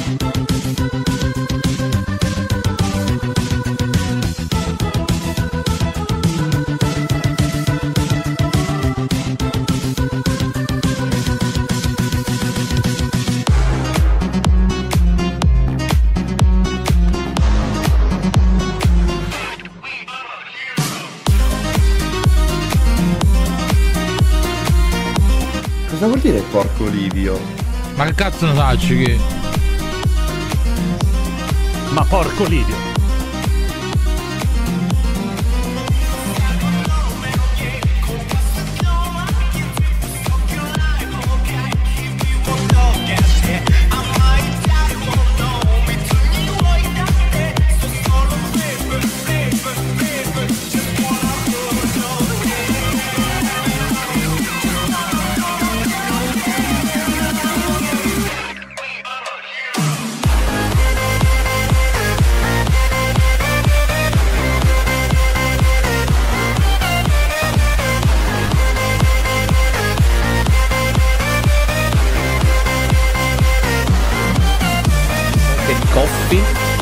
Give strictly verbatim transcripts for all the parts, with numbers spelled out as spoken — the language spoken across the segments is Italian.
Cosa vuol dire porco Livio? Ma che cazzo ne faccio che? Ma porco Livio! Coffee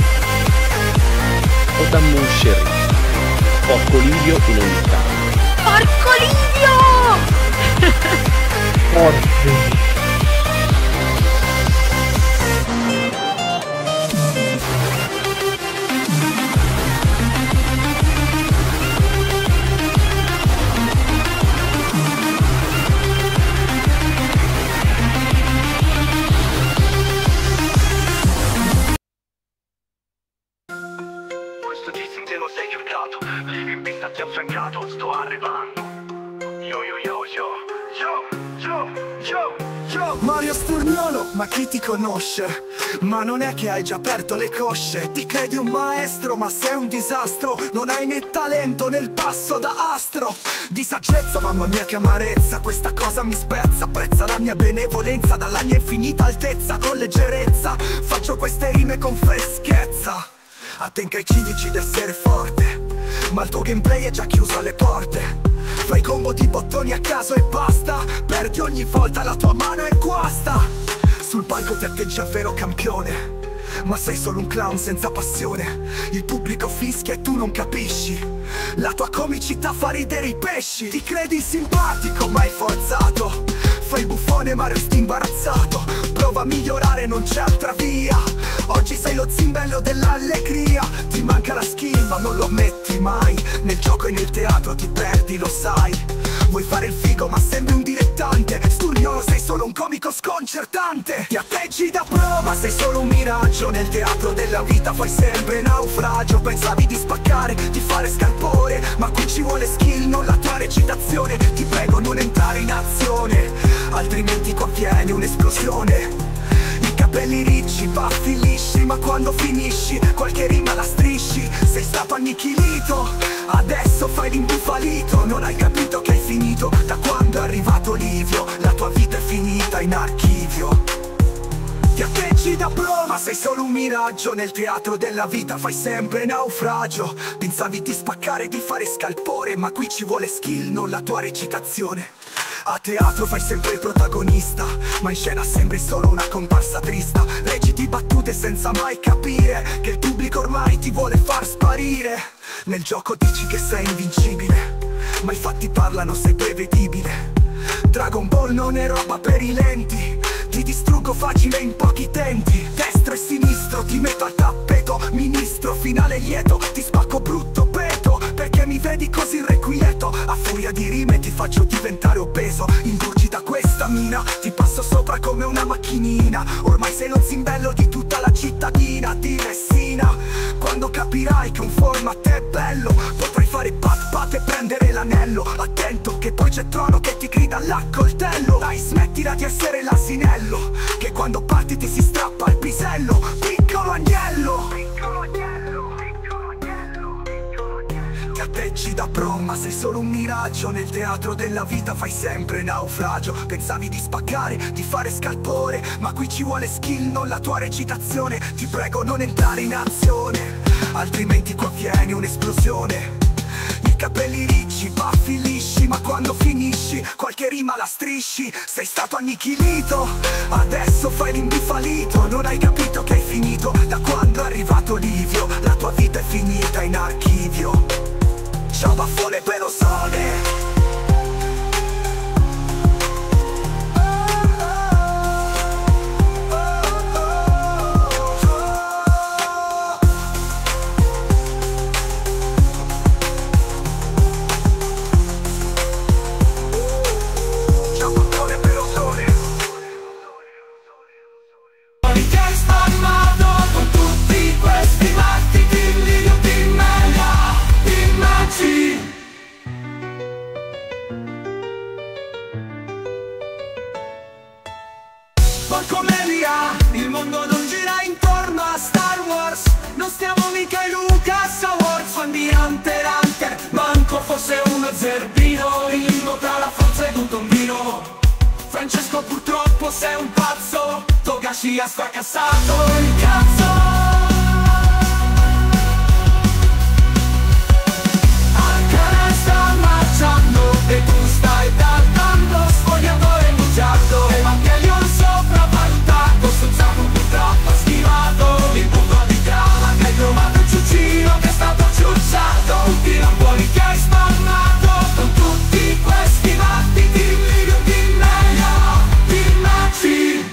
o da Musceri? Porco Livio in ogni caso. Porco Livio! Porco. Te lo sei cercato, vivi in pista ti ho affiancato, sto arrivando. Yo yo yo yo, yo yo yo yo. Mario Sturniolo, ma chi ti conosce? Ma non è che hai già aperto le cosce. Ti credi un maestro, ma sei un disastro. Non hai né talento né il passo da astro. Di saggezza, mamma mia che amarezza. Questa cosa mi spezza, apprezza la mia benevolenza. Dalla mia infinita altezza, con leggerezza faccio queste rime con freschezza. Attenti ai civici d'essere forte, ma il tuo gameplay è già chiuso alle porte. Fai combo di bottoni a caso e basta. Perdi ogni volta, la tua mano è guasta. Sul palco ti atteggi a vero campione, ma sei solo un clown senza passione. Il pubblico fischia e tu non capisci. La tua comicità fa ridere i pesci. Ti credi simpatico ma hai forzato. Fai il buffone ma resti imbarazzato. Prova a migliorare, non c'è altra via. Oggi sei lo zimbello dell'allegria. Ti manca la skill ma non lo ammetti mai. Nel gioco e nel teatro ti perdi, lo sai. Vuoi fare il figo ma sembri un dilettante. Sturniolo, sei solo un comico sconcertante. Ti atteggi da pro ma sei solo un miraggio. Nel teatro della vita fai sempre naufragio. Pensavi di spaccare, di fare scalpore, ma qui ci vuole skill, non la tua recitazione. Ti prego non entrare in azione, altrimenti qua avviene un'esplosione. I capelli ricci, baffi lisci, ma quando finisci qualche rima la strisci. Sei stato annichilito, adesso fai l'imbufalito. Non hai capito che hai finito da quando è arrivato Livio. La tua vita è finita in archivio. Ti atteggi da pro ma sei solo un miraggio. Nel teatro della vita fai sempre naufragio. Pensavi di spaccare, di fare scalpore, ma qui ci vuole skill, non la tua recitazione. A teatro fai sempre il protagonista, ma in scena sembri solo una comparsa trista. Reciti battute senza mai capire che il pubblico ormai ti vuole far sparire. Nel gioco dici che sei invincibile, ma i fatti parlano, sei prevedibile. Dragon Ball non è roba per i lenti, ti distruggo facile in pochi tempi. Destro e sinistro ti metto al tappeto, ministro finale lieto, ti spacco brutto peto. Perché mi vedi così irrequieto? A furia di rime ti faccio diventare obeso. Indurgi da questa mina, ti passo sopra come una macchinina. Ormai sei lo zimbello di tutta la cittadina di Messina. Quando capirai che un format è bello, potrai fare pat pat e prendere l'anello. Attento che poi c'è Trono che ti grida là coltello. Dai, smettila di essere l'asinello, che quando parti ti si strappa il pisello. Piccolo agnello, piccolo agnello, piccolo agnello, piccolo agnello. Ti atteggi da pro ma sei solo un miraggio. Nel teatro della vita fai sempre naufragio. Pensavi di spaccare, di fare scalpore, ma qui ci vuole skill, non la tua recitazione. Ti prego non entrare in azione, altrimenti qua avviene un'esplosione. I capelli ricci, baffi lisci, ma quando finisci qualche rima la strisci. Sei stato annichilito, adesso fai l'imbufalito. Non hai capito che hai tua vita è finita in archivio. Ciao baffone pelosone. Porcomeria, il mondo non gira intorno a Star Wars. Non stiamo mica in Lucas Awards, fan di Hunter x Hunter, manco fosse uno zerbino. Il limbo tra la forza ed un tombino. Francesco purtroppo sei un pazzo, Togashi ha stracassato il cazzo. Alcana sta marciando e tu stai saltando, spogliatore bugiardo, Evangelion sopravvalutato, Suzaku purtroppo ha schivato il punto di trama che hai trovato il ciucino che è stato ciucciato. Tutti i lampioni che hai spammato con tutti questi battiti, video di meglio, di maci.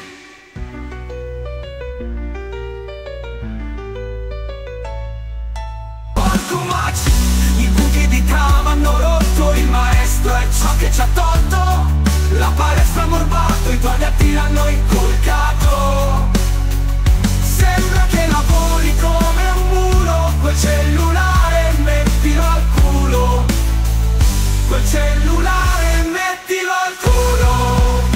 Porco maci, i buchi di trama hanno rotto, il maestro è ciò che ci ha tolto. La palestra ha morbato, i togliatti l'hanno inculcato. Sembra che lavori come un muro, quel cellulare mettilo al culo. Quel cellulare mettilo al culo.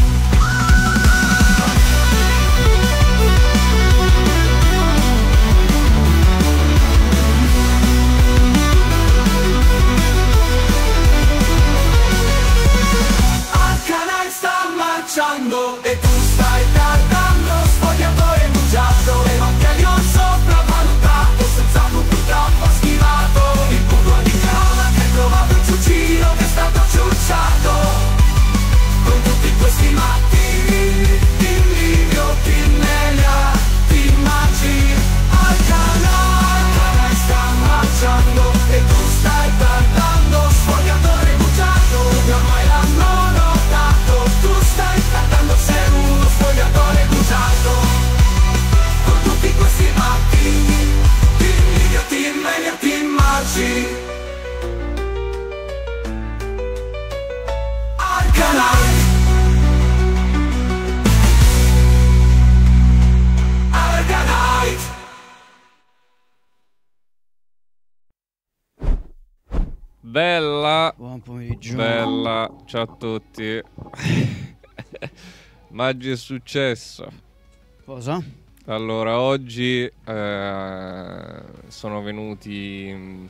E tu stai tardando, spogliatore bugiardo, Evangelion sopravvalutato, Suzaku purtroppo ha schivato il punto di trama che hai trovato il ciucino che è stato ciucciato. Con tutti questi matti, Team Livio, Team Nelia, Team Magi, Alcana, Alcana sta marciando e tu stai tardando, spogliatore bugiardo, ormai l'hanno notato, tu stai tardando, sei uno spogliatore bugiardo. Con tutti questi matti, Team Livio, Team Nelia, Team Magi, Arcanite, Arcanite. Bella, Buon pomeriggio. bella, ciao a tutti. Maggi è successo. Cosa? Allora, oggi eh, sono venuti mm,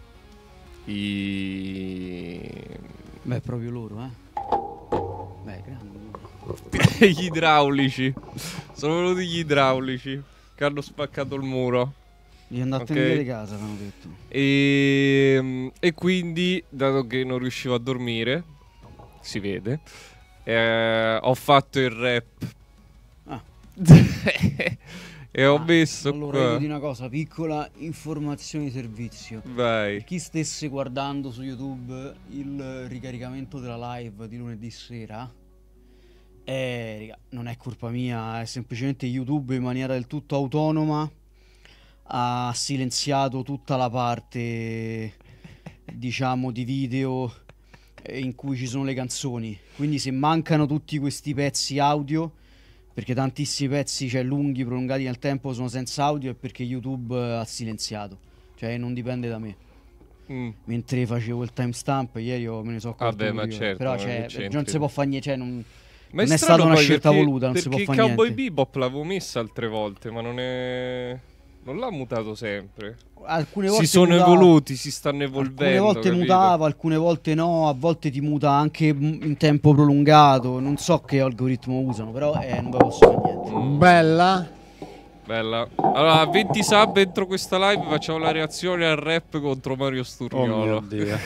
i... Beh, proprio loro, eh. Beh, grande. gli idraulici. Sono venuti gli idraulici che hanno spaccato il muro. Devi andare Ok. a tenere di casa, hanno detto. E, e quindi, dato che non riuscivo a dormire, si vede, eh, ho fatto il rap. Ah. E ho Ah, messo allora qua. io di una cosa, piccola informazione di servizio. Vai. Per chi stesse guardando su YouTube il ricaricamento della live di lunedì sera, eh, raga, non è colpa mia, è semplicemente YouTube in maniera del tutto autonoma ha silenziato tutta la parte, diciamo, di video eh, in cui ci sono le canzoni. Quindi se mancano tutti questi pezzi audio, perché tantissimi pezzi, cioè lunghi, prolungati nel tempo, sono senza audio, è perché YouTube ha silenziato. Cioè non dipende da me. Mm. Mentre facevo il timestamp ieri io me ne so accorto Vabbè, ma pure io. certo, Però ma cioè, che c'entri? non si può fare niente, cioè, non, Ma non è strano stata una poi scelta perché- voluta, non si può perché fare Cowboy niente. Bebop l'avevo messa altre volte, ma non è... non l'ha mutato sempre. Alcune volte Si sono mutava- evoluti, si stanno evolvendo. Alcune volte capito? mutava, alcune volte no, a volte ti muta anche m- in tempo prolungato. Non so che algoritmo usano, però eh, non ve posso fare niente. Bella. Bella. Allora, a venti sub entro questa live facciamo la reazione al rap contro Mario Sturniolo. Oh mio Dio.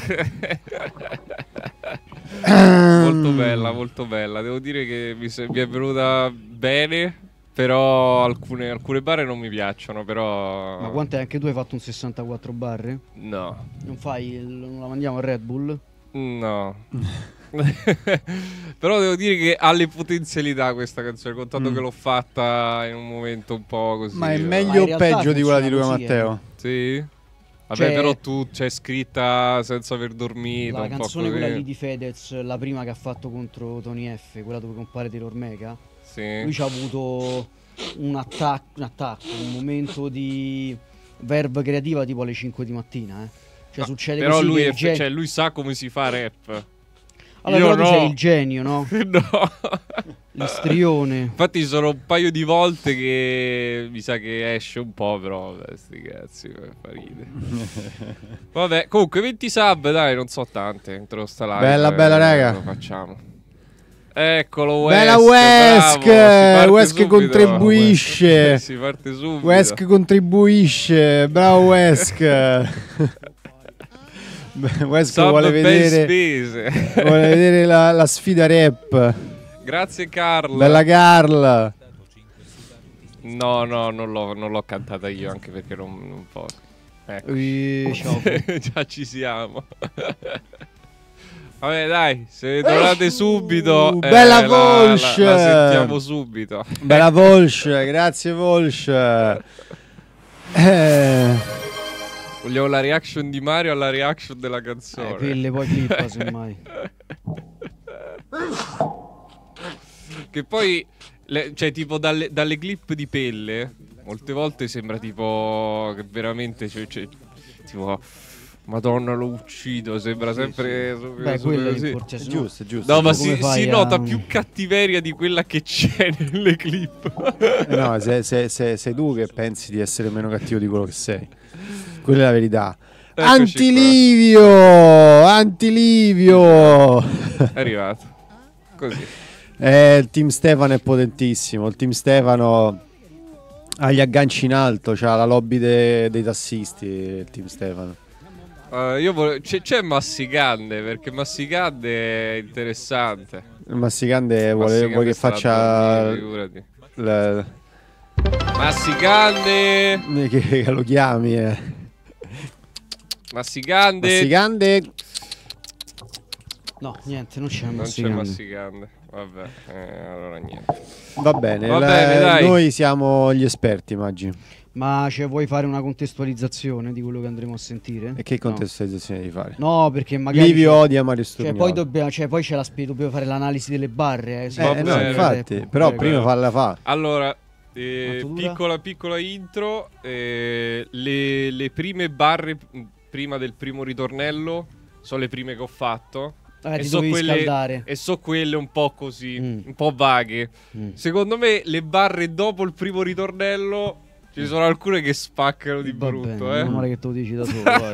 Molto bella, molto bella. Devo dire che mi, se- mi è venuta bene Però alcune, alcune barre non mi piacciono, però... Ma quante anche tu hai fatto un sessantaquattro barre? No. Non fai il, non la mandiamo a Red Bull? No. Però devo dire che ha le potenzialità questa canzone, contanto Mm. che l'ho fatta in un momento un po' così. Ma è eh. Ma meglio in o realtà peggio di quella di Luca funziona così, Matteo? Sì? Vabbè, Cioè- però tu c'è scritta senza aver dormito. La un po' canzone così. quella lì di Fedez, la prima che ha fatto contro Tony F, quella dove compare Taylor Mega, Sì. lui ci ha avuto un attacco, un attacco, un momento di verve creativa tipo alle cinque di mattina, eh. Cioè Ma- succede però così lui, che è, il genio... cioè, lui sa come si fa rap. Allora, Io però tu no. sei il genio, no? No. L'istrione. Infatti sono un paio di volte che mi sa che esce un po', però vabbè, sti cazzi, fa ridere. Vabbè, comunque venti sub, dai, non so tante, entro sta live. Bella, bella, eh, raga. Lo facciamo. Eccolo, Wesk. Bella bravo, Wesk, si parte Wesk subito. contribuisce. Si parte subito. Wesk contribuisce, bravo Wesk. Wesk Sub vuole ben vedere, spese. vuole vedere la, la sfida rap. Grazie Carl. Bella Carl. No, no, non l'ho, non l'ho cantata io, anche perché non, non posso. Ecco. Eh, ciao. Già ci siamo. Vabbè, dai, se tornate subito, Uh, eh, bella la- Volsh. la, la sentiamo subito. Bella Volsh, grazie Volsh. Eh, Vogliamo la reaction di Mario alla reaction della canzone. Eh, quelle poi clippa semmai. Che poi, le- cioè, tipo dalle, dalle clip di pelle, molte volte sembra tipo che veramente, cioè, cioè, tipo, Madonna lo uccido, sembra sempre... super- Beh, super quello è così. importante. è se no- giusto, è giusto. No, ma come si, fai si a- nota più cattiveria di quella che c'è nelle clip. Eh no, se- se- se- sei tu che pensi di essere meno cattivo di quello che sei. Quella è la verità. Eccoci Antilivio! Antilivio! È arrivato. Così. Eh, il team Stefano è potentissimo. Il team Stefano ha gli agganci in alto. C'ha la lobby de- dei tassisti. Il team Stefano. Uh, io volevo... c'è, c'è Massigande, perché Massigande è interessante. Il Massicande vuole, Massigande vuole che sta a faccia. dormire, figurati. l- Massigande! che, che lo chiami. Eh. Massicande! Massicande. No, niente, non c'è Non c'è Massigande. Massicande. Vabbè, eh, allora niente. Va bene. Va la- bene, dai. Noi siamo gli esperti, immagino. Ma cioè, vuoi fare una contestualizzazione di quello che andremo a sentire? E che No. contestualizzazione devi fare? No, perché magari Livio c'è- odia Mario cioè, Sturniolo. poi dobbiamo, cioè, poi c'è la spe- dobbiamo fare l'analisi delle barre. Eh, sì, Eh, Va no, bene. infatti. Eh, Però prego. prima falla fa. Allora, eh, Quanto dura? piccola piccola intro. eh, le, le prime barre mh, prima del primo ritornello sono le prime che ho fatto. Eh, e ti so dovevi quelle, scaldare. e so quelle un po' così, Mm. un po' vaghe. Mm. Secondo me le barre dopo il primo ritornello ci sono alcune che spaccano di Va brutto, bene, eh. meno male che te lo dici da solo. vai.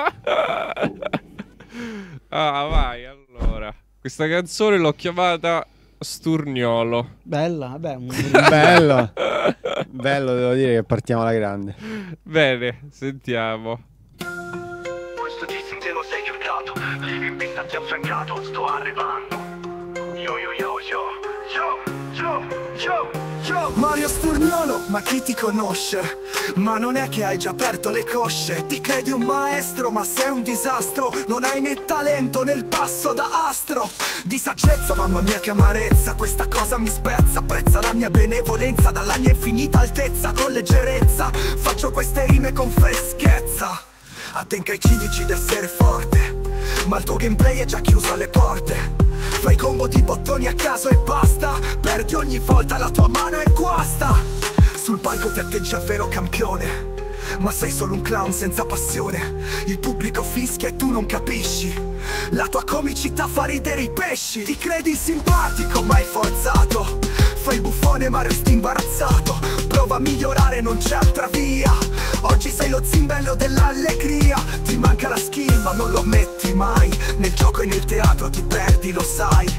Ah, vai, allora. Questa canzone l'ho chiamata Sturniolo. Bella, vabbè. un- Bello. Bello, devo dire che partiamo alla grande. Bene, sentiamo. Questo dissing te lo sei giocato. Vivi in pista ti ho affiancato, sto arrivando. Yo yo yo yo yo yo yo yo Mario Sturniolo, ma chi ti conosce? Ma non è che hai già aperto le cosce. Ti credi un maestro ma sei un disastro. Non hai né talento né il passo da astro. Di saggezza, mamma mia che amarezza. Questa cosa mi spezza, apprezza la mia benevolenza. Dalla mia infinita altezza, con leggerezza faccio queste rime con freschezza. Attenca ai civici d'essere forte, ma il tuo gameplay è già chiuso alle porte. Fai combo di bottoni a caso e basta. Perdi ogni volta, la tua mano è guasta. Sul palco ti atteggi al vero campione, ma sei solo un clown senza passione. Il pubblico fischia e tu non capisci. La tua comicità fa ridere i pesci. Ti credi simpatico ma hai forzato. Fai il buffone ma resti imbarazzato. Prova a migliorare, non c'è altra via. Oggi sei lo zimbello dell'allegria. Ti manca la skill ma non lo metti mai. Nel gioco e nel teatro ti perdi, lo sai.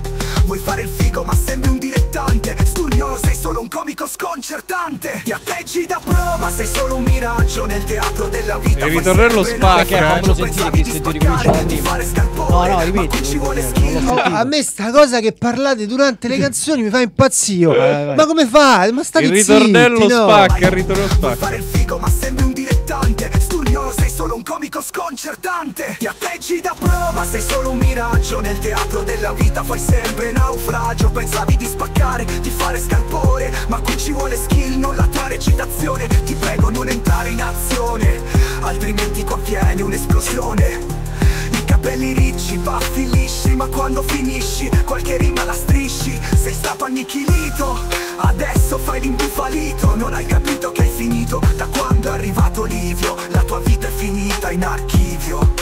Vuoi fare il figo ma sembri un dilettante. Studiolo, sei solo un comico sconcertante. Ti atteggi da pro ma sei solo un miraggio nel teatro della vita. Il ritornello spacca. Perché fammelo sentire Chris, se ti ricominci da lì. No, no, ripeti. Oh, a me sta cosa che parlate durante le canzoni mi fa impazzire. Vai, vai. Ma come fa? Ma state Il zitti, ritornello no? spacca, il ritornello Vuoi spacca. fare il figo ma sembri un dilettante. Studiolo, sei solo un comico sconcertante. Ti atteggi da pro ma sei solo un miraggio nel teatro della vita. Fai sempre naufragio. Pensavi di spaccare, di fare scalpore, ma qui ci vuole skill, non la tua recitazione. Ti prego non entrare in azione, altrimenti qua avviene un'esplosione. I capelli ricci, baffi lisci, ma quando finisci qualche rima la strisci. Sei stato annichilito, adesso fai l'imbufalito. Non hai capito che hai finito da quando è arrivato Livio. La tua vita è finita in archivio.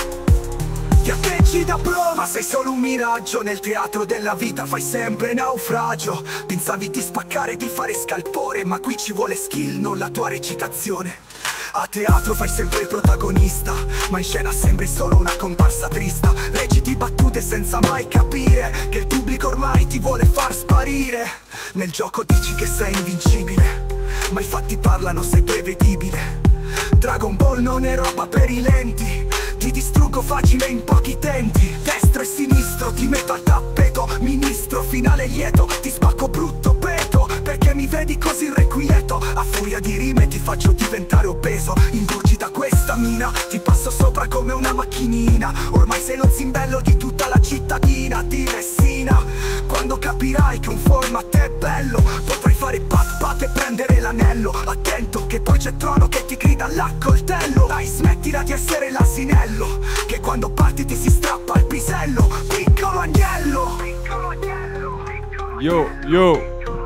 Ti atteggi da pro ma sei solo un miraggio nel teatro della vita. Fai sempre naufragio. Pensavi di spaccare, di fare scalpore, ma qui ci vuole skill, non la tua recitazione. A teatro fai sempre il protagonista, ma in scena sembri solo una comparsa trista. Reciti battute senza mai capire che il pubblico ormai ti vuole far sparire. Nel gioco dici che sei invincibile, ma i fatti parlano, sei prevedibile. Dragon Ball non è roba per i lenti, ti distruggo facile in pochi tempi. Destro e sinistro ti metto al tappeto, ministro finale lieto, ti spacco brutto peto. Perché mi vedi così irrequieto, a furia di rime ti faccio diventare obeso. Indugi da questa mina, ti passo sopra come una macchinina. Ormai sei lo zimbello di tutta la cittadina di Messina. Quando capirai che un format è bello, potrai fare pat pat e prendere l'anello. Attento che poi c'è Trono che ti grida là coltello. Dai, smettila di essere l'asinello, che quando parti ti si strappa il pisello. Piccolo agnello, piccolo agnello, piccolo Yo, yo.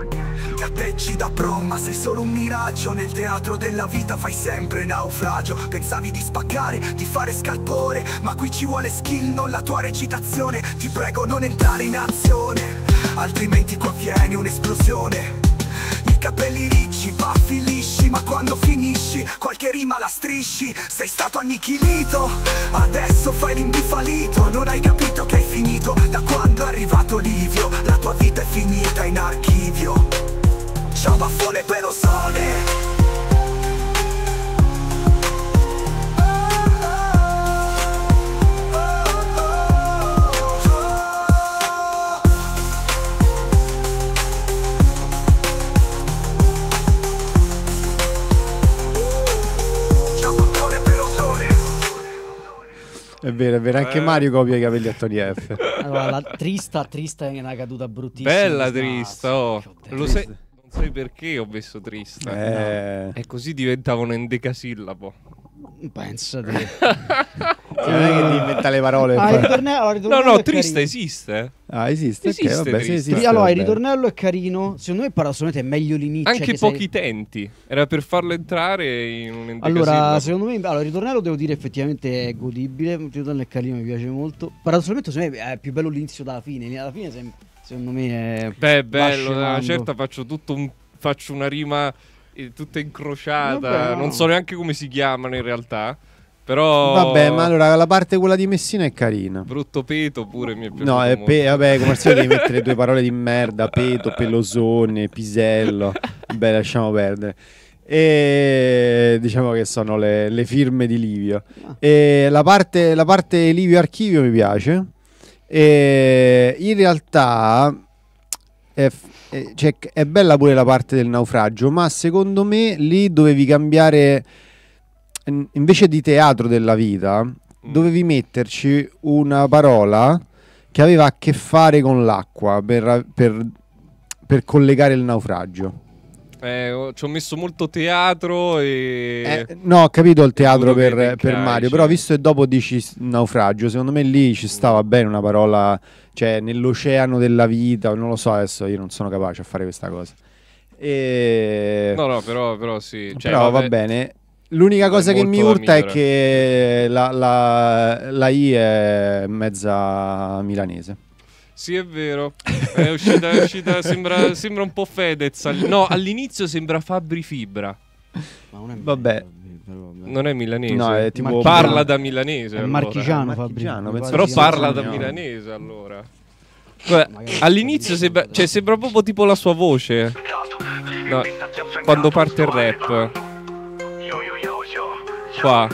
ti atteggi da pro ma sei solo un miraggio nel teatro della vita. Fai sempre naufragio. Pensavi di spaccare, di fare scalpore, ma qui ci vuole skill, non la tua recitazione. Ti prego non entrare in azione, altrimenti qua avviene un'esplosione. I capelli ricci, baffi lisci, ma quando finisci qualche rima la strisci. Sei stato annichilito, adesso fai l'imbufalito. Non hai capito che hai finito da quando è arrivato Livio. La tua vita è finita in archivio. Ciao baffone pelosone. È vero, è vero, anche Eh. Mario copia i capelli a Tony F. Allora, la trista, trista è una caduta bruttissima. Bella questa- trista, oh. Che Lo sai, non sai perché ho messo trista. Eh. E così diventava un endecasillabo. Pensate. Cioè, non è che ti inventa le parole. Ah, il poi- ritornello, allora, il No, ritornello no, è trista carino. esiste. Ah, esiste? Ok, Esiste vabbè, sì, triste. esiste, Allora, il vabbè. ritornello è carino. Secondo me, paradossalmente, è meglio l'inizio. Anche cioè che pochi sei- tenti. Era per farlo entrare in un endecasillabo. Allora, secondo me, allora, il ritornello devo dire effettivamente è godibile. Il ritornello è carino, mi piace molto. Paradossalmente, secondo me è più bello l'inizio dalla fine. Alla fine, sem- secondo me, è. Beh, bello, va da una scemando. certa faccio tutto un faccio una rima eh, tutta incrociata, Vabbè, no. non so neanche come si chiamano in realtà, però Vabbè, ma allora la parte quella di Messina è carina. brutto peto pure mi è piaciuto No, è molto. pe- vabbè, come al solito devi mettere due parole di merda, peto, pelosone, pisello. Beh, lasciamo perdere. E diciamo che sono le, le firme di Livio. E la parte, la parte Livio Archivio mi piace. E in realtà è, è- cioè, è bella pure la parte del naufragio, ma secondo me lì dovevi cambiare, in- invece di teatro della vita, dovevi metterci una parola che aveva a che fare con l'acqua per, per- per collegare il naufragio. Eh, ho- ci ho messo molto teatro e Eh, no, ho capito il teatro dovuto per, vedere per Kai, Mario, cioè. però visto che dopo dici s- naufragio, secondo me lì ci stava bene una parola, cioè nell'oceano della vita, non lo so, adesso io non sono capace a fare questa cosa. E... No, no, però, però sì, cioè, però va vabbè, bene. L'unica è cosa che mi molto da urta è migliorare. che la, la, la I è mezza milanese. Sì, è vero. È uscita, è uscita sembra, sembra un po' Fedez. al- No, all'inizio sembra Fabri Fibra. Ma non è Vabbè. però vabbè. Non è milanese. No, è tipo Parla da milanese. È allora. marchigiano, Marchigiano, Fabri. penso Però Sì, parla sì, da no. milanese allora. Guarda, Magari all'inizio sto sembra, dicendo, cioè, sembra proprio tipo la sua voce. No, quando parte il rap. Qua.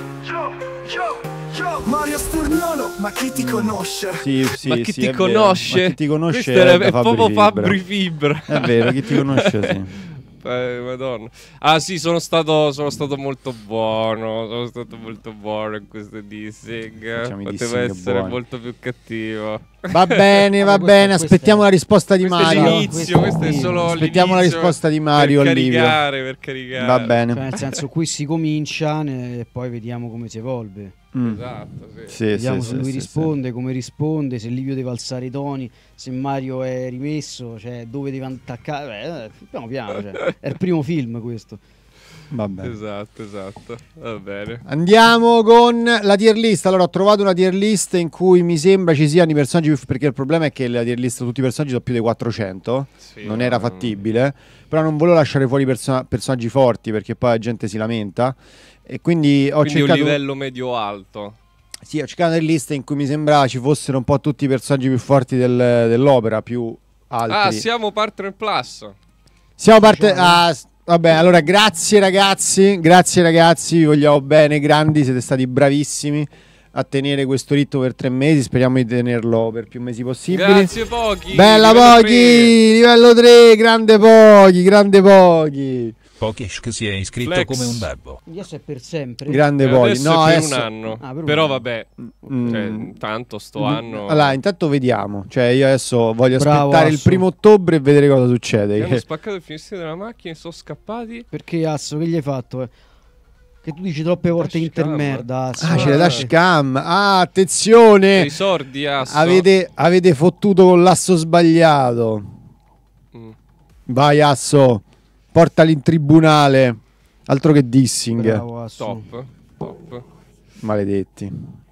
Mario Sturniolo, ma chi ti conosce? Sì, sì, Ma chi sì, ti è vero. conosce? Ma chi ti conosce Questo era- da è proprio Fibra. Fabri Fibra. È vero, chi ti conosce, sì. Eh, Madonna. Ah sì, sono stato, sono stato molto buono. Sono stato molto buono in questo dissing. Facciamo i Potevo dissing essere buoni. molto più cattivo. Va bene, va Vabbè, questo- bene, questo aspettiamo è- la risposta di Questo è Mario. l'inizio, questo è solo Aspettiamo la l'inizio risposta di Mario, per Livio. caricare, per caricare. Va cioè, bene. nel senso, qui si comincia ne- e poi vediamo come si evolve. Mm. Esatto, sì. Sì, Vediamo sì, se sì, lui sì, risponde, come risponde, se Livio deve alzare i toni, se Mario è rimesso, cioè dove deve attaccare. Beh, eh, piano piano, cioè, è il primo film questo. sì. Va bene. Esatto, esatto. Va bene. Andiamo con la tier list. Allora, ho trovato una tier list in cui mi sembra ci siano i personaggi più... Perché il problema è che la tier list tutti i personaggi sono più di quattrocento. Sì, non era ma- fattibile. Però non volevo lasciare fuori perso- personaggi forti perché poi la gente si lamenta. E quindi ho Quindi cercato... un livello medio-alto. Sì, ho cercato delle liste in cui mi sembrava ci fossero un po' tutti i personaggi più forti del- dell'opera, più altri. Ah, siamo Partner Plus. Siamo parte... Ah, s- vabbè, allora grazie ragazzi, grazie ragazzi, vi vogliamo bene, grandi, siete stati bravissimi a tenere questo ritmo per tre mesi, speriamo di tenerlo per più mesi possibili. Grazie Pochi. Bella livello Pochi, tre. livello tre, grande Pochi, grande Pochi. Pokish che si è iscritto Flex. come un babbo. Adesso è per sempre. Grande Eh, Pochi. adesso No, è per adesso... un anno. Ah, per un Però anno. vabbè, Mm. cioè, tanto sto anno. Allora, intanto vediamo. Cioè, io adesso voglio Bravo, aspettare il Asso. primo ottobre e vedere cosa succede. Che hanno Che- spaccato il finestrino della macchina e sono scappati. Perché Asso, che gli hai fatto? eh? Che tu dici troppe volte Dashcam. intermerda. Asso. Ah, c'è Ah. la dashcam. Ah, attenzione. I sordi, asso. Avete, avete fottuto con l'asso sbagliato. Mm. Vai, Asso. Portali in tribunale. Altro che dissing. Bravo, Asso. Top, top. Maledetti.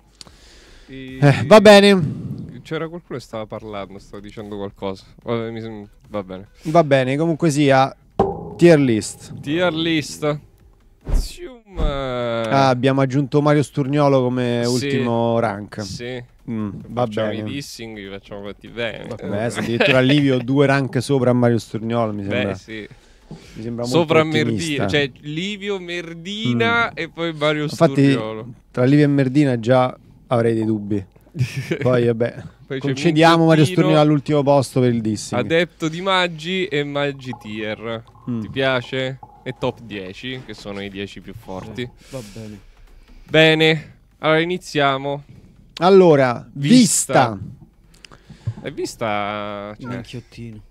E- Eh, va bene. C'era qualcuno che stava parlando, stava dicendo qualcosa. Vabbè, mi sem- va bene. Va bene. Comunque sia. Tier list. Tier list. Zium. Ah, abbiamo aggiunto Mario Sturniolo come Sì. ultimo rank. Sì. Mm, va Facciamo i bene. dissing, li facciamo fatti bene. Beh, se addirittura Livio due rank sopra a Mario Sturniolo mi sembra, Beh, sì. mi sembra molto Sopra ottimista. Merdina, cioè Livio Merdina e poi Mario Infatti Sturniolo. tra Livio e Merdina già avrei dei dubbi. Poi vabbè, Poi c'è concediamo Mario Minchiottino, Sturniolo all'ultimo posto per il dissing. Adepto di Maggi e Maggi Tier. Mm. Ti piace? E top dieci, che sono i dieci più forti. Va bene. Bene, allora iniziamo. Allora, Vista. vista, Hai vista? Il Cioè, minchiottino.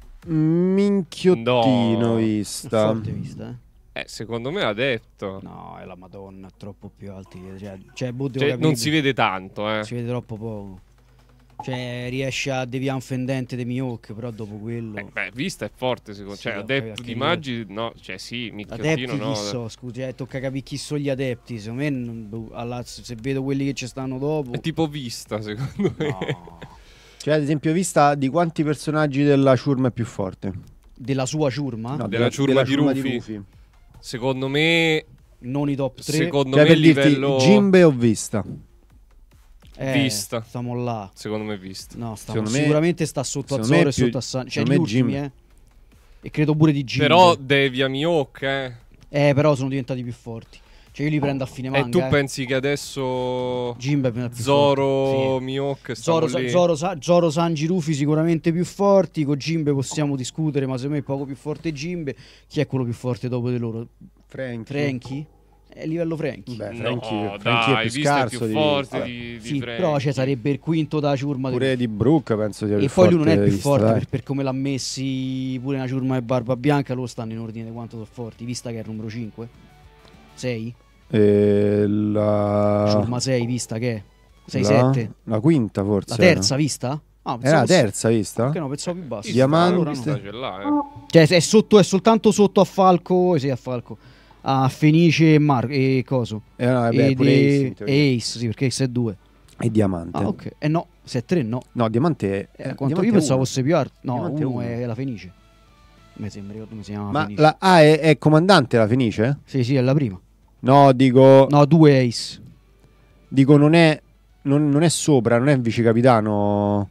minchiottino No. vista. Forte vista, eh? eh, secondo me ha detto. No, è la Madonna, troppo più alti. Cioè, cioè boh, devo Cioè, capire. non si vede tanto, eh. Si vede troppo poco. Cioè, riesce a deviare un fendente di Mihawk, però dopo quello... Eh, beh, vista è forte, secondo Sì, Cioè, ho adepto capito, di che Maggi, no. Cioè, sì, Adepti Minchiottino no. chi so, scusi, eh, tocca capire chi sono gli adepti. Secondo me, non- boh, alla- se vedo quelli che ci stanno dopo... È tipo vista, secondo me. no. Cioè, ad esempio, vista di quanti personaggi della ciurma è più forte? Della sua ciurma? No, Della ciurma di ciurma Rufy. Secondo me. Non i top tre. Secondo Cioè, me per livello. dirti, Jimbe o vista? Eh, Vista. Stiamo là. Secondo me vista. No, stiamo, Secondo me- sicuramente sta sotto a secondo me Zoro e più- sotto a San... Cioè, secondo gli me ultimi, Jim- eh. E credo pure di Jim. Però devia Mihawk, eh. Eh, però sono diventati più forti. Cioè, io li prendo a fine manga. E tu eh. pensi che adesso. Jim è più Zoro, forte, sì. Mihawk stanno Zoro, lì? Zoro, Sa- Zoro, Sanji, Rufy sicuramente più forti. Con Jimbe possiamo discutere, ma secondo me è poco più forte Jimbe. Chi è quello più forte dopo di loro? Frankie. Frankie? È livello Frankie. Beh, No, Frankie, Frankie dai, è più vista è scarso più di... forte vabbè, di, di Sì, Frankie. però cioè, sarebbe il quinto da ciurma. di- pure di Brooke penso sia E più poi lui non è forte più vista, forte dai. per, per come l'ha messi pure una ciurma e barba bianca. Loro stanno in ordine di quanto sono forti. Vista che è il numero cinque? sei? E la... Ciurma sei, vista che è? sei la... sette? La quinta forse. La terza, vista? Ah, Era la fosse- terza, vista? Perché no, pensavo più basso. Sì, Diamante. Allora no. Vista ce l'ha, eh. Cioè è, sotto, è soltanto sotto a Falco. eh, Sì, a Falco. A Fenice e Mar e coso. Eh, no, vabbè, e, pure de- Ace, in teoria. e Ace, sì, perché Ace è due. E Diamante. Ah, ok. Eh no, se è tre no. No, Diamante è... Eh, eh, quanto Diamante io è pensavo uno. fosse più alto. No, Diamante è uno uno. è la Fenice. Mi sembra, ricordo come si chiama Ma Fenice. la A è, è comandante la Fenice? Sì, sì, è la prima. No, dico... No, due Ace. Dico non è... Non, non è sopra, non è vice capitano...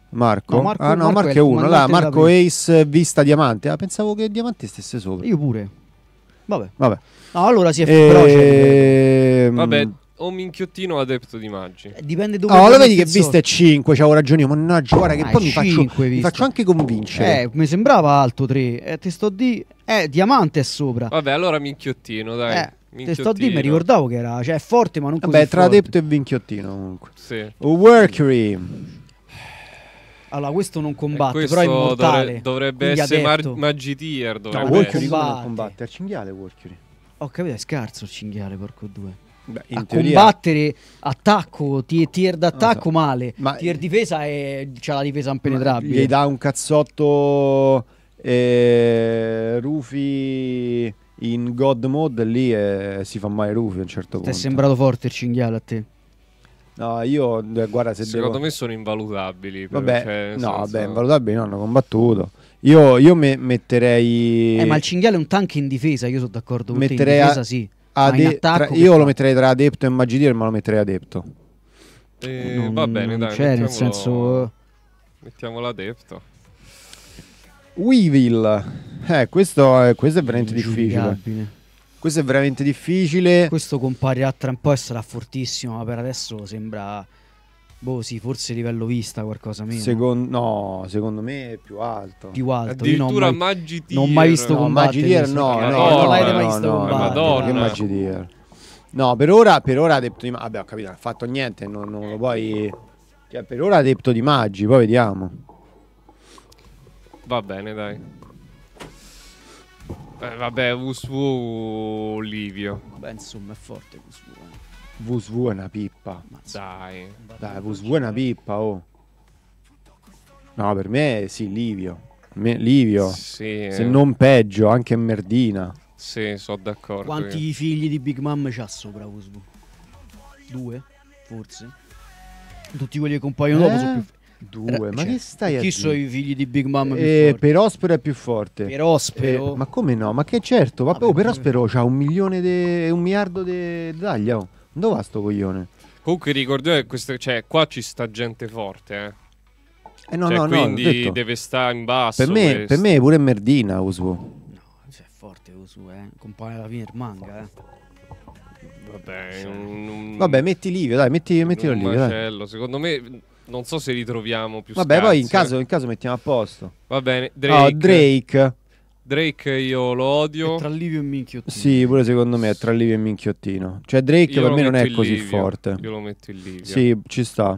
Marco? No, Marco- ah no, Marco Marco è è il uno. Là, comandante della Marco prima. Ace Vista Diamante. Ah, pensavo che Diamante stesse sopra. Io pure. Vabbè. Vabbè. No, allora si è però c'è- Ehm... Vabbè, o minchiottino o adepto di Maggi. Eh, dipende dove Oh, lo lo vedi che metti Vista è cinque, c'avevo ragione io, mannaggia, guarda che Ah, poi è mi faccio, cinque mi Vista. faccio anche convincere. Eh, mi sembrava alto tre. Eh, te sto di Eh, Diamante è sopra. Vabbè, allora minchiottino, dai. Eh, te sto di mi Minchiottino. ricordavo che era, cioè è forte, ma non così Vabbè, tra forte. adepto e vinchiottino comunque. Sì. Mercury. Allora, questo non E combatte, questo però è immortale. dovre- dovrebbe quindi essere adepto. Mar- Maggi Tier. No, Dovrebbe Mercury essere. Mercury come non combatte. combatte? Al cinghiale Mercury. Ho capito, è scarso il cinghiale, porco due. Beh, A in teoria combattere, attacco, ti- tier d'attacco Non so. male. Ma- Tier difesa è c'ha la difesa impenetrabile. gli dà un cazzotto eh, Rufy in God mode lì e si fa mai Rufy a un certo Ti è punto. sembrato forte il cinghiale a te? No, io eh, guarda se Secondo devo... me sono invalutabili. però, Vabbè, cioè, nel no, senso- vabbè, invalutabili non hanno combattuto. Io, io me- metterei Eh, ma il cinghiale è un tank in difesa, io sono d'accordo con Metterei te, in a- difesa sì. ade- ma in attacco tra- che io fa? lo metterei tra adepto e Magidier, ma lo metterei adepto. Eh, Non- va bene, non dai. c'è, nel mettiamolo- senso- Mettiamo l'adepto. Weevil. Eh, questo è, questo è veramente difficile. Ingiudicabile. Questo è veramente difficile. Questo comparirà tra un po' e sarà fortissimo, ma per adesso sembra... Boh, sì, forse livello vista qualcosa meno. Secon- no, secondo me è più alto. Più alto. Io non ho Addirittura mai, Maggi Tier. non ho mai visto No, combattere. Magidier questo. no, no, Madonna, no, non l'avete no, mai no, visto no, combattere. Madonna. Che Magidier. No, per ora, per ora adepto di Maggi. Vabbè, ho capito, non ha fatto niente, non, non lo puoi... Cioè, per ora adepto di Maggi, poi vediamo. Va bene, dai. Eh, vabbè, Uswu Livio. Beh, insomma, è forte questo. V S V è una pippa. Dai. Dai, V S V è una pippa, oh. No, per me sì, Livio. Me- Livio. Sì, Se eh. non peggio, anche Merdina. Sì, sono d'accordo. Quanti figli di Big Mom c'ha sopra Usbu? Due? Forse? Tutti quelli che compaiono dopo Eh? sono più... Due, ma Cioè, che stai a Chi dire? sono i figli di Big Mom più Eh, forti? Perospero è più forte. Perospero? Eh, ma come no? Ma che certo, vabbè, Vabbè, oh, Perospero c'ha un milione de... un miliardo di taglia. Oh. Dove va sto coglione? Comunque ricordiamo che questo, cioè, qua ci sta gente forte, eh. Eh no, Cioè, no, no, quindi ho detto. deve stare in basso. Per me, questo. per me pure Merdina Uswu. No, cioè, è forte Usu, eh. Compare alla fine il manga, eh. Vabbè, un, un- Vabbè, metti Livio, dai, metti, mettilo un Livio, dai. macello. Secondo me, non so se ritroviamo più Vabbè, poi in scarsi, caso, in caso mettiamo a posto. eh. Va bene, Oh, Drake. Drake. Drake io lo odio. È tra Livio e Minchiottino. Sì, pure secondo me è tra Livio e Minchiottino. Cioè Drake Io per lo me non metto è in così Livio. forte. Io lo metto in Livio. Sì, ci sta.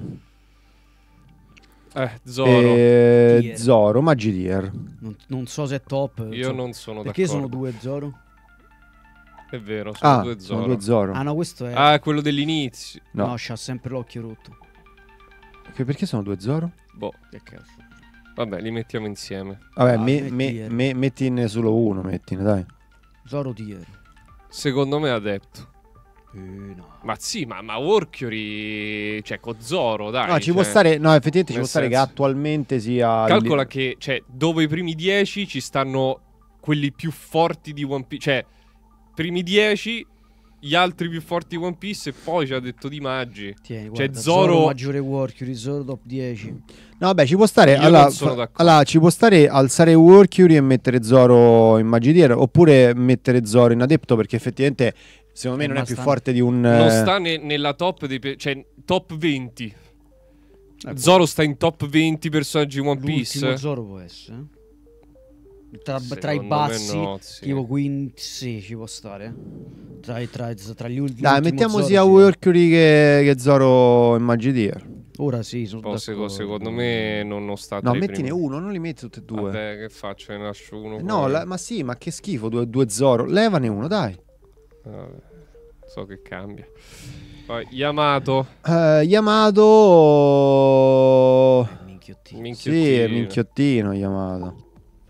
Eh, Zoro. Eh, Tier. Zoro, Magidier. Non, non so se è top. Io so- non sono Perché sono d'accordo. due Zoro? È vero, sono Ah, due Zoro. sono due Zoro. Ah no, questo è... Ah, quello dell'inizio. no, No. c'ha sempre l'occhio rotto. Che- perché sono due Zoro? Boh, Che cazzo. vabbè, li mettiamo insieme. Vabbè, Ah, me- metti me- Tier. me- mettine solo uno, mettine, dai. Zoro tier. Secondo me adepto. Eh, no. Ma sì, ma, ma Worchiori, cioè con Zoro, dai. No, ci cioè, può stare, no, effettivamente ci nel può stare che senso- attualmente sia... Calcola che, cioè, dopo i primi dieci ci stanno quelli più forti di One Piece. Cioè, primi dieci, gli altri più forti di One Piece e poi ci ha detto di Maggi. Tieni, Cioè, guarda, Zoro- maggiore Warcure, Zoro top dieci. No, vabbè, ci può stare. Io Allora, non sono fa- d'accordo. allora, ci può stare alzare Workury e mettere Zoro in Magidier, oppure mettere Zoro in Adepto, perché effettivamente secondo me Eh, non è ma più sta- forte di un... Non eh, sta ne- nella top dei... pe- cioè, top venti. Ecco. Zoro sta in top venti personaggi One L'ultimo Piece. Zoro può essere. eh? Tra, tra i Secondo me bassi, no, sì. tipo quindi sì, ci può stare. Tra, i- tra, tra gli ultimi. Dai, mettiamo sia Workury che, che Zoro in Magidier. Ora sì, sono Poi, seco- d'accordo. secondo me non, non sta No, tra i mettine primi. uno, non li metti tutti e due. Vabbè, che faccio? Ne lascio uno. Eh, No, poi. la- ma sì, ma che schifo, due, due Zoro. Levane uno, dai. Vabbè, so che cambia. Poi, Yamato. Eh, Yamato... Minchiottino. Minchiottino. Sì, è minchiottino Yamato.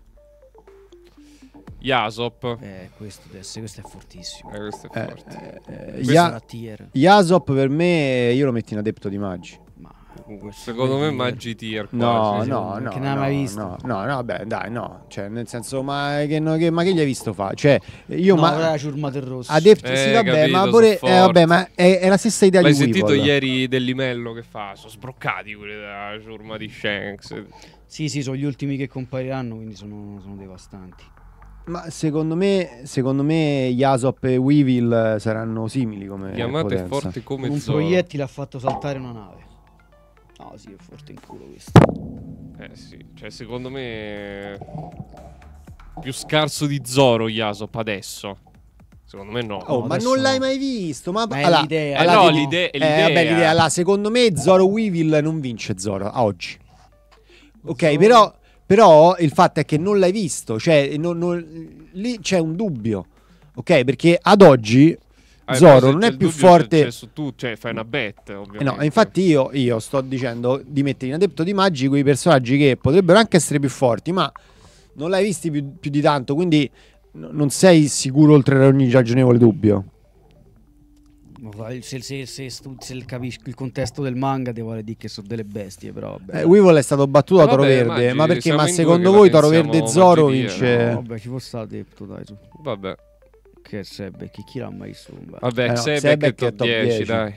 Yasop. Eh, questo deve essere, questo è fortissimo. Eh, questo è Eh, forte. eh, eh, Questo Ya- è la tier. Yasop per me io lo metto in Adepto di Maggi. Ma Secondo me Maggi tier No, quasi. no, no. Che non hai no, mai visto? No, no, no, vabbè, dai, no. Cioè, nel senso, ma che, no, che, ma che gli hai visto fare? Cioè, io No, ma. ora la ciurma del rosso. Adept- Eh, sì, vabbè, capito, ma sono pure. Eh, forti. vabbè, ma è, è la stessa idea L'hai di sentito Weevil. ieri del limello che fa? Sono sbroccati quelli della ciurma di Shanks. Sì, sì, sono gli ultimi che compariranno, quindi sono, sono devastanti. Ma secondo me, secondo me Yasop e Weevil saranno simili come Chiamate potenza. forti come Con un Zoro. proiettile ha fatto saltare una nave. No, sì, è forte in culo questo. Eh sì, cioè secondo me più scarso di Zoro Yasop adesso. Secondo me no. Oh, No, ma adesso non l'hai no. mai visto? Ma, Ma è allora, l'idea. allora Eh no, ti- l'idea- eh, l'idea. vabbè, l'idea. Allora, secondo me Zoro Weevil non vince Zoro a oggi. Ok, Zoro- però, però il fatto è che non l'hai visto, cioè non- non- lì c'è un dubbio. Ok, perché ad oggi Eh, Zoro però se non c'è è il più dubbio, forte. C'è, c'è su tu, cioè fai una bet, Eh ovviamente. no, infatti io, io sto dicendo di mettere in adepto di Maggi quei personaggi che potrebbero anche essere più forti, ma non l'hai visti più, più di tanto, quindi n- non sei sicuro oltre ogni ragionevole dubbio. Ma fa- Se, se, se, stu- se capisco il contesto del manga, devo dire che sono delle bestie, però vabbè. Eh, Weevil è stato battuto Eh, da Toro vabbè, Verde, Maggi, ma perché? siamo Ma in due secondo che voi la Toro pensiamo Verde e Zoro Maggi vince? Tier. No, vabbè, ci può stare adepto, dai, su. Vabbè, Che serve? Che chi l'ha mai visto? Vabbè. vabbè, Eh no, Xebec Xebec è è top top dieci, dieci. dai.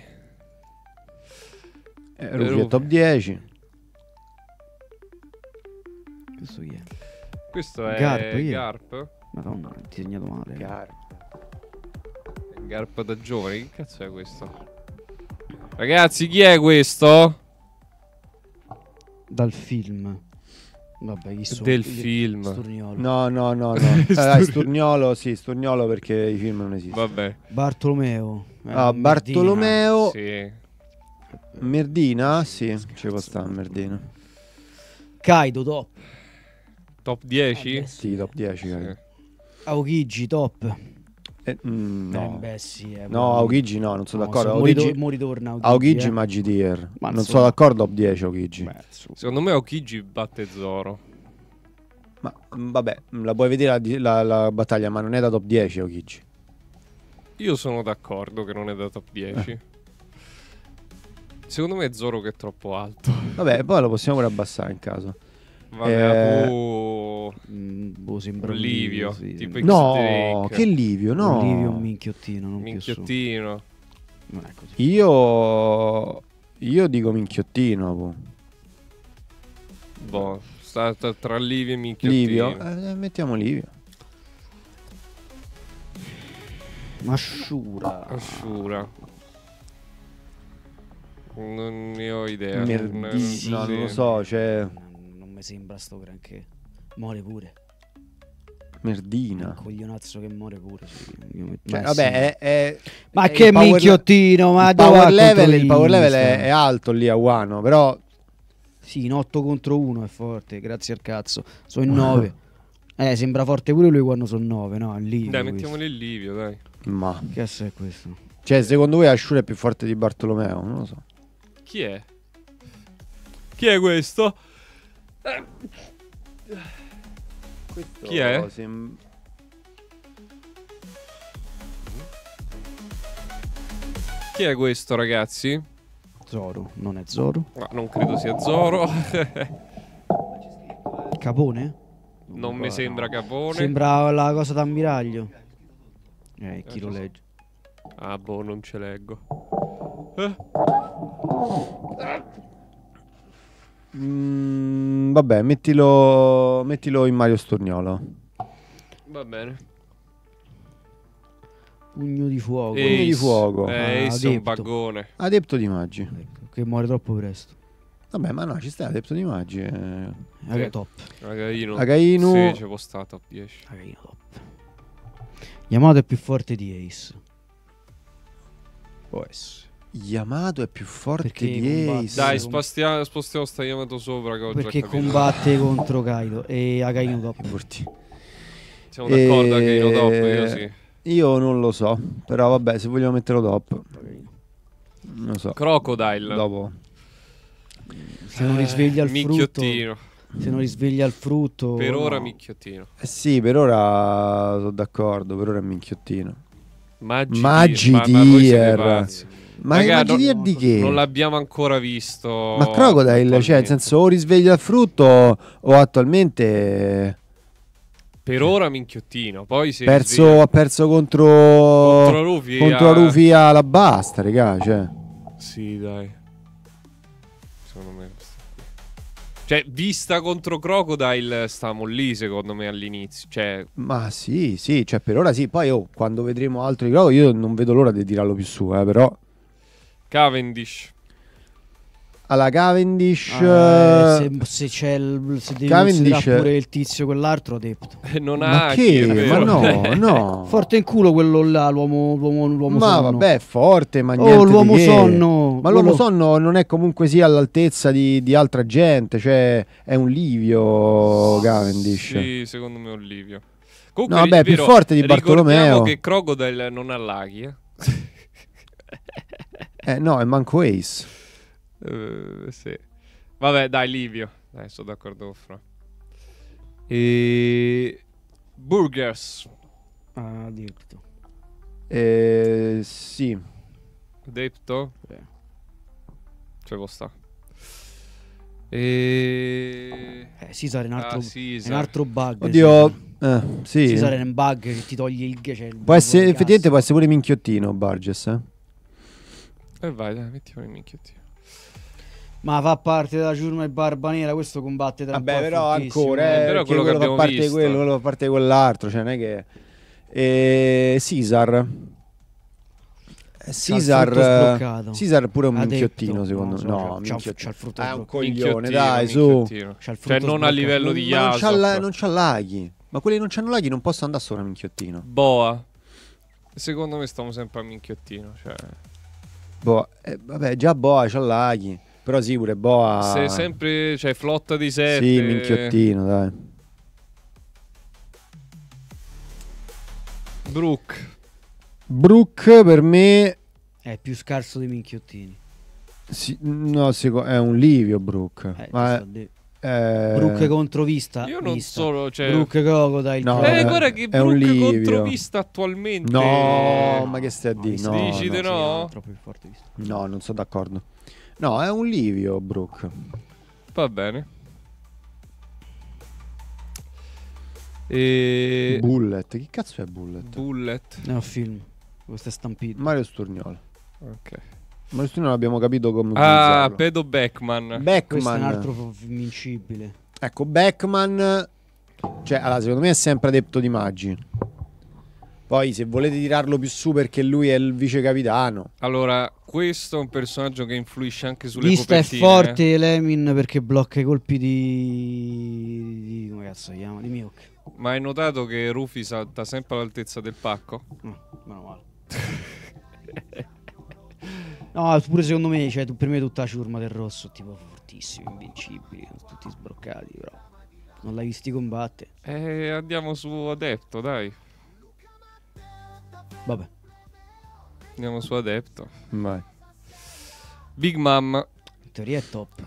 Eh, Rufy è Rufy. top dieci. Questo chi è? Questo è Garp, io. Garp. Madonna, è disegnato male. Garp da giovane, che cazzo è questo? Ragazzi, chi è questo? Dal film. Vabbè, chi sono? Del Io- film. Sturniolo. No, no, no, no. Eh, dai, Sturniolo, sì, Sturniolo perché i film non esistono. Vabbè. Bartolomeo. Eh, Ah, Merdina. Bartolomeo. Sì. Merdina? Sì, ci può stare Merdina. Kaido, top. Top dieci? Eh, beh, Sì, top dieci. Sì. Cari. Aokiji, top. Eh, mm, no. Eh, beh, sì. eh, No, Aokiji no, non sono no, d'accordo. so- mo rido- Aokiji, mo ritorna Aokiji, Aokiji eh. Maggi Tier. Ma Non insomma. sono d'accordo, top dieci Aokiji. Beh, su. Secondo me Aokiji batte Zoro. Ma mm, vabbè, mm, la puoi vedere la, di- la- la battaglia, ma non è da top dieci Aokiji. Io sono d'accordo che non è da top dieci. Secondo me è Zoro che è troppo alto. Vabbè, poi lo possiamo pure abbassare in caso. Vabbè, Eh, oh, Mm, boh, sembra un un Livio, sì, tipo sembra- No, X-Drake. che Livio, no. Un Livio, un minchiottino, non più su. minchiottino. Non è così. Io io dico minchiottino. Po. Boh, sta tra, tra Livio e minchiottino. Livio, eh, mettiamo Livio. Ashura. Ashura. Non ne ho idea. Merdi- Non- no, sì. non lo so, cioè Non, non mi sembra sto granché. Muore pure. Merdina. Un coglionazzo che muore pure. Sì. Io met- Cioè, ma vabbè, sì. è, è- Ma è che il power- minchiottino, ma il dove power va level, contro il power level è, Insta? è alto lì a Wano, però Sì, in otto contro uno è forte, grazie al cazzo. Sono in nove. Eh, sembra forte pure lui quando sono nove, no? Lì. Dai, mettiamoli il Livio, dai. ma Che cazzo è questo? cioè, secondo voi Ashura è più forte di Bartolomeo? Non lo so. Chi è? Chi è questo? Chi è? Sem- Chi è questo, ragazzi? Zoro, non è Zoro. No, non credo sia Zoro. Capone? Non mi sembra Capone. Sembra la cosa d'ammiraglio. Eh, chi lo legge? Ah, boh, non ce leggo. Eh? Mm, vabbè, mettilo, mettilo in Mario Sturniolo. Va bene. Pugno di fuoco. Pugno di fuoco. Eh, Ah, Ace è un adepto. baggone. Adepto di Maggi. Ecco, che muore troppo presto. Vabbè, ma no, ci sta Adepto di Maggi. eh. Raga, Sì. top. Againu. Againu. Sì, ci può stare top dieci. Raga, io top. Yamato è più forte di Ace. Può essere. Yamato è più forte Perché di combatte- Ace. Dai, com- spostiamo, spostiamo sta Yamato sopra che ho già Perché capito. combatte contro Kaido e Againu top. Forti. Siamo d'accordo E- Againu top, io sì. Io non lo so, però vabbè, se vogliamo metterlo top. Non lo so. Crocodile. Dopo. Se non risveglia il frutto. Minchiottino. Se non risveglia il frutto. Per ora no. minchiottino. Eh sì, per ora sono d'accordo, per ora è minchiottino. Maggi, Maggi ma, ma voi siete tier. pazzi. Ma Raga, Imagineer non- di che? Non l'abbiamo ancora visto. Ma Crocodile, cioè nel attualmente. senso o risveglio al frutto o attualmente Per ora minchiottino. Poi si perso, risveglia- ha perso contro contro Rufy. contro a- Rufy alla basta, raga, cioè. Sì, dai. Secondo me. questa qui. Cioè, vista contro Crocodile, stiamo lì, secondo me, all'inizio. Cioè, Ma sì, sì, cioè per ora sì, poi oh, quando vedremo altro di Crocodile io non vedo l'ora di tirarlo più su, eh, però Cavendish. alla Cavendish Ah, eh, eh, se, se c'è il, se devi Cavendish- considerare pure il tizio quell'altro, adepto. Eh, Non ma ha che? chi, è Ma vero. no, no. Forte in culo quello là, l'uomo, l'uomo, l'uomo Ma sonno. vabbè, è forte, ma niente Oh, di l'uomo che. sonno. Ma l'uomo quello- sonno non è comunque sia all'altezza di, di altra gente, cioè è un Livio Cavendish. Sì, secondo me Olivio. Comunque, No, vabbè, è più vero, forte di ricordiamo Bartolomeo. che Crocodile non ha laghi, eh. Eh no, è manco Ace. Eh, sì. Vabbè, dai, Livio. Dai, sono d'accordo con Fra. E... Burgers. Ah, adepto. Eh, sì. Depto. Sì. Cioè, può sta. E... Eh, Caesar è un altro, Ah, è Caesar. un altro bug. Oddio, eh, sì. Caesar è un bug che ti toglie il cioè, il Può essere, il gas. effettivamente può essere pure minchiottino Burgess, eh. E vai, dai, mettiamo in minchiottino. Ma fa parte della ciurma e barba nera, questo combatte tra un Vabbè, po', è però fortissimo. ancora, Eh, eh, però perché quello che quello fa abbiamo parte di visto. quello, quello fa parte di quell'altro, cioè non è che eh, Caesar Eh, Caesar frutto sbloccato. Caesar pure un Adepto. minchiottino secondo No, me. so, No, c'ha- c'ha- minchiottino. c'ha il frutto Ah, è un sbloccato. coglione, Minchiottino, dai, su. minchiottino. C'ha il Cioè, frutto non a sbloccato. livello di Ma non c'ha, la- Yasop. non c'ha laghi. Ma quelli che non c'hanno laghi non possono andare sopra minchiottino. Boa. Secondo me stiamo sempre a minchiottino. Cioè, Boh, eh, vabbè, già Boa c'ha laghi. Però sì, pure Boa. se sempre, cioè, flotta di sette. Sì, minchiottino, dai. Brook. Brook per me È più scarso dei minchiottini. sì, no, seco- è un Livio Brook. Eh, ti Ma sto a dire. è, Brook contro Vista. Io non Vista. solo, cioè... Brook Crocodile. No, eh, è- guarda che è un Brook Livio. contro Vista attualmente. No, ma che stai a dire? Vista- No, Dici no. di no? Troppo più forte Vista. No, non sono d'accordo. No, è un Livio Brook. Va bene. E... Bullet. Che cazzo è Bullet? Bullet. È un film. Questo è Stampede. Mario Sturniolo. Ok. Mario Sturniolo abbiamo capito come Ah, utilizzarlo. Pedo Beckman. Questo è un Beckman. altro invincibile. Ecco, Beckman. Cioè, allora, secondo me è sempre adepto di Maggi. Poi, se volete tirarlo più su perché lui è il vice capitano. Allora, questo è un personaggio che influisce anche sulle Vista è copertine. forte Lemin perché blocca i colpi di... di... come cazzo si chiama? Di Miyok. Ma hai notato che Rufy salta sempre all'altezza del pacco? No, meno male. No, pure secondo me, cioè, tu- per me tutta la ciurma del rosso è tipo fortissimo, invincibili, tutti sbloccati, però non l'hai visti combattere. Eh, andiamo su Adepto, dai. Vabbè. Andiamo su Adepto. Vai. Big Mom. In teoria è top.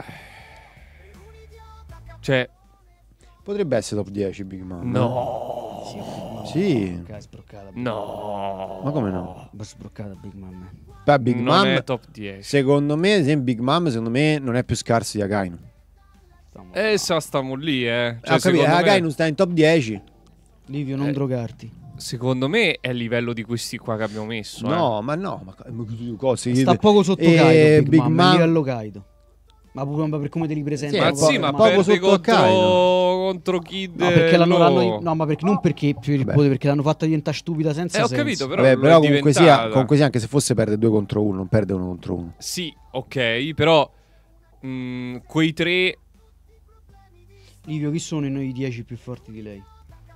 Cioè, Potrebbe essere top dieci Big Mom. no. Sì, no, Sì. sbroccata, sbroccata. No. Ma come no? Ma sbroccata Big Mom. Beh, Big non Mom, è top dieci. secondo me, ad esempio, Big Mom, secondo me, non è più scarso di Akainu. Stiamo- Eh, sa, stiamo lì, eh. Cioè, Ho capito, secondo, Akainu me, sta in top dieci. Livio, non Eh, drogarti. secondo me è il livello di questi qua che abbiamo messo. No, ma no, ma ma cose Sta poco sotto Eh, Kaido, Big, Big Mom, Mom- a livello Kaido. Ma pure ma per come te li presenti. Sì, Ma è sì, po- ma poco perde sotto contro, Kaido. contro Kid. No, perché l'hanno, e l'hanno- Law. no, ma perché non perché per il Vabbè. potere, perché l'hanno fatta diventare stupida senza Eh, ho senso. capito, però, Vabbè, lo però è comunque sia, diventata. comunque sia, anche se fosse perde due contro uno, non perde uno contro uno. Sì, ok, però mh, quei tre. Livio, chi sono i noi dieci più forti di lei?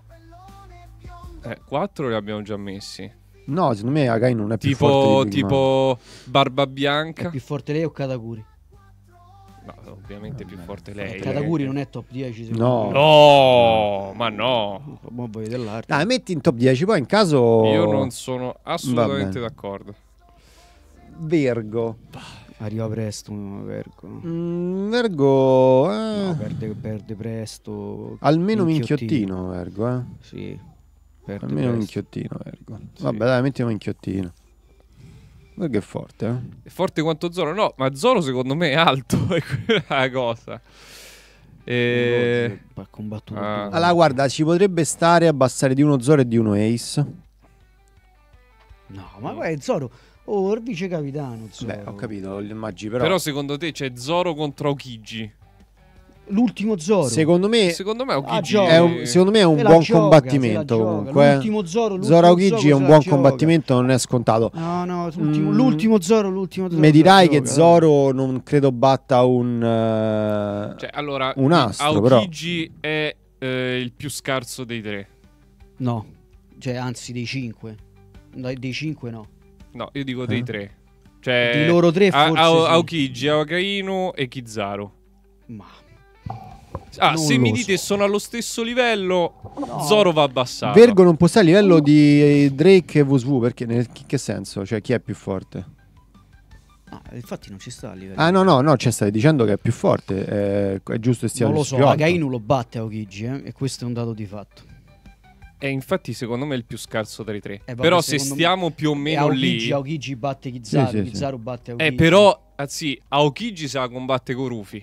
Eh, quattro li abbiamo già messi. No, secondo me Akainu non è più Tipo, forte di Big Mom. tipo Barba È Bianca. più forte lei o Katakuri? No, ovviamente è più forte lei. Katakuri non è top dieci secondo No. me. No, ma no. Ma voi dell'arte. Dai, metti in top dieci, poi in caso... Io non sono assolutamente Vabbè. d'accordo. Vergo. Arriva presto, Vergo. Mm, Vergo... eh, No, perde, perde presto. almeno minchiottino, Vergo, eh. Sì. Perde Almeno presto. minchiottino, Vergo. Vabbè, dai, mettiamo minchiottino. Perché è forte, eh? È forte quanto Zoro? No, ma Zoro secondo me è alto, è quella la cosa. E... Ha combattuto Ah. due. Allora, guarda, ci potrebbe stare abbassare di uno Zoro e di uno Ace. No, ma guarda, Zoro. Oh, il vice capitano. Zoro. Beh, ho capito, l'immagini, però... Però secondo te c'è Zoro contro Aokiji? L'ultimo Zoro. Secondo me... Secondo me Ah, Aokiji gioca. È un, secondo me è un Se la buon gioca, combattimento se la gioca. comunque. L'ultimo Zoro, l'ultimo Zoro Aokiji Zoro è un se buon la gioca. combattimento, non è scontato. No, no, l'ultimo, Mm, l'ultimo Zoro, l'ultimo Zoro. Mi se la dirai che gioca, Zoro non credo batta un... eh, Cioè, allora, un astro, però. Aokiji è eh, il più scarso dei tre. No, cioè anzi dei cinque. Dai, dei cinque no. No, io dico dei Eh? tre. Cioè, Di loro tre A- forse A- sì. Aokiji, Akainu e Kizaru. Ma Ah, Non se lo mi so. dite sono allo stesso livello, No. Zoro va abbassato. Vergo non può stare a livello di Drake e V S V, perché nel che che senso? Cioè, chi è più forte? ah, infatti non ci sta a livello. Ah, no, no, no, cioè stai dicendo che è più forte. eh, È giusto che stia Non lo so, più alto. Akainu lo batte Aokiji, eh, e questo è un dato di fatto. E infatti secondo me è il più scarso tra i tre. vabbè, Però se secondo me- stiamo più o E meno Aokiji, lì... Aokiji batte Kizaru, Sì, sì, sì. Kizaru batte Aokiji. Eh, però, anzi, Aokiji se la combatte con Ruffy.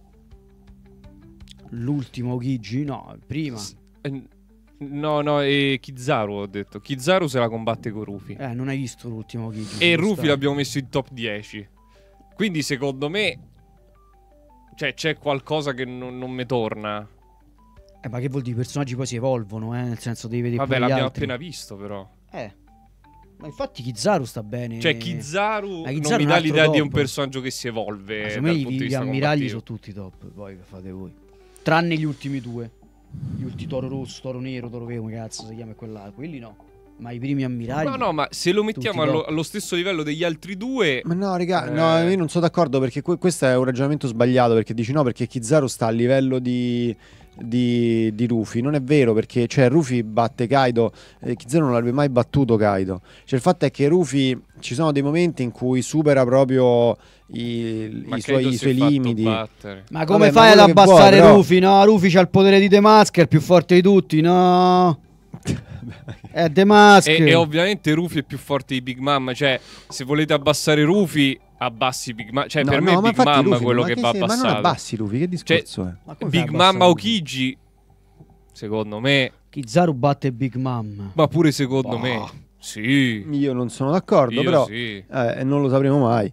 L'ultimo Aokiji? No, prima. Eh, No, no, e Kizaru ho detto. Kizaru se la combatte con Ruffy. Eh, non hai visto l'ultimo Aokiji. E ci Ruffy sta. l'abbiamo messo in top dieci. Quindi secondo me... Cioè c'è qualcosa che non, non mi torna. Eh, ma che vuol dire? I personaggi poi si evolvono, eh, nel senso devi vedere Vabbè, pure gli l'abbiamo altri. appena visto però. Eh. Ma infatti Kizaru sta bene. Cioè Kizaru, Ma Kizaru non è mi un dà altro l'idea di top. un personaggio che si evolve Ma dal secondo me punto di gli, gli vista ammiragli sono combattivo. tutti top, poi che fate voi. Tranne gli ultimi due. Gli ultimi Toro Rosso, Toro Nero, Toro Vero, come cazzo si chiama quella. Quelli no. Ma i primi ammiragli. No, no, ma se lo mettiamo Tutti allo, top. allo stesso livello degli altri due... Ma no, raga, Eh. no, io non sono d'accordo perché que- questo è un ragionamento sbagliato. Perché dici no, perché Kizaru sta a livello di, di, di Ruffy. Non è vero, perché cioè Ruffy batte Kaido, eh, Kizaru non l'avrebbe mai battuto Kaido. Cioè il fatto è che Ruffy ci sono dei momenti in cui supera proprio i, Ma i Kaido suoi, i si è suoi fatto limiti. battere. Ma come Vabbè, ma fai ad quello che vuoi, abbassare però- Ruffy? No, Ruffy c'ha il potere di The Mask, è il più forte di tutti, no. È The Mask. E, e ovviamente Ruffy è più forte di Big Mom. Cioè, se volete abbassare Ruffy, abbassi Big Mom. Cioè, No, per no, me è ma Big infatti Mom Ruffy, quello ma che che va sei- Ma non abbassato. abbassi Ruffy, che discorso è? Ma come fai a Big abbassare Mom Ruffy? Aokiji, secondo me, Kizaru batte Big Mom. ma pure secondo Boh. me, sì. Io non sono d'accordo, Io però sì. eh, non lo sapremo mai.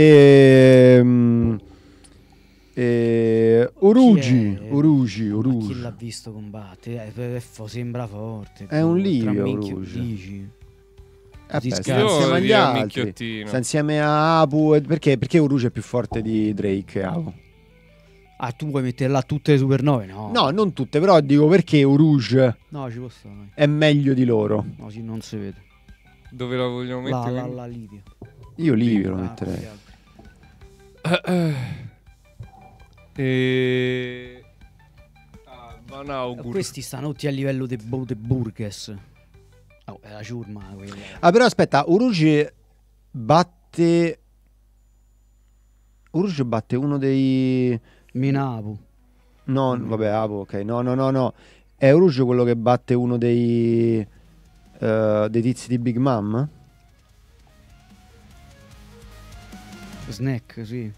Ehm, eh, Urugi, Chi è? Urugi, Ma Urugi. chi l'ha visto combattere? Eh, eh, fo- sembra forte. È un Tra livio, minchio- Urugi. dici. Eh beh, Ti sta scazzo. insieme Io agli direi un altri. minchiottino. Sta insieme a Apu. e- Perché? Perché Urugi è più forte di Drake e Apu? Ah, tu vuoi mettere là tutte le supernove? No. No, non tutte, però dico perché Urugi No, ci può stare. dai. è meglio di loro. No, sì, non si vede. Dove la vogliamo Là, mettere? là, quindi? là, Livio. Io Livio lo Ah, metterei. quegli altri. E... Ah, Van Eh, Augur. Questi stanno tutti a livello di Bo- de Burgess. Oh, è la ciurma quella. Ah, però aspetta, Urugi batte. Urugi batte uno dei. Minapu. No, vabbè, Apu, ok. No, no, no, no. È Urugi quello che batte uno dei. eh, dei tizi di Big Mom? Snack, sì.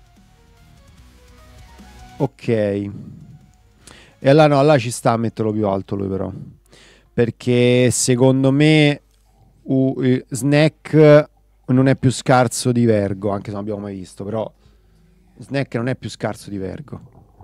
Ok. E allora no, là ci sta a metterlo più alto lui però. Perché secondo me u- eh, Snack non è più scarso di Vergo, anche se non abbiamo mai visto, però Snack non è più scarso di Vergo.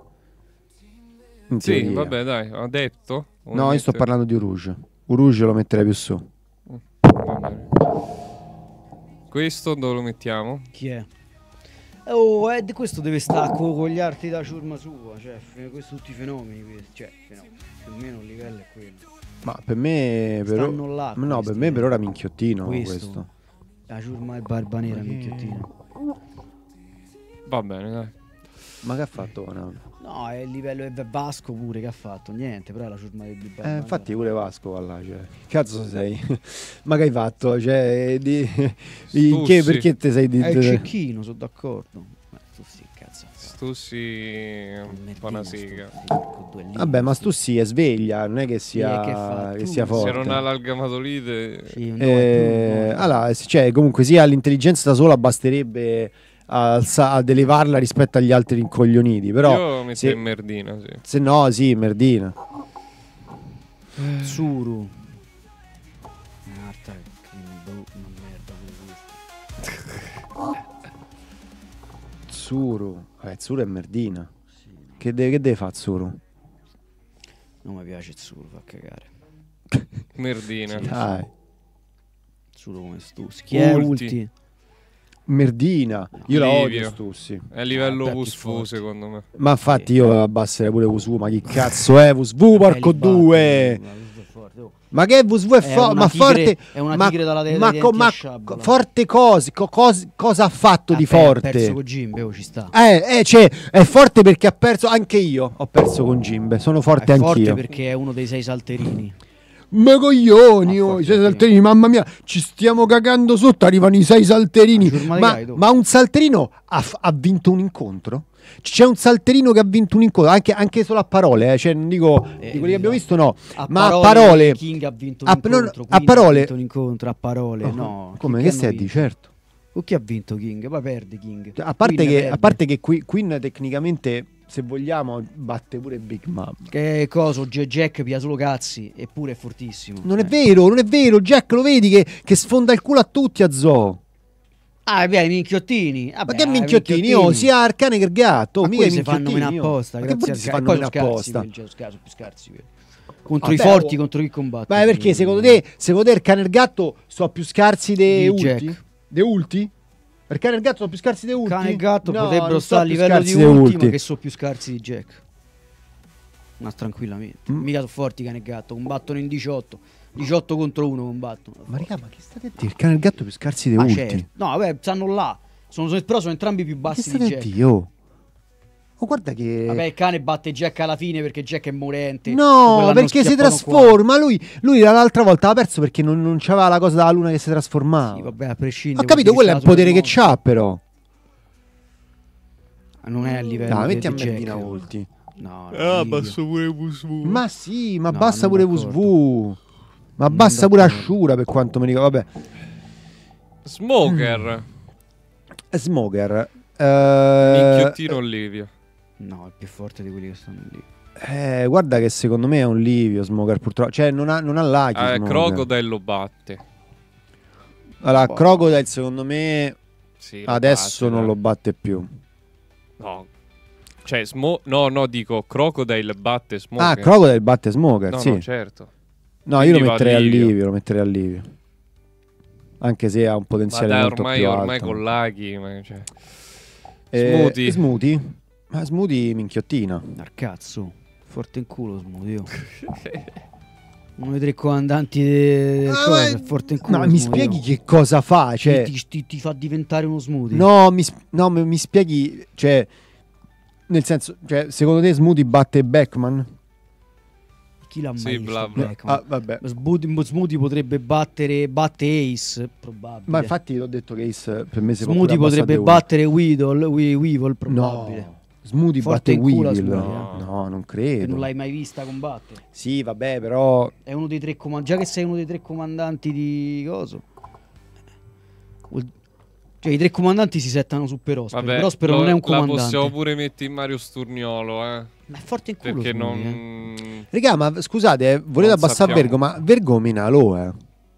In Sì, teoria. vabbè, dai, ha detto. No, io sto parlando di Uruge. Uruge lo metterei più su. Va bene. Questo dove lo mettiamo? Chi è? Oh, Ed questo deve stare co- con gli arti da ciurma sua. Cioè, fe- questi tutti i fenomeni. questi, Cioè, fenomeni. Più o meno il livello è quello. Ma per me per Stanno o- là, no, per questi, me per eh. ora minchiottino questo. Questo. La ciurma e barba nera, minchiottino. Va bene, dai. Ma che ha fatto Ronaldo? No, è il livello è Vasco pure che ha fatto. Niente, però è la ciurma di barba Eh, nera. infatti pure Vasco va là, cioè. Che cazzo sei? Ma che hai fatto? Cioè, di, di- Stussi. che, perché te sei di È il te- cecchino, sono d'accordo. Ma tu sì, cazzo. cazzo. Stussi un po' una sega. Vabbè, ma Stussi è sveglia, non è che sia, Sì, che fa? che Tu sia se forte. Se non ha l'algamatolite... Sì, no, Eh, è più- no. allora, cioè, comunque sia l'intelligenza da sola basterebbe alza- ad elevarla rispetto agli altri rincoglioniti, però Io metto se, in merdina, sì. se no, sì, merdina. Tsuru. Marta, che boh, una merda pure questo. Tsuru. Vabbè, Tsuru è merdina. Che deve, che deve fare Tsuru? Non mi piace Tsuru, fa cagare. Merdina. Dai. Tsuru come Stussi. Chi è Ulti. Ulti? Merdina. Io la odio Livio. Stussi. È a livello Vabbè, più Vusfu, forte. secondo me. Ma infatti io abbasserei pure V S V, ma chi cazzo è V S V, porco due? Ma che V S V è, È fo- una ma tigre- forte, è una ma, tigre dalla de- ma, dai co- denti ma a sciabola. co- forte cose, co- cos- cosa ha fatto di Vabbè, forte? Ha perso con Jimbe, oh, ci sta. Eh, eh, cioè, è forte perché ha perso, anche io ho perso con Jimbe, sono forte È forte anch'io. perché è uno dei sei salterini. Ma coglioni, Ah, oh, forte i sei anche. salterini, mamma mia, ci stiamo cagando sotto, arrivano i sei salterini. Ah, giornata Ma, di Kaido. ma un salterino ha, f- ha vinto un incontro? C'è un salterino che ha vinto un incontro, anche, anche solo a parole, eh, cioè non dico Eh, di quelli che abbiamo no. visto, no, A ma a parole, parole. King ha vinto un a, non- incontro. a Queen ha parole. vinto un incontro, a parole, Oh, no. come Chi che hanno stai di vinto? certo? O chi ha vinto King? Poi perde King. Cioè, a parte Queen che, perde. a parte che qui, Queen tecnicamente, se vogliamo, batte pure Big Mom. Che coso, J- Jack pia solo cazzi, eppure è fortissimo. Non è Eh. vero, non è vero, Jack lo vedi che, che sfonda il culo a tutti a Zoo. Ah, beh, i minchiottini. Vabbè, Ma che i minchiottini? Oh, sia Arcane che il gatto, Ma mica i quelli si fanno meno minchiottini. oh. apposta, Ma che grazie vuol al dire si gatto. fanno E meno poi sono apposta? scarsi, quelli, sono più scarsi. quelli. Contro Vabbè, i forti, oh. contro chi combatte. Ma perché secondo te, secondo te il cane e il gatto sono più scarsi dei Di ulti? Jack. Dei ulti? Il cane e il gatto sono più scarsi dei ulti? Cane e gatto No, potrebbero non stare a sono più livello di scarsi dei ulti, ma che ulti. sono più scarsi di Jack. Ma tranquillamente. Mm. Mica sono forti cane e gatto, combattono in diciotto. diciotto contro uno combattono. Ma raga, ma che state a dire? Il cane e il gatto più scarsi dei Ma ulti? certo. No, vabbè, stanno là. Sono, però sono entrambi più Ma che bassi di state a Jack. dire? Oh? Oh, guarda che... Vabbè, il cane batte Jack alla fine perché Jack è morente. No, Quell'hanno perché si schiappato qua. trasforma. Lui, lui l'altra volta aveva perso perché non, non c'aveva la cosa della luna che si trasformava. Sì, vabbè, a prescindere. Ho capito, vuol quello è dire il che c'ha potere la che supermoto. c'ha, però. Non è a livello No, di metti a di Jack. Merdina ulti. No, Ah, no, basso pure Vusfu. Ma sì, ma No, basta non pure V S d'accordo. V. Ma Non basta pure d'accordo. Ashura per quanto mi ricordo. Vabbè. Smoker. Smoker. Eh, Minchiottino Olivia. No, è più forte di quelli che stanno lì. eh, guarda che secondo me è un livio Smoker purtroppo. Cioè non ha, non ha laghi. Ah, Smoker. Crocodile lo batte. Allora, Boh. Crocodile secondo me Sì, lo adesso batte, non dai. lo batte più. No. Cioè, Smo- no, no, dico Crocodile batte Smoker. Ah, Crocodile batte Smoker, No, sì. no, certo. No, io lo Quindi va metterei a Livio. livio, lo metterei a livio. Anche se ha un Ma potenziale dai, molto ormai, più ormai alto. con laghi. Ma, cioè. Eh, Smoothie. Smoothie? Ma Smoothie minchiottina. Dal cazzo. Forte in culo, Smudio. Uno dei tre comandanti del Ah, coso, ma- è forte in culo. No, mi Smudio. spieghi che cosa fa? Cioè, ti, ti- ti fa diventare uno smoothie. no, mi, sp- no, mi mi spieghi, cioè, nel senso, cioè, secondo te Smoothie batte Beckman? Chi l'ha mai Sì, visto bla bla. Beckman? Ah, vabbè. Smoothie, Smoothie potrebbe battere batte Ace, probabile. Ma infatti ti ho detto che Ace per me si può Smoothie pure abbassare potrebbe di uno. battere Weedle, We- Weevil, probabile. No, Smoothie Forte batte in culo, Weevil. Smoothie, No, eh. no, non E credo. non l'hai mai vista combattere. Sì, vabbè, però È uno dei tre comandanti. Già che sei uno dei tre comandanti di coso. Vuol- Cioè, i tre comandanti si settano su Perospero. Vabbè, Perospero lo- non è un la comandante. possiamo pure mettere in Mario Sturniolo, eh. Ma è forte in culo. Perché Smoothie, eh. non... raga, ma scusate, eh, volete Non abbassare sappiamo. Vergo, ma Vergo menalo, eh.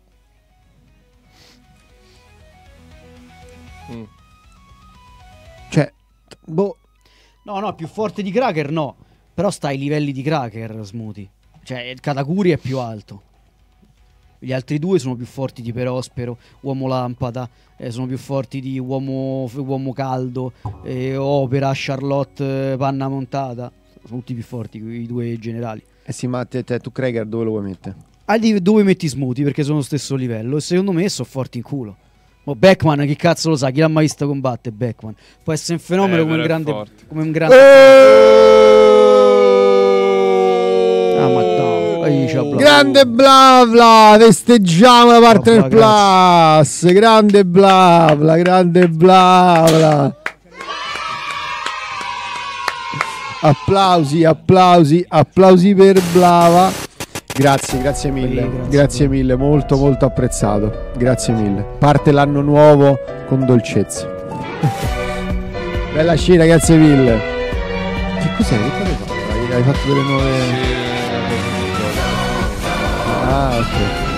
Mm. Cioè, t- boh, No, no, più forte di Cracker no. Però sta ai livelli di Cracker, Smoothie. Cioè, il Katakuri è più alto. Gli altri due sono più forti di Perospero, Uomo Lampada, eh, sono più forti di Uomo, Uomo Caldo, eh, Opera, Charlotte, eh, Panna Montata. Sono tutti più forti i due generali. eh sì, ma te, te, tu Krager dove lo vuoi mettere? Ah, di- dove metti Smoothie? Perché sono allo stesso livello. E secondo me sono forti in culo. Ma Beckman, chi cazzo lo sa? Chi l'ha mai visto combattere? Beckman. Può essere un fenomeno Eh, come un però è grande. forte. Come un grande. Ah, ma no. Ehi, c'ha bla- Grande Blavla, festeggiamo la partner Blavla, plus. Grande Blavla, grande Blavla. applausi, applausi, applausi per Blava. Grazie, grazie mille, Sì, grazie, grazie bro. mille, molto molto apprezzato. Grazie mille. Parte l'anno nuovo con dolcezza. Bella scena, grazie mille. Che cos'è? Che cosa hai fatto? Hai- Hai fatto delle nuove. Ah, ok.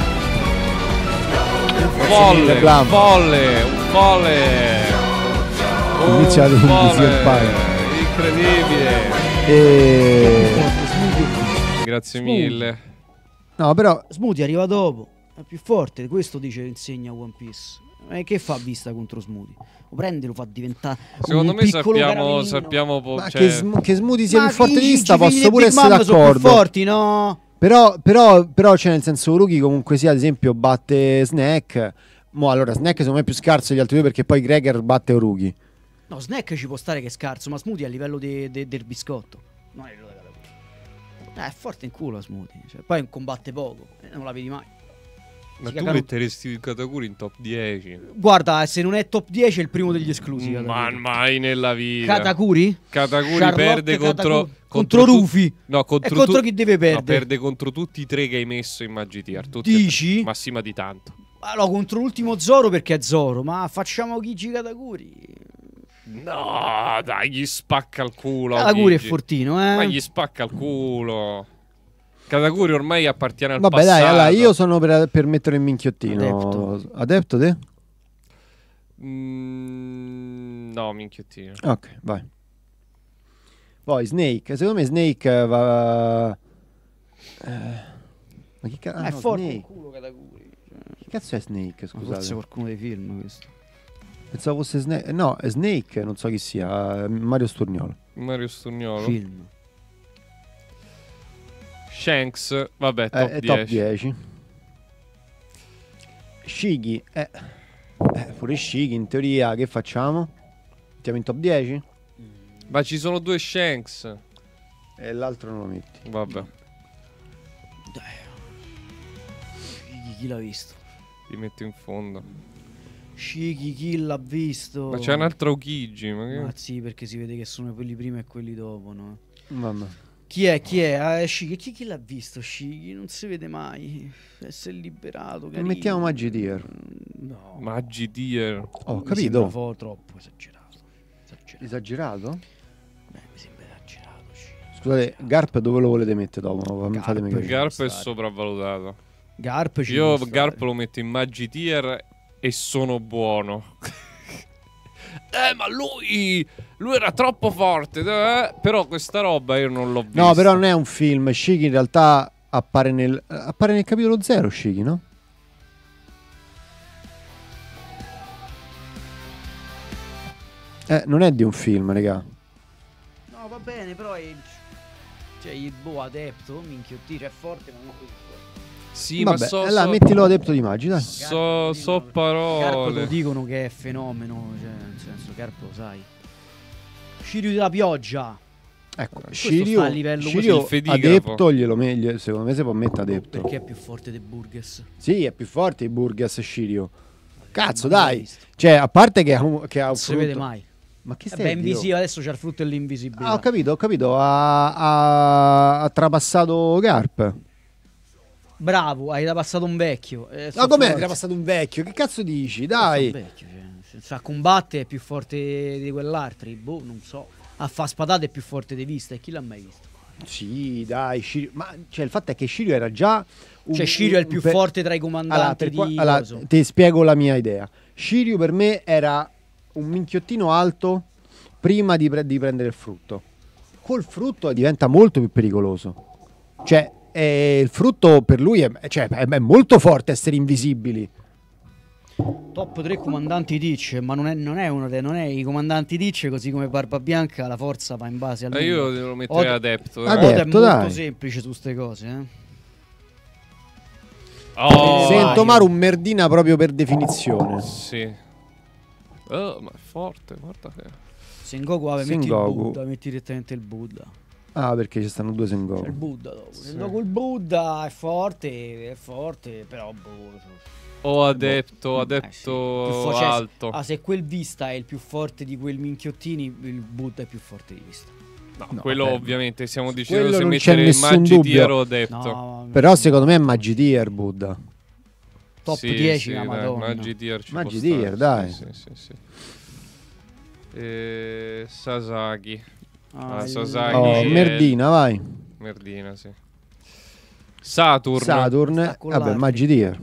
Folle, Blam. un folle, un folle. Un Iniziato con folle. Busy Empire. Incredibile. E... Grazie Smoothie. mille. No, però Smoothie arriva dopo, è più forte, questo dice insegna One Piece. E che fa vista contro Smoothie? Lo prende e lo fa diventare Secondo un me piccolo sappiamo, caramellino. sappiamo po- ma cioè, che, sm- che Smoothie sia Ma più forte i di vista figli posso di pure Big essere Mom sono d'accordo. più forti, no? Però, però, però, cioè, nel senso, Uruki comunque sia, ad esempio, batte Snack. Mo, allora, Snack secondo me è più scarso degli altri due perché poi Gregor batte Uruki. No, Snack ci può stare che è scarso, ma Smoothie è a livello de- de- del biscotto. Non è quello della Eh, è forte in culo Smoothie, cioè, poi combatte poco, eh, non la vedi mai. ma Si tu cagano- metteresti il Katakuri in top dieci? Guarda, se non è top dieci è il primo degli esclusi. Ma Katakuri. mai nella vita. Katakuri? Katakuri Charlotte perde contro, Katakuri. Contro tu- Rufy. No, contro E contro tu- chi deve no, perdere? perde contro tutti i tre che hai messo in Magitier. Tutti e tre. Dici? Massima di tanto. Allora, contro l'ultimo Zoro perché è Zoro, ma facciamo Kiji Katakuri. No, dai, gli spacca il culo. Katakuri è Gigi. fortino, eh. Ma gli spacca il culo. Katakuri ormai appartiene al Vabbè, passato. dai, allora, io sono per, per mettere il minchiottino. Adepto. Adepto te? Mm, no, minchiottino. Ok, vai. Poi Snake, secondo me Snake va... Eh, ma che cazzo? è no, forte in Snake. culo Katakuri. Che cazzo è Snake, Ma forse scusate? qualcuno dei film questo. Pensavo fosse Snake. No, è Snake, non so chi sia, Mario Sturniolo. Mario Sturniolo. Film. Shanks, vabbè, Eh, top è dieci. top dieci. Shiggy, eh, eh, pure Shiggy in teoria, che facciamo? Mettiamo in top dieci? Ma ci sono due Shanks. E l'altro non lo metti. Vabbè, Shiki chi l'ha visto? li metto in fondo. Shiki chi l'ha visto? Ma c'è un altro Okiji. Ma che... Ma sì, perché si vede che sono quelli prima e quelli dopo, no? Mamma. Chi è? Chi è? Ah, è Shiki. Chi, chi l'ha visto Shiki? Non si vede mai. Si è liberato. Carino. mettiamo Magitier. No. Magitier. Ho Mi capito. sembra fo- troppo esagerato. Esagerato. Esagerato? Beh, mi sembra esagerato. Shiki. Scusate, Garp dove lo volete mettere dopo? Garp. Fatemi capire. Garp è stare. sopravvalutato. Garp ci Io può Garp stare. lo metto in Magitier e sono buono. Eh, ma lui, lui era troppo forte. eh? Però questa roba io non l'ho vista. No, però non è un film. Shiggy in realtà appare nel, appare nel capitolo zero, Shiggy, no? Eh, non è di un film, raga. No, va bene, però è... Cioè, il boh adepto, minchiottire, è forte, ma non così forte. Sì, Vabbè, ma so, allora so, mettilo adepto di Magi, dai. so, so Garp lo parole. dicono che è fenomeno, cioè, nel senso, Garp lo sai. Shiryu della pioggia. Ecco, Questo Shiryu, sta a livello così. Shiryu Il fedigrafo. adepto glielo meglio, secondo me si può mettere adepto. Perché è più forte dei Burgess. Sì, è più forte i Burgess Shiryu. Cazzo, Non l'ho dai. visto. Cioè, a parte che ha un, che ha un Non si frutto- vede mai. Ma che Vabbè, stai è invisibile, adesso c'è il frutto e l'invisibilità. Ah, ho capito, ho capito. Ha, ha, ha trapassato Garp. Bravo, hai trapassato un vecchio. Eh, Ma sto com'è? forte. Trapassato un vecchio? Che cazzo dici? Sto Dai. vecchio, cioè, se sa combattere è più forte di quell'altro. Boh, non so. A fa spadate è più forte di vista. E chi l'ha mai visto? Sì, dai, Shiryu. Ma cioè, il fatto è che Shiryu era già un, Cioè, Shiryu è il un più pe- forte tra i Allora, comandanti per qua- di allora, coso. ti spiego la mia idea. Shiryu per me era un minchiottino alto prima di, pre- di prendere il frutto. Col frutto diventa molto più pericoloso. Cioè, eh, il frutto per lui è, cioè, è, è molto forte essere invisibili. Top tre comandanti Teach, ma non è, non è uno dei, non è i comandanti Teach, così come Barba Bianca, la forza va in base al Eh, io lo metterei Oda- adepto. eh. Adepto. Oda è molto dai. semplice su ste cose, eh. Oh, Sento Maru un merdina proprio per definizione. sì. Oh, ma è forte, guarda che... Sengoku, vabbè, metti il Sengoku. Buddha, metti direttamente il Buddha. Ah, perché ci stanno due C'è il Sengoku. Buddha dopo. Sengoku il Buddha è forte, è forte, però boh. O adepto, Eh, adepto sì. Più fo- cioè, alto. Ah, se quel vista è il più forte di quel minchiottini, il Buddha è più forte di vista. No, No, quello vabbè. ovviamente stiamo Su dicendo quello se non c'è mettere nessun Maggi dubbio. Tier o Adepto. No, Però secondo me è Maggi Tier, Buddha. top Sì, dieci, sì, la dai, Madonna. Maggi Tier ci Maggi può stare, Tier, dai. Sì, sì, sì, sì. Eh, Sasaki. Ah, Ah, il- Sasaki. Oh, è- Merdina, vai. Merdina, sì. Saturn. Saturn, Sta con vabbè, l'arti. Maggi Tier.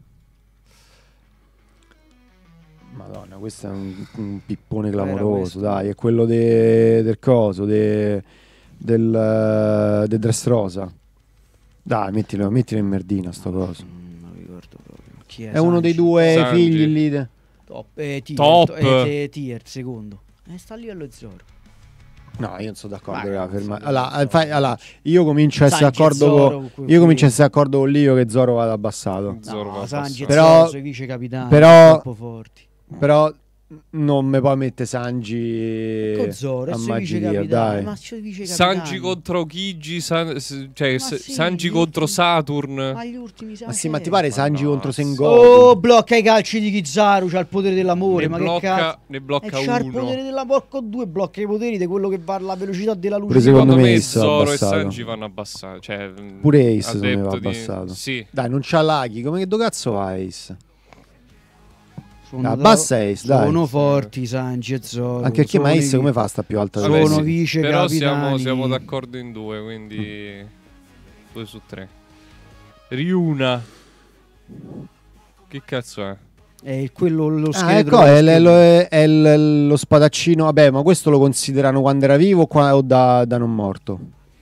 Madonna, questo è un, un pippone Qual era clamoroso, questo? dai, è quello de- del coso, de- del, eh, del Dressrosa. Dai, mettilo, mettilo in Merdina sto coso. Mm, non ricordo proprio. Chi è? È uno dei Sanji? due Sanji. figli lì. de- Top, eh, tier, Top. to- eh, te- tier, secondo. Eh, sta a livello zero. No, io non sono d'accordo. Vai, raga, non ferma- so, allora, non so, fai- non allora, so. io comincio a essere Sanji e d'accordo Zoro, con que- io comincio a quelli- essere d'accordo con Lio che Zoro vada abbassato. Zoro va No, Sanji e abbassato. Però- Zoro sono i vice capitani, però- troppo forti. Però non mi puoi mettere Sanji Con Zoro, a e sui Maggi vice Tier, capitani, dai. ma c'è i vice capitani. Sanji contro Kiji, San- s- cioè Ma S- sì, Sanji gli contro ultimi- Saturn. Ma gli ultimi Ma sì, ma ti pare Ma Sanji no, contro sì. Sengoku? Oh, blocca i calci di Kizaru, c'ha il potere dell'amore, ne ma che blocca, cazzo? ne E blocca c'ha il uno. potere della porco due, blocca i poteri di quello che va alla velocità della luce. Pure secondo Secondo me me Ace va Zoro e abbassato. Sanji vanno abbassati. Cioè, mh, Pure Ace secondo me va adepto di- abbassato. Sì. Dai, non c'ha laghi, come che do cazzo va Ace? Sono Abbassa da- Ace, dai. Sono forti Sanji e Zoro. Anche perché sono ma Ace i- come fa a sta più alta di Vabbè, Sono Ace? sì. vice Però siamo, capitani. siamo d'accordo in due, quindi due su tre. Ryuna. Che cazzo è? È quello lo Ah, scheletro. ecco, dello è, scheletro. lo, è- è il- lo spadaccino. Vabbè, ma questo lo considerano quando era vivo o qua- o da, da non morto?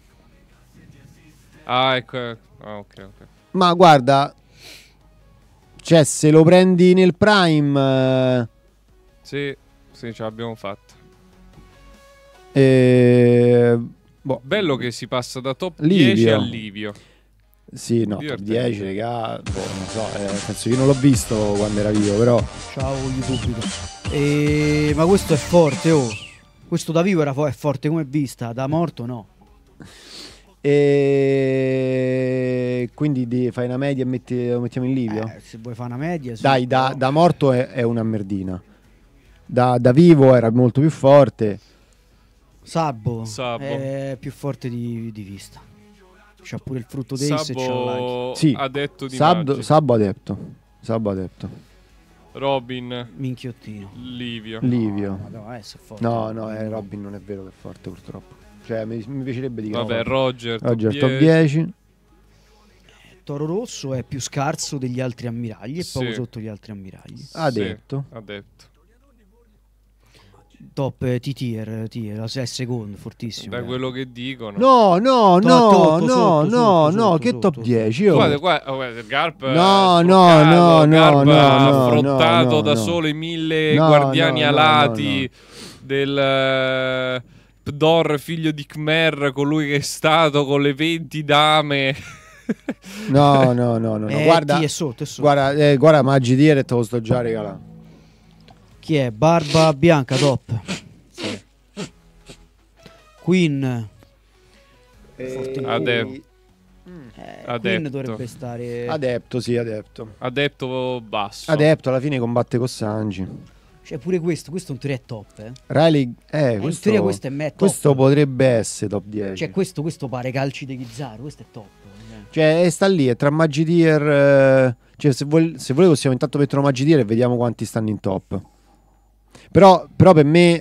Ah, ecco. eh. Ah, ok, ok. Ma guarda, cioè, se lo prendi nel prime, Sì, sì, ce l'abbiamo fatta. eh, eh, boh, Bello che si passa da top Livio. dieci a Livio. sì, no, top Divertente. dieci, raga, boh, non so, eh, nel senso, io non l'ho visto quando era vivo, però Ciao YouTube. E... Ma questo è forte, oh. Questo da vivo era fo- è forte come vista, da morto no. e quindi di- fai una media e metti- lo mettiamo in Livio? Eh, se vuoi fare una media, sì, Dai, da, però- da morto è, è una merdina. Da, da vivo era molto più forte. Sabbo, Sabbo. è più forte di, di vista. C'ha pure il frutto d'Ace e c'ha l'Aki. Sabo Sì, adetto di Sab, Maggi. Sabbo adepto. Sabbo adepto. Robin, Minchiottino. Livio. Livio. Madonna, adesso è forte. No, no, eh, Robin non è vero che è forte purtroppo. Cioè, mi, mi piacerebbe di Vabbè, no. Roger, top Roger top dieci. dieci. Toro Rosso è più scarso degli altri ammiragli e Sì. poco sotto gli altri ammiragli. Adepto. Sì, adepto. Top eh, T-tier, tier, è secondo, fortissimo. Da eh. quello che dicono. No, no, To- no, sotto, no, sotto, no, sotto, no, sotto, che sotto, top dieci? Io... Guarda, qua, oh, guarda, Garp No, è no, truccato, no, no, Garp no, ha no, affrontato no, da no. solo i mille No, guardiani no, no, alati no, del eh, Pdor, figlio di Khmer, colui che è stato con le venti dame. No, no, no, no, no. Eh, Guarda, T è sotto, è sotto. guarda, eh, guarda Maggi Tier e te lo sto già regalando. Chi è? Barba Bianca, top. Queen. Adep- Eh, Adepto. Queen dovrebbe stare... Adepto, sì, adepto. Adepto basso. Adepto, alla fine combatte con Sanji. Cioè pure questo, questo in teoria è top, eh. Riley, eh, in questo, teoria questo è me top. questo potrebbe essere top dieci. Cioè questo, questo pare calci di Kizaru, questo è top. eh. Cioè, eh, sta lì, è tra Maggi Tier. eh, Cioè, se, vuoi, se volete possiamo intanto mettere Maggi Tier e vediamo quanti stanno in top. Però, però per me,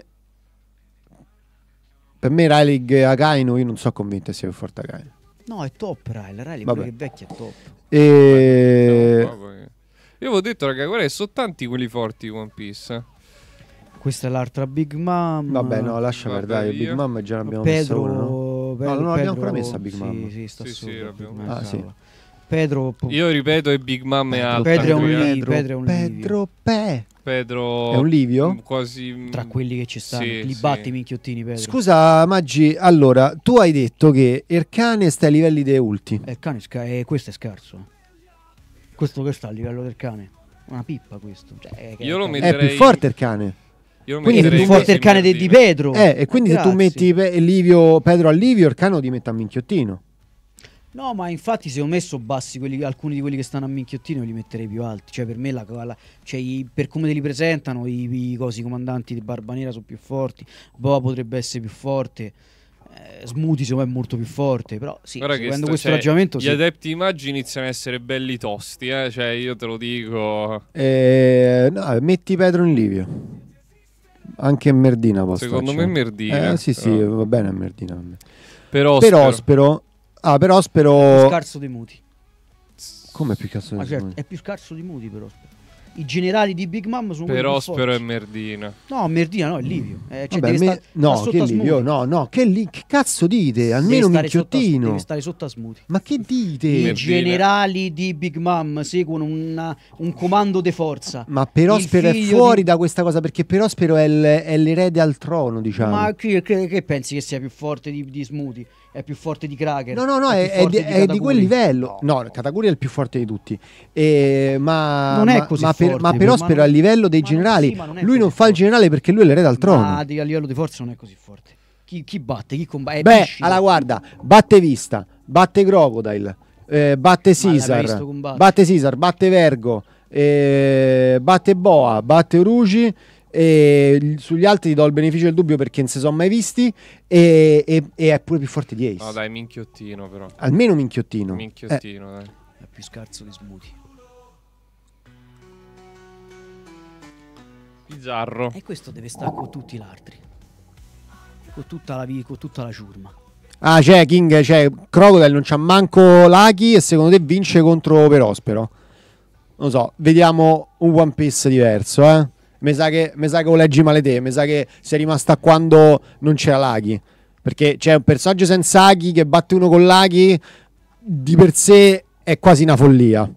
per me Riley Akainu, io non sono convinto che sia più forte Akainu. No, è top Riley, Riley Vabbè. pure che vecchio è top. E... No, poi- Io avevo detto, raga, guarda, sono tanti quelli forti di One Piece. eh. Questa è l'altra Big Mom. Vabbè, no, lascia Vabbè, perdere. via. Big Mom già l'abbiamo messa Pedro, una, no? Pedro, No, non l'abbiamo Pedro- ancora messa Big Mom. Sì, sì, sta Sì, sì, sopra, l'abbiamo Big Mom, messa. Ah, sì. cavolo. Pedro, Io ripeto, è Big Mom è alta. Pedro è un qui, eh. li- Pedro è un livio. Pedro Pe. Pedro È un livio? mm, Quasi mm, Tra quelli che ci stanno, sì, li sì. batti i minchiottini Pedro. Scusa, Maggi, allora, tu hai detto che Ercane sta ai livelli dei ulti. Eh, il cane è sca- eh, questo è scarso. Questo che sta a livello del cane. Una pippa questo. Cioè, è- Io lo è- È metterei- più forte Ercane. Io lo Quindi è metterei più forte il così, cane di, di Merdino. Pedro. Eh, e quindi se tu Grazie. metti Pe- Livio, Pedro a Livio, Ercane lo dimetta a minchiottino. No, ma infatti se ho messo bassi quelli, alcuni di quelli che stanno a minchiottino li metterei più alti. Cioè per me la, la- cioè, i- per come te li presentano i, i cosi i comandanti di Barba Nera sono più forti. Boa potrebbe essere più forte. Eh, Smoothie secondo me è molto più forte, però sì, Guarda che seguendo sta- questo cioè, ragionamento gli sì. adepti Maggi iniziano a essere belli tosti, eh? Cioè, io te lo dico. Eh, no, metti Pedro in Livio. Anche Merdina posso Secondo farci. me Merdina, Eh sì, sì, però. va bene Merdina. per me. Però, Però spero- spero. Ah, però È più spero. scarso dei Muti. Come più cazzo Ma ne certo, so? è più scarso di Muti però. I generali di Big Mom sono quelli però più spero è forti. Merdina. No, Merdina no, è Livio. Eh, cioè, Vabbè, deve me- sta- sta no, sotto che a Livio, Smoothie. no, no, che, li- che cazzo dite? Almeno Deve stare sotto a- minchiottino. Deve stare sotto a Smoothie. Ma che dite? I Merdina. generali di Big Mom seguono una- un comando di forza. Ma però Il spero è figlio fuori di- da questa cosa perché però spero è, l- è l'erede al trono, diciamo. Ma che, che- che pensi che sia più forte di, di Smoothie? È più forte di Cracker? No, no, no, è, più è forte di, è di Katakuri? quel livello. No, Katakuri è il più forte di tutti. Eh, ma, Non è ma- così ma per- forte, ma però ma spero non- a livello dei ma non- generali. sì, ma non è Lui così non fa il forte. generale perché lui è l'erede al trono. Ma di- a livello di forza non è così forte. Chi, chi batte? Chi combatte? Beh, alla guarda, batte Vista, batte Crocodile, eh, batte Ma l'hai visto Caesar, combattere? batte Caesar, batte Vergo, eh, batte Boa, batte Urugi. E gli- sugli altri ti do il beneficio del dubbio perché non si sono mai visti. E, e- e è pure più forte di Ace. No, dai, minchiottino però. Almeno minchiottino. Eh, Minchiottino, dai. È più scarso di Smoothie. Bizzarro. E questo deve stare con tutti gli altri. Con tutta la, vi- con tutta la ciurma. Ah, c'è King, c'è Crocodile, non c'ha manco Lucky e secondo te vince contro Perospero? Non lo so, vediamo un One Piece diverso, eh. Mi sa che, mi sa che lo leggi male te, mi sa che sei rimasto a quando non c'era Lucky. Perché c'è un personaggio senza Haki che batte uno con Lucky, di per sé è quasi una follia.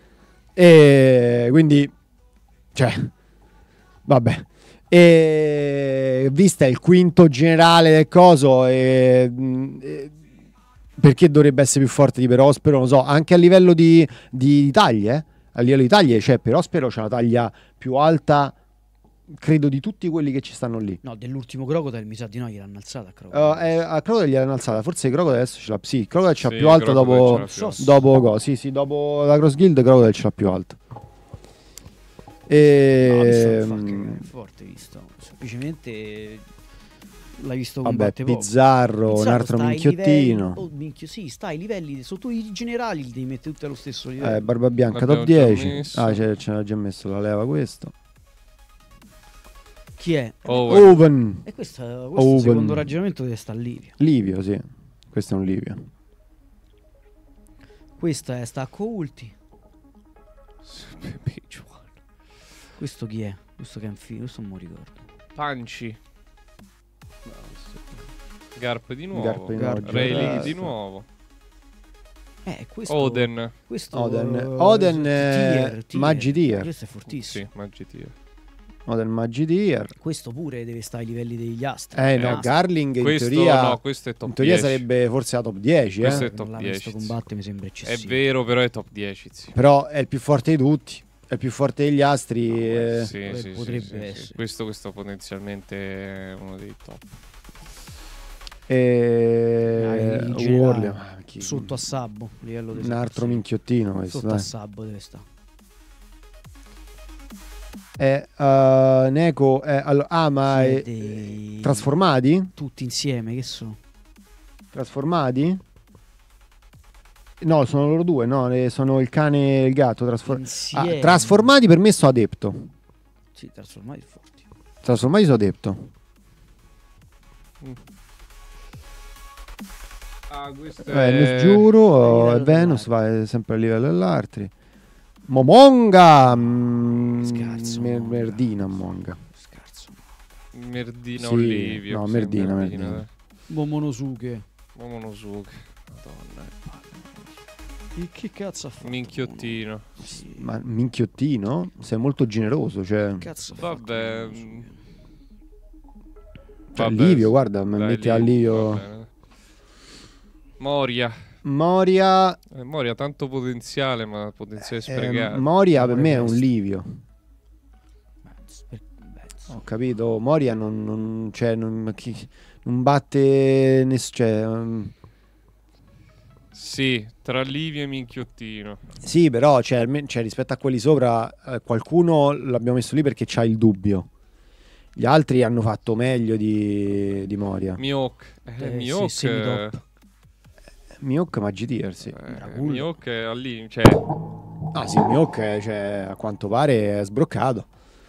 E quindi, cioè, vabbè. E vista il quinto generale del coso, e, e- perché dovrebbe essere più forte di Perospero? Non lo so, anche a livello di, di taglie, eh? A livello di taglie, cioè Perospero c'ha la taglia più alta, credo, di tutti quelli che ci stanno lì. No, dell'ultimo Crocodile mi sa di no, gliel'hanno alzata a Crocodile. Uh, eh, a Crocodile gliel'hanno alzata, forse Crocodile adesso ce l'ha. Sì, Crocodile ce l'ha Sì, più alta Crocodile dopo, ce l'ha più alta. dopo co- sì, sì, dopo la Cross Guild Crocodile ce l'ha più alta. No, E, visto, fa che è forte visto. Semplicemente l'hai visto vabbè, combattere poco. Bizzarro, un Bizzarro altro sta ai minchiottino. livelli- oh, minchio, sì, sta ai livelli sotto i generali li devi mettere tutti allo stesso livello. Eh, Barba Bianca L'abbiamo top già dieci. messo. Ah, ce, ce l'ha già messo la leva questo. Chi è? Owen. Owen. E questo, questo Owen. secondo ragionamento deve stare Livio. Livio, sì. Questo è un Livio. Questa è stacco ulti. Questo chi è? Questo che è un figlio, questo non mi ricordo. Panci. Garp di nuovo. Garp di nuovo, Rayleigh Gerard. di nuovo. Eh, questo Oden. Questo Oden. eh, Oden, tier, eh, tier. Magi tier. Questo è fortissimo. Sì, Maggi tier. Oden Magi Tier. Questo pure deve stare ai livelli degli astri. Eh Eh, no, astri. Garling in Questo teoria, no, questo è top in teoria dieci. sarebbe forse la top dieci, Questo eh? è top Non l'ha dieci, visto sì. combattere, mi sembra È eccessivo. vero, però è top dieci. Sì, Però è il più forte di tutti. È il più forte degli astri. eh. sì, potrebbe- sì, sì, potrebbe sì, sì. essere. Questo, questo potenzialmente è uno dei top. E... Ah, il Warley, generale. ma chi- Sotto a Sabbo, livello di un altro minchiottino questo, Sotto a dai. Sabbo deve stare. Eh, uh, Neko, eh, allo- ah ma è- Siete trasformati? tutti insieme, che so? Trasformati? No, sono loro due, no, eh, sono il cane e il gatto. Trasfor- Insieme. ah, trasformati per me sono adepto. Sì, trasformati forti. Trasformati sono adepto. Ah, questo Venus giuro, a e livello Venus dell'altri. va sempre a livello dell'altri. Momonga, mm, Scarso, mer- Momonga. Merdina Monga. Scherzo. Merdina Sì, Olivio. no, sì, Merdina, Merdina. dai. Momonosuke. Momonosuke. Madonna. E che cazzo ha fatto? Minchiottino. Momo? Sì. Ma minchiottino, sei molto generoso, cioè, Che cazzo ha fatto Vabbè. Momonosuke? mm, cioè vabbè, Livio, sì. guarda, mi Dai, metti a Livio, Livio. va bene. Moria. Moria, Eh, Moria ha tanto potenziale, ma potenziale eh, sprecato. Moria per Moria me è un presto. Livio. Mezzo, per- mezzo. Ho capito, Moria non, non, cioè, non, chi- non batte ness- cioè, um, Sì, tra Livio e Minchiottino. sì, però cioè, alme- cioè, rispetto a quelli sopra, eh, qualcuno l'abbiamo messo lì perché c'ha il dubbio. Gli altri hanno fatto meglio di, di Moria. Mihawk. Eh, Eh, Mihawk. sì, semi-top. Mihawk Magiteer, sì. Eh, Mihawk è lì, cioè... Ah sì, Mihawk è, cioè, a quanto pare è sbroccato.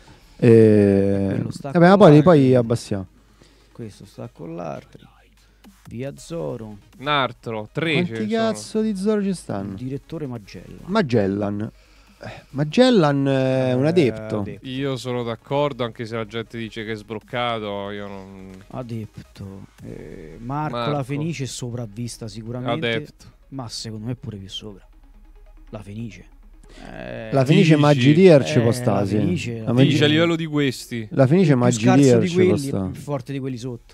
E... Quello sta Vabbè, ma con poi, l'altro. poi abbassiamo. Questo sta con l'altro. Via Zoro. Nartro, tre ce Quanti ne sono. cazzo di Zoro ci stanno? Direttore Magellan. Magellan. Eh, Magellan è un Eh, adepto. adepto. Io sono d'accordo, anche se la gente dice che è sbroccato, io non... Adepto. Eh, Marco, Marco. la Fenice è sopravvista sicuramente. Adepto. Ma secondo me pure più sopra. La Fenice. Eh, La Fenice dici? Magiteer ci Eh, può la stare, sì. Fenice- La la Magi- Dice a livello di questi. La Fenice il più scarso Magiteer di ci può quelli è stare. più forte di quelli sotto.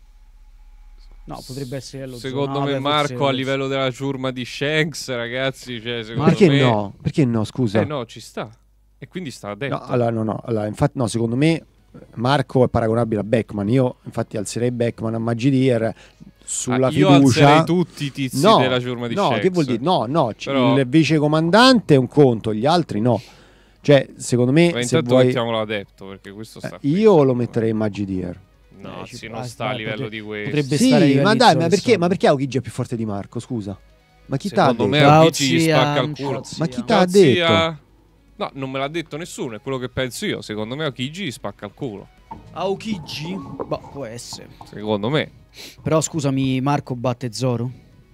No, potrebbe essere lo Secondo Zoro. No, me vabbè, forse- Marco a livello della ciurma di Shanks, ragazzi, cioè, secondo Ma perché me... no? Perché no, scusa? Eh no, ci sta. E quindi sta detto. No, allora, no, no, allora, infatti, no, secondo me Marco è paragonabile a Beckman. Io, infatti, alzerei Beckman a Magiteer sulla Ah, io fiducia. alzerei tutti i tizi no, della ciurma di no, Shanks. che vuol dire? No, no, c- Però- il vicecomandante è un conto, gli altri no. Cioè, secondo me, Ma se intanto vuoi, mettiamolo adepto, perché questo sta eh, qui, io secondo lo me. metterei in Magiteer. No, Eh, ci sì, può- non ah, sta a dai, livello potre- di questo. potrebbe stare a Sì, livelli ma dai, ma Zoro, perché, insomma. ma perché Aokiji è più forte di Marco? Scusa, ma chi t'ha Secondo detto? me Ciao, Aokiji gli zia, spacca il ciao, culo. zia. Ma chi Ciao, t'ha Ciao, detto? zia. No, non me l'ha detto nessuno, è quello che penso io. Secondo me Aokiji gli spacca il culo. Aokiji? Boh, può essere. Secondo me. Però scusami, Marco batte Zoro?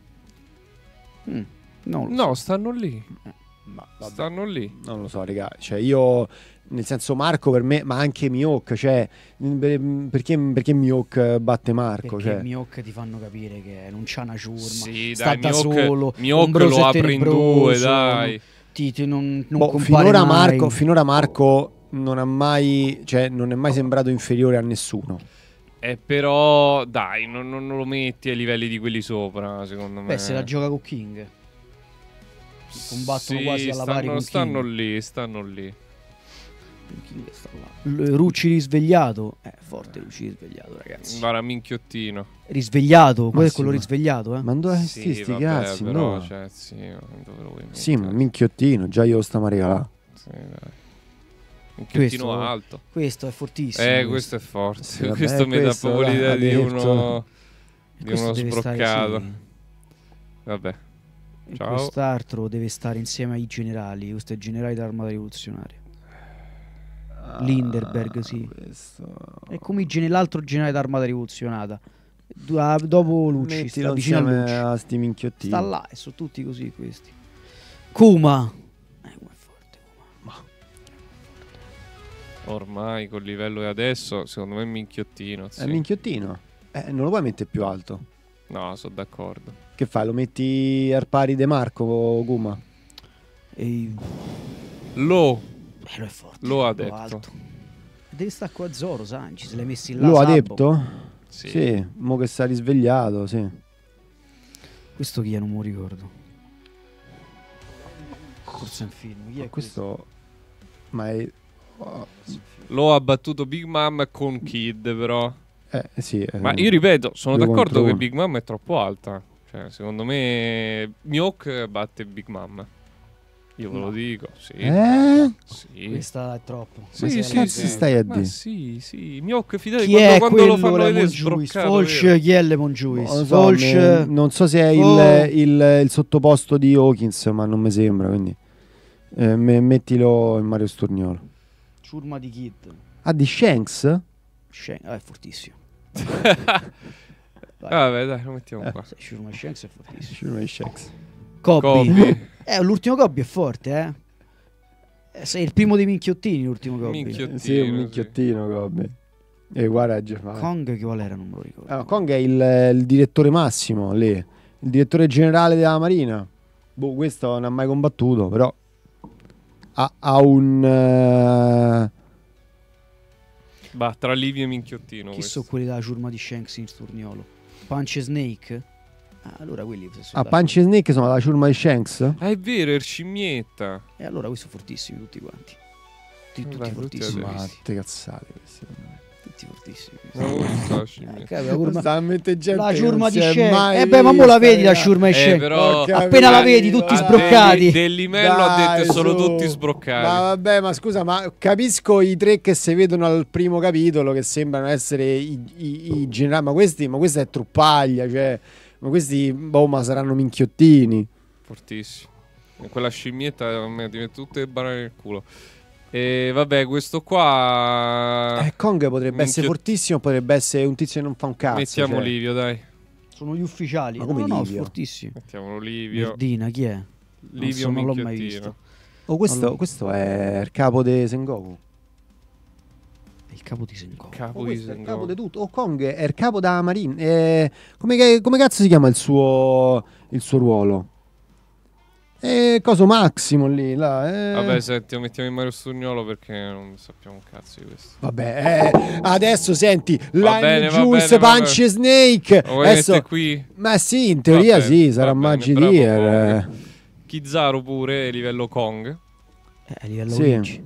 Mm, non lo No, stanno lì. Ma vabbè, Stanno lì. non lo so, raga. Cioè, io, nel senso, Marco per me, ma anche Mihawk, cioè, per- perché, perché Mihawk batte Marco? Perché Cioè, Mihawk ti fanno capire che non c'ha una ciurma, Sì, sta dai, da Mihawk- solo, Mihawk ombroso lo e apre in tenebroso, due, dai. Ti, ti non, non boh, compare finora, mai. Marco, finora Marco non ha mai, cioè, non è mai sembrato inferiore a nessuno. Eh, però, dai, non, non lo metti ai livelli di quelli sopra, secondo me. Beh, se la gioca con King. Combattono Sì, quasi alla pari stanno, con stanno King. lì, stanno lì. King sta là. L- Rucci risvegliato. Eh, forte Rucci risvegliato, ragazzi. Guarda, minchiottino. Risvegliato, quello è sì, quello ma- risvegliato, eh. Ma dove Sì, sti, sti vabbè, cazzi? però, No. cioè, sì, dove lo vuoi Sì, ma mettere? minchiottino, già io sto a regalare. Sì, dai. Minchiottino Questo- alto. Questo è fortissimo. Eh, questo è forte. Sì, vabbè, questo mi dà questo, proprio l'idea ha di detto. uno, di Questo uno deve stare, sbroccato. sì. Vabbè. E Ciao. quest'altro deve stare insieme ai generali. Questo è il generale dell'armata rivoluzionaria. Linderberg, sì. Questo... È come i gene- l'altro generale d'armata rivoluzionata. Du- ah, dopo Lucci, Mettilo sta vicino a insieme Lucci. a sti minchiottini. Sta là e sono tutti così questi. Kuma. Eh, Kuma è forte. Kuma. Ormai col livello di adesso, secondo me è minchiottino. È Sì. minchiottino. Eh, non lo puoi mettere più alto. No, sono d'accordo. Che fai? Lo metti al pari de Marco, Guma? E... Lo, Eh, lo è forte. lo ha lo detto. alto. Deve stare qua a Zoro, Sanci. Se l'hai messi là. Lo ha Sabo. detto? Sì. Sì, mo che sta risvegliato, sì. Questo chi è? Non me lo ricordo. Forse è un film. Chi è questo? Questo... Ma è... oh, Lo ha battuto Big Mom con Kid, però. eh, sì. eh, Ma io ripeto, sono due d'accordo contro che uno. Big Mom è troppo alta. Cioè, secondo me Mihawk batte Big Mom. Io ve lo No. dico, sì. Eh? Sì. Questa è troppo. Sì, Ma che sì, cazzo sì. stai a Ma dire? sì, sì. Mihawk, fidate, Chi quando, è quando quello lo fanno Lemon vedere Juice? sbroccato, Folch, vero? chi è Lemon Juice? Non lo so, Folch, me- non so se è il, Oh. il- il sottoposto di Hawkins, ma non mi sembra, quindi eh, me- mettilo in Mario Sturniolo. ciurma di Kid. Ah, di Shanks? Shanks, ah, è fortissimo. Vabbè, dai, lo mettiamo qua. Sì, ciurma di Shanks è fortissimo. Ciurma di Shanks. Cobby. Cobby. Eh, l'ultimo Cobby è forte, eh. Eh, sei il primo dei minchiottini, l'ultimo Cobby. Minchiottino. Sì, un sì. minchiottino, Cobby. E guarda, già fa. Kong che qual era? Non me lo ricordo. Ah, Kong è il, il direttore massimo lì, il direttore generale della Marina. Boh, questo non ha mai combattuto, però ha, ha un... eh, Bah, tra Livio e Minchiottino. Chi questo. sono quelli della ciurma di Shanks in Sturniolo? Punch e Snake? Ah, allora quelli sono Ah, Punch e Snake sono la ciurma di Shanks? Ah, è vero, è il scimmietta. E allora questi sono fortissimi tutti quanti. Tutti, tutti Vabbè, tutti fortissimi. adesso. Ma te cazzate queste. Tutti tutti fortissimi. Ma come sta la scimmia? Eh, capito, la curma- Sta a mettere gente la che ciurma non di si è scena. mai Eh beh, ma mo la vista, vedi la raga. ciurma di Eh, scena. però Ho capito. Appena la vedi, tutti Ah, sbroccati. Del, del limello ha Dai, detto solo su. tutti sbroccati. Ma vabbè, ma scusa, ma capisco i tre che si vedono al primo capitolo che sembrano essere i, i, i generali, ma questi, ma questa è truppaglia, cioè, ma questi, boh, ma saranno minchiottini. Fortissimo. E quella scimmietta a me ti mette tutte le banane nel culo. E vabbè, questo qua. Eh, Kong potrebbe minchio- essere fortissimo, potrebbe essere un tizio che non fa un cazzo. Mettiamo cioè. Livio, dai. Sono gli ufficiali. Ma come no, no, Livio? fortissimo. Mettiamolo Livio. Verdina, chi è? Livio non, so, non l'ho mai minchiottino. visto. Oh, questo, Allora. questo è il capo di Sengoku. È il capo di Sengoku. Capo Oh, di questo è il Sengoku. capo di tutto. Oh, Kong è il capo da Marine. Eh, come, che- come cazzo si chiama il suo, il suo ruolo? Eh, coso Massimo lì, là. eh. Vabbè, senti, lo mettiamo in Mario Sturgnolo perché non sappiamo un cazzo di questo. Vabbè, eh, adesso senti, Va Lime bene, va Juice, bene, va Punch bene. Snake. Lo vuoi Adesso, mettere qui? ma sì, in teoria Va sì, bene, sarà va bene, Magic bravo Deer. Kong. Kizaru pure, livello Kong. Eh, a livello Sì. Luigi.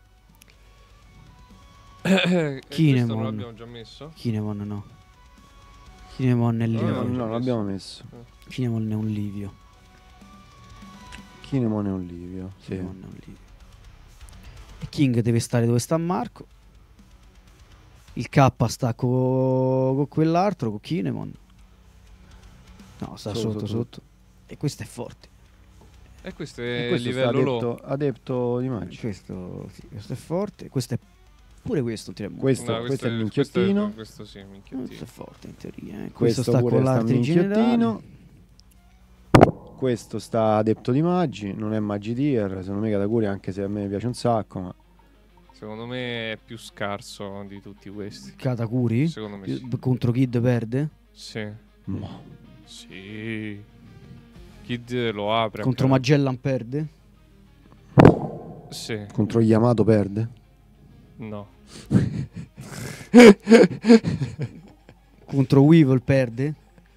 E Kinemon. questo non l'abbiamo già messo? Kinemon no. Kinemon è Eh, Livio. no, no, non l'abbiamo messo. Kinemon è un Livio. Kinemon è un Livio. Sì. Kinemon è un Livio. E King deve stare dove sta Marco. Il K sta co- con quell'altro, con Kinemon. No, sta Sotto, sotto, sotto. sotto. E questo è forte. E questo E è questo sta livello low. adepto, adepto di Magic. Questo, sì, questo è forte. Questo è pure questo. tiriamo. Questo, No, questo è il questo è- minchiottino. Questo sì, Questo minchiottino. è forte in teoria. eh. Questo, Questo sta pure con sta l'arte minchiottino. generale. Questo sta adepto di Magi, non è Magi Deer, secondo me Katakuri, anche se a me piace un sacco, ma Secondo me è più scarso di tutti questi. Katakuri Secondo me sì. contro Kid perde. Sì. Mo. Sì. Kid lo apre. Contro anche- Magellan perde. Sì. contro Yamato perde. No. Contro Weevil perde.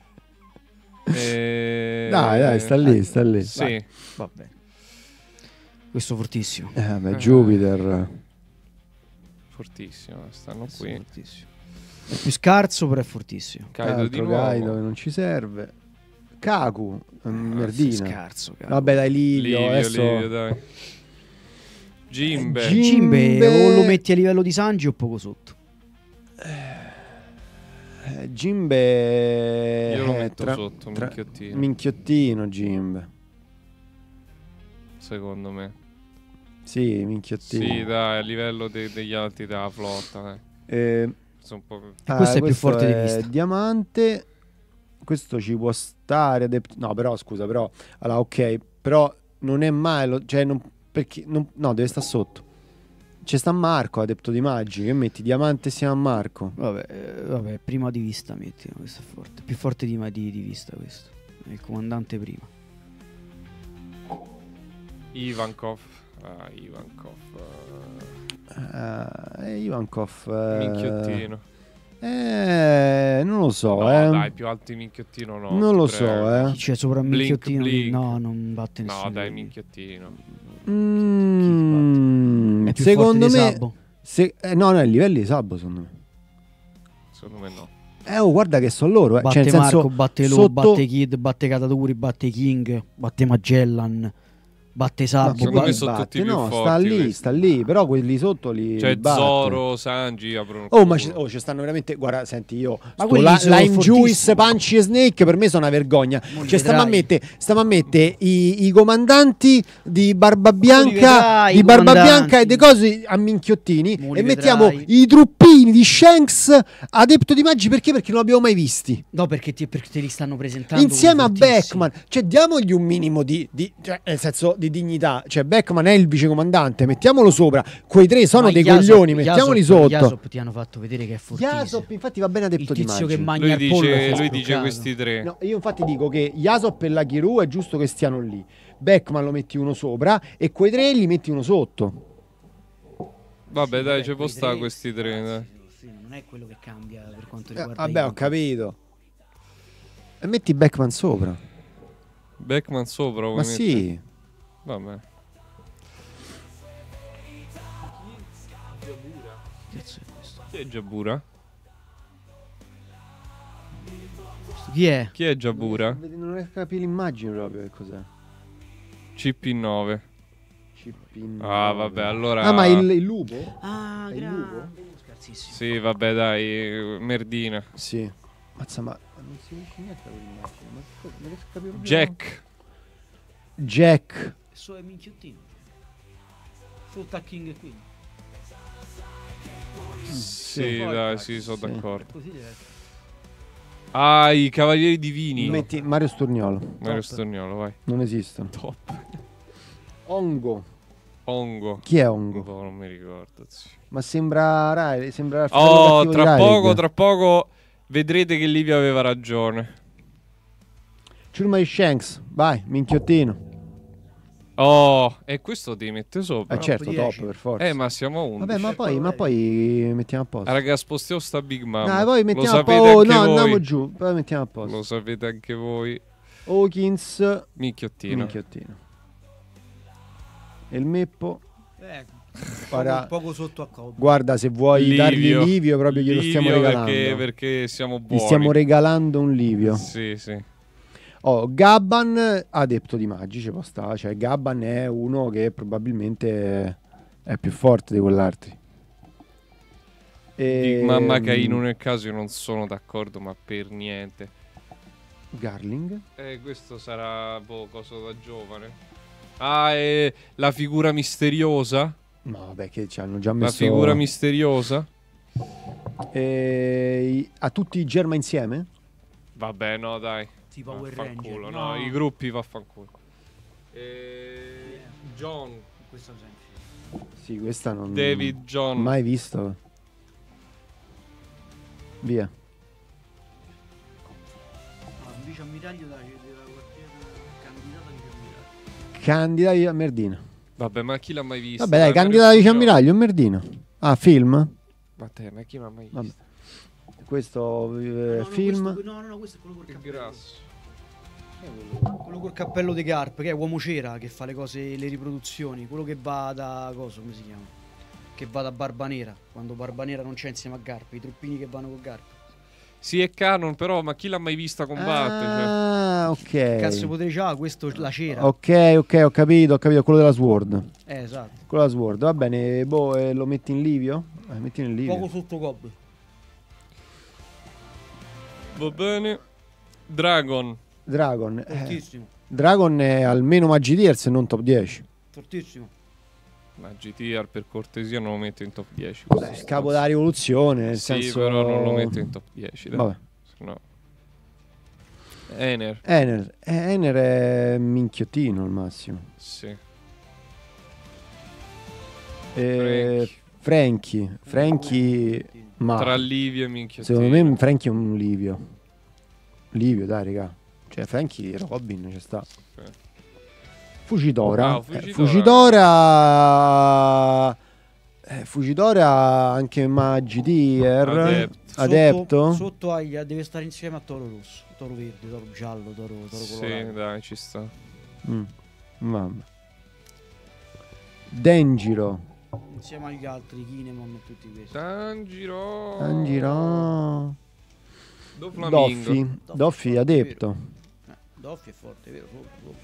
E... Dai, dai, sta lì, sta lì. Sì. Vai. Va bene. Questo fortissimo. Eh, vabbè, Jupiter. Fortissimo. Stanno Questo è qui. fortissimo. È più scarso, però è fortissimo. Kaido di Altro nuovo. Kaido che non ci serve. Kaku, mm, merdina. Scarso, cavolo. Vabbè, dai, Livio, Livio, adesso... Livio, dai. Jimbe. Eh, Gi- Jimbe Jimbe- o lo metti a livello di Sanji o poco sotto. Eh, Jimbe... Io lo eh, metto tra- sotto, tra- minchiottino. Minchiottino Jimbe. Secondo me. Sì, minchiottino. Sì, dai, a livello de- degli altri della flotta. Dai. Eh, Sono un po'... E questo è più forte di è vista. Diamante. Questo ci può stare. adept- No, però scusa, però. Allora, ok, però non è mai. lo- Cioè, non, perché, non- no, deve stare sotto. C'è sta Marco, adepto di Magi. Che metti Diamante sia a Marco. Vabbè, eh, vabbè, prima di vista metti. no, Questo è forte. Più forte di, di, di vista questo. È il comandante prima. Ivankov. Ah, Ivankov. Eh, eh, Ivankov. eh, Minchiottino. Eh, non lo so, No, eh. dai, più alti minchiottino no. Non ti lo prego. so, eh. Chi c'è sopra il Blink, minchiottino? blink. No, non batte nessuno. No, dai, minchiottino. Mm, È più secondo forte di me. Sabo. Se, eh, no, no, è livelli di Sabo, secondo me. Secondo me no. Eh, oh, guarda che sono loro, eh. Batte Cioè, nel senso, Marco, batte Lo, sotto- batte Kid, batte Katakuri, batte King, batte Magellan, batte No, Sabo. secondo ba- me sono batte, tutti più no, forti sta lì, questi. sta lì, però quelli sotto li Cioè batte. Zoro, Sanji aprono Oh, il ma culo. ci, oh, ci stanno veramente. Guarda, senti, io. Ma sto quelli la, sono Lime fortissimi. Juice, Punchy e Snake per me sono una vergogna. Mo li Cioè, stiamo a vedrai. mettere stiamo a mettere i, i comandanti di Barba Bianca, vedrai, di i Barba comandanti. Bianca e dei cosi a minchiottini. Mo li E mettiamo vedrai. i truppini di Shanks adepto di Magi perché? Perché non li abbiamo mai visti. No, perché, ti- perché te li stanno presentando Insieme a come fortissimi. Beckman, cioè diamogli un minimo di, di cioè, nel senso di dignità. Cioè, Beckman è il vicecomandante, mettiamolo sopra. Quei tre sono Ma dei Yasop- coglioni, mettiamoli Yasop- sotto. Yasop ti hanno fatto vedere che è fortissimo. Yasop, infatti, va bene Il adepto di tizio Magi. che mangia Lui il pollo dice, è lui sbloccato. dice questi tre. No, io infatti dico che Yasop e la Kiru è giusto che stiano lì. Beckman lo metti uno sopra e quei tre li metti uno sotto. Vabbè, dai, ci può quei stare tre- questi tre. Dai. Sì, non è quello che cambia per quanto Eh, riguarda vabbè, i- ho capito. E metti Beckman sopra. Beckman sopra, Ma ovviamente. sì. Vabbè. Che cazzo è questo? Chi è Jabura? Chi è? Chi è Jabura? Non riesco a capire l'immagine proprio che cos'è. C P nove. C P nove. Ah, vabbè, allora. Ah, ma il, il lupo? Ah, È il lupo? Scarsissimo. Sì, vabbè, dai, merdina. Sì. Mazza, ma non si capisce niente da quell'immagine. Ma co- non riesco a capire proprio. Jack. Jack. So è minchiottino. Sotto King qui. Sì, dai, sì, sono Sì. d'accordo. Così deve essere. Ah, i Cavalieri Divini. Metti Mario Sturniolo. Mario Storniolo, vai. Non esistono. Top. Ongo. Ongo. Chi è Ongo? Boh, non mi ricordo. Sì. Ma sembra Rai, sembra il fratello Oh, cattivo di tra Rai. poco, tra poco vedrete che Livio aveva ragione. Ciurma di Shanks. Vai, minchiottino. Oh, e questo ti mette sopra. Eh certo, dieci. top per forza. Eh, ma siamo a undici. Vabbè, ma poi, ma poi mettiamo a posto. Ah, raga, spostiamo sta Big Mama. Dai, poi Lo mettiamo a sapete posto. Oh, anche no, voi. andiamo giù. Poi mettiamo a posto. Lo sapete anche voi. Hawkins. Minchiottino. Minchiottino. E il Meppo. Eh, Guarda, poco, poco sotto a Cobb. guarda, se vuoi Livio. dargli Livio, proprio glielo Livio stiamo regalando. Perché, perché siamo Gli buoni. stiamo regalando un Livio. Sì, sì. Oh, Gabban, adepto di magi, ci può stare. Cioè, Gabban è uno che probabilmente è più forte di quell'altro. E... Big Mamma Caino nel caso io non sono d'accordo, ma per niente. Garling. Eh, questo sarà boh, cosa da giovane. Ah, e la figura misteriosa? No, vabbè, che ci hanno già La messo... figura misteriosa? E... A tutti i Germa insieme? Vabbè, no, dai. Sì, Power Vaffanculo, Ranger. no, i gruppi vaffanculo. E... John. Questo esempio. Sì, questa non... David John. Mai visto. Via. No, vice ammiraglio da della quartiere candidata a vice ammiraglio. Candidati a Merdina. Vabbè, ma chi l'ha mai visto? Vabbè, dai, candidati a viceammiraglio a Merdina. Ah, film? Ma te, ma chi l'ha mai visto? Vabbè. Questo eh, No, no, film... questo- no, no, no, questo è quello col Che cappello. grasso. Quello col cappello di Garp, che è Uomo Cera, che fa le cose, le riproduzioni. Quello che va da... cosa, come si chiama? Che va da Barba Nera. Quando Barba Nera non c'è insieme a Garp. I truppini che vanno con Garp. Sì, è canon, però, ma chi l'ha mai vista combattere? Cioè? Ah, ok. Che cazzo potere c'ha? Questo la cera. Ok, ok, ho capito, ho capito, quello della Sword. Eh, esatto. Quello della Sword, va bene, boh, eh, lo metti in livio? Eh, metti nel livio. Poco sotto Cobb. Va bene. Dragon. Dragon. Eh, Fortissimo. Dragon è almeno Magi Tears e non top dieci. Fortissimo. Ma G T R per cortesia non lo metto in top dieci. Beh, il capo della rivoluzione, nel Sì, senso... però non lo metto in top dieci. Dai. Vabbè. No. Ener. Ener. Eh, Ener è minchiottino al massimo. Sì. Eh, Frankie. Frankie... Ma Tra Livio e Minchiottino. secondo me Frankie è un Livio. Livio, dai, raga. Cioè, Frankie Robin ci sta. Sì. Fugitora. Ah, Eh, Fugitora. Fugitora... Eh, Fugitora anche Magi Tier. Adepto. Adepto. Sotto, sotto aglia deve stare insieme a Toro Rosso. Toro verde, Toro giallo, Toro, toro Sì, colorato. dai, ci sta. Mm. Vabbè. Denjiro. Insieme agli altri, Kinemon e tutti questi. Tanjiro. Tanjiro. Doflamingo. Doffi. Doffi adepto. Eh, Doffi è forte, è vero? Sotto, sotto.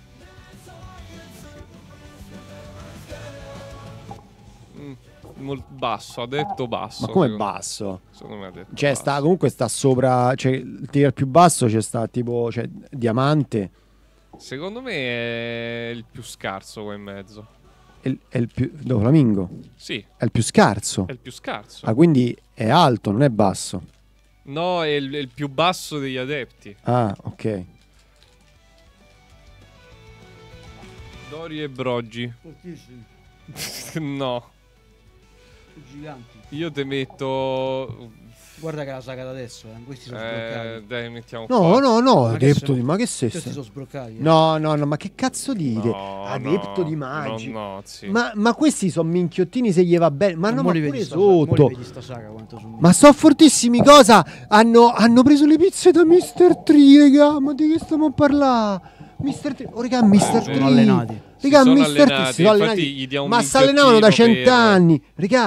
Mm, molto basso, adepto basso. Ma come secondo- basso? Secondo me adepto Cioè basso. sta comunque sta sopra, cioè il tier più basso c'è sta tipo, cioè diamante Secondo me è il più scarso qua in mezzo. è, il- è il più no, Flamingo. Sì, È il più scarso. è il più scarso. Ah, quindi è alto, non è basso. No, è il, è il più basso degli adepti. Ah, ok. Dori e Broggi. Fortissimi, No, giganti. io te metto. Guarda che la saga da adesso, eh. Questi sono Eh, sbloccati. dai, mettiamo No, qua. no, no, Ma che adepto sono- di ma che sei? Questi sono sbloccati. eh. No, no, no, ma che cazzo dite? No, Adepto no, di magi. No, no, sì. Ma, ma questi sono minchiottini se gli va bene. Ma Ma no, mo ma li pure vedi sta saga- mo li sotto. vedi sta saga quanto sono. Ma so fortissimi cosa? Hanno, hanno preso le pizze da mister Tree, raga. Ma di che stiamo a parlare? mister Tree. Oh, raga, mister Sono Tree. allenati. Si Raga, sono mister Tree. allenati, si sono infatti allenati. gli dia un Ma si allenavano da minchiottino per- cent'anni. Raga,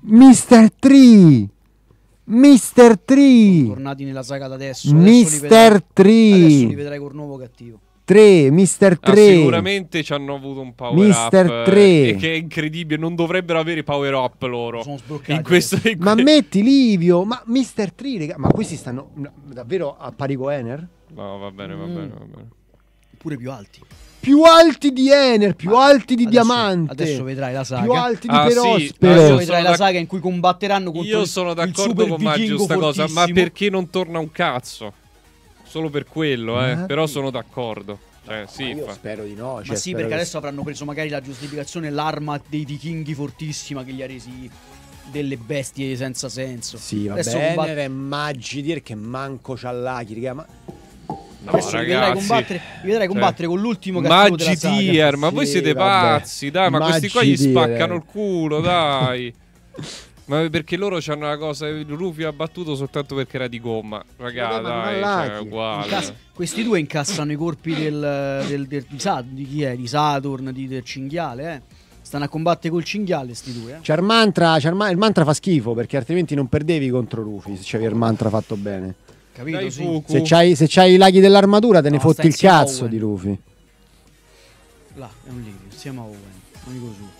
mister Tree. mister Tree. Tornati nella saga da adesso. Adesso li mister vedrai- Adesso li Tree. vedrai col nuovo cattivo. tre, mister Ah, Tree. sicuramente ci hanno avuto un power mister up. Tre. eh, E che è incredibile. Non dovrebbero avere power up loro. Sono sbloccati. In questo, in Ma que- metti Livio, ma mister Tree, raga, ma questi stanno no, davvero a pari con Ener? No, va bene, va Mm. bene, va bene. Pure più alti. Più alti di Ener, più alti di Adesso- Diamante. Adesso vedrai la saga. più alti di Ah, sì, Perospero. adesso Adesso vedrai sono la d'ac- saga in cui combatteranno contro Io il- sono il d'accordo super con Maggio vichingo su sta cosa, ma fortissimo. perché non torna un cazzo? Solo per quello, eh. Ma- Però sono d'accordo. Cioè, sì, Io fa- spero di no. Ma cioè, sì, spero perché che- adesso avranno preso magari la giustificazione, l'arma dei vichinghi fortissima che li ha resi delle bestie senza senso. Sì, va Adesso bene, combat- è Maggi dire che manco c'ha l'Achi, raga, ma No, Adesso li vedrai ragazzi. combattere, li vedrai combattere con l'ultimo cattivo della Maggi saga. tier, ma voi Sì, siete vabbè. pazzi, dai, ma questi qua gli Maggi tier. spaccano il culo, dai. Ma perché loro c'hanno una cosa, Rufy ha battuto soltanto perché era di gomma. Raga, Vabbè, ma non dai, ha cioè, è lati. uguale. Incassa- questi due incassano i corpi del, del, del- di, Sa- di chi è? Di Saturn, di, del cinghiale, eh. Stanno a combattere col cinghiale sti due, eh. c'è il mantra, c'è il, ma- il mantra fa schifo perché altrimenti non perdevi contro Rufy se c'avevi il mantra fatto bene. Capito? Dai, Sì. Fuku. Se c'hai, se c'hai i laghi dell'armatura te ne No, fotti sta il insieme a cazzo Owen. di Rufy. Là, è un livio, siamo a Owen, amico suo.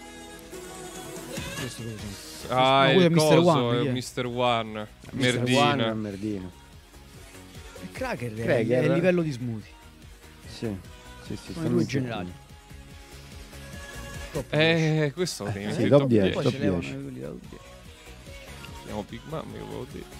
Questo cosa sono? Ah, No, è quello il è mister coso, One, chi è è? mister One. mister Merdina. One è un merdino. Il Cracker, è- Cracker. è il livello di smoothie. Sì, sì, sì. Come stanno due in generali. Top Eh, questo è Eh, un sì, top top dieci, dieci. Poi top ci levano dieci. quelli da top dieci. Siamo Big Mom, io avevo detto.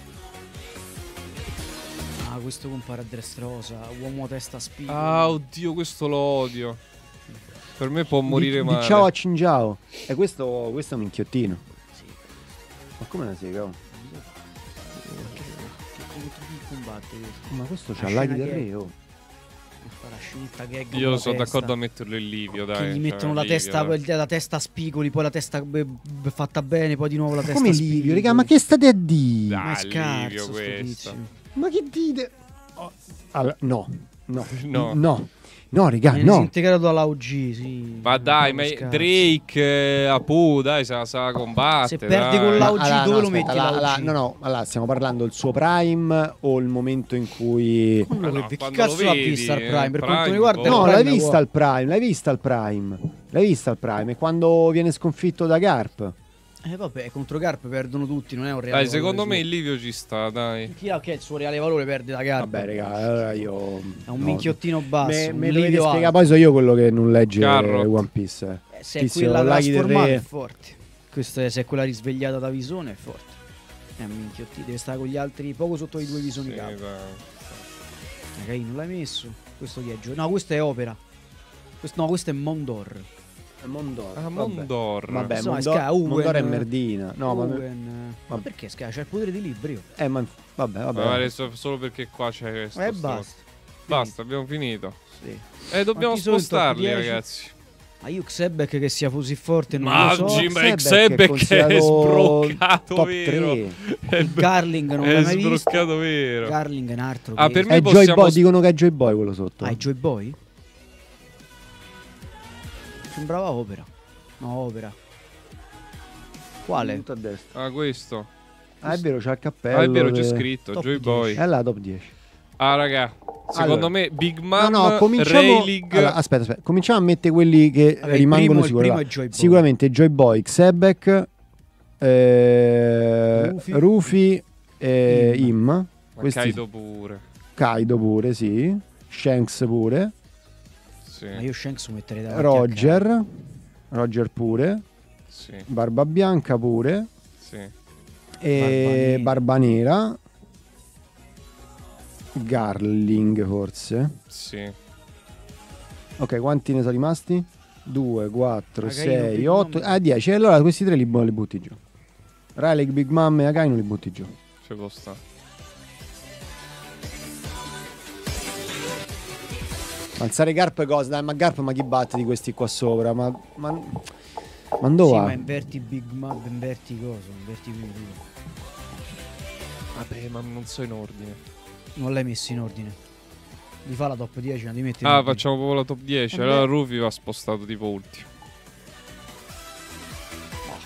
Ah, questo compare a Dressrosa, uomo testa spiga. Ah, oddio, questo lo odio. Per me può morire di, male. Di ciao a Cingiao. E questo, questo è un minchiottino. Sì. Ma come la sega? oh? Che, che contro chi combatte questo? Ma questo La c'ha l'aghi scena del che- re, oh. Fa la scenetta gag con Io la sono testa. d'accordo a metterlo in livio, dai. Che gli cioè, mettono la Livio, testa, dai. la testa a spigoli, poi la testa be- be- fatta bene, poi di nuovo la Ma testa come a Livio, spigoli. raga, ma che state a dire? Dai. Ma è Ah, scarso Livio sto questo. tizio. Ma che dite? Oh, allora, no, no, No. no, no, raga, Viene no. disintegrato dalla O G, sì. Ma dai, Proprio ma scarso. Drake, eh, Apu, dai, sa, sa combattere. Se perde dai. con la O G, Allora, dove no, lo aspetta, metti la- la O G? la- no, no, allora stiamo parlando del suo prime o il momento in cui... Ma no, no, che quando cazzo lo l'ha vedi, vista al eh, Prime? Per quanto Prime, mi riguarda, boh. il No, Prime l'hai è vista buono. al prime, l'hai vista al prime. L'hai vista al prime, è quando viene sconfitto da Garp. Eh vabbè, contro Garp perdono tutti, non è un reale Dai, valore secondo me suo. il livio ci sta, dai. Chi ha che il suo reale valore perde da Garp? Vabbè, raga, allora io... È un no. minchiottino basso, Me, un me dovete livio spiegare, alto. poi so io quello che non legge Carrot. One Piece. eh. Eh, se è Tizio, quella Laghi del trasformata Re. è forte. Questa è, se è quella risvegliata da visone è forte. È un minchiottino, deve stare con gli altri poco sotto i due visoni Sì, capo. dai. Magari non l'hai messo. Questo chi è? Gio- No, questo è Opera. Questo, no, questo è Mondor. Mondor. Ah, Mondor. Vabbè, Insomma, Mondor, Ska, Owen, Mondor è merdina. No, ma, Owen, Ma vabbè. perché Ska? C'ha il potere di libri. eh, ma vabbè, vabbè. Ma adesso solo perché qua c'è questo. E sto- basta. Basta, abbiamo finito. Sì. Eh, dobbiamo Quanti sono in top spostarli, dieci? ragazzi. Ma io Xebek che sia così forte non Ma lo so. oggi ma Sebek è Xebek è considerato sbroccato top vero. tre. È, Il Garling non è l'hai mai visto. sbroccato vero. Garling è un altro. Ah, che- per me È Joy possiamo Boy, s- dicono che è Joy Boy quello sotto. Ah, è Joy Boy? Sembrava Opera. No, Opera. Quale? Tutto a destra. Ah, questo. Ah, è vero, c'ha il cappello. Ah, è vero, c'è de- scritto Top Joy dieci. Boy. È la top dieci. Ah, raga, secondo Allora. me Big No, Mom, no, cominciamo. Rayleigh. Allora, aspetta, aspetta. Cominciamo a mettere quelli che Vabbè, il rimangono primo- il sicuri. primo Allora, è Joy Boy. sicuramente Joy Boy, Xebek, eh, Rufy. Rufy e Im. Im. Ma Questi- Kaido pure. Kaido pure, sì. Shanks pure. Sì, Ma io Shanks lo metterei davanti a Roger. Roger pure. sì, Barba Bianca pure. sì. E Barba Barba Nera. Garling forse. Sì. Ok, quanti ne sono rimasti? due, quattro, Akai, sei, Big otto. Mom. Ah, dieci. Allora questi tre li, li butti giù. Rayleigh, Big Mom e Akai non li butti giù. Ci può stare. Alzare Garp cosa? Dai, ma Garp ma chi batte di questi qua sopra? Ma... Ma, ma dove Sì, va? ma inverti Big Mom, inverti cosa? Inverti prima tu. Vabbè, ma non so in ordine. Non l'hai messo in ordine. Li fa la top dieci, ma li metti in Ah, ordine. facciamo proprio la top dieci. Eh Allora beh. Rufy va spostato tipo ultimo.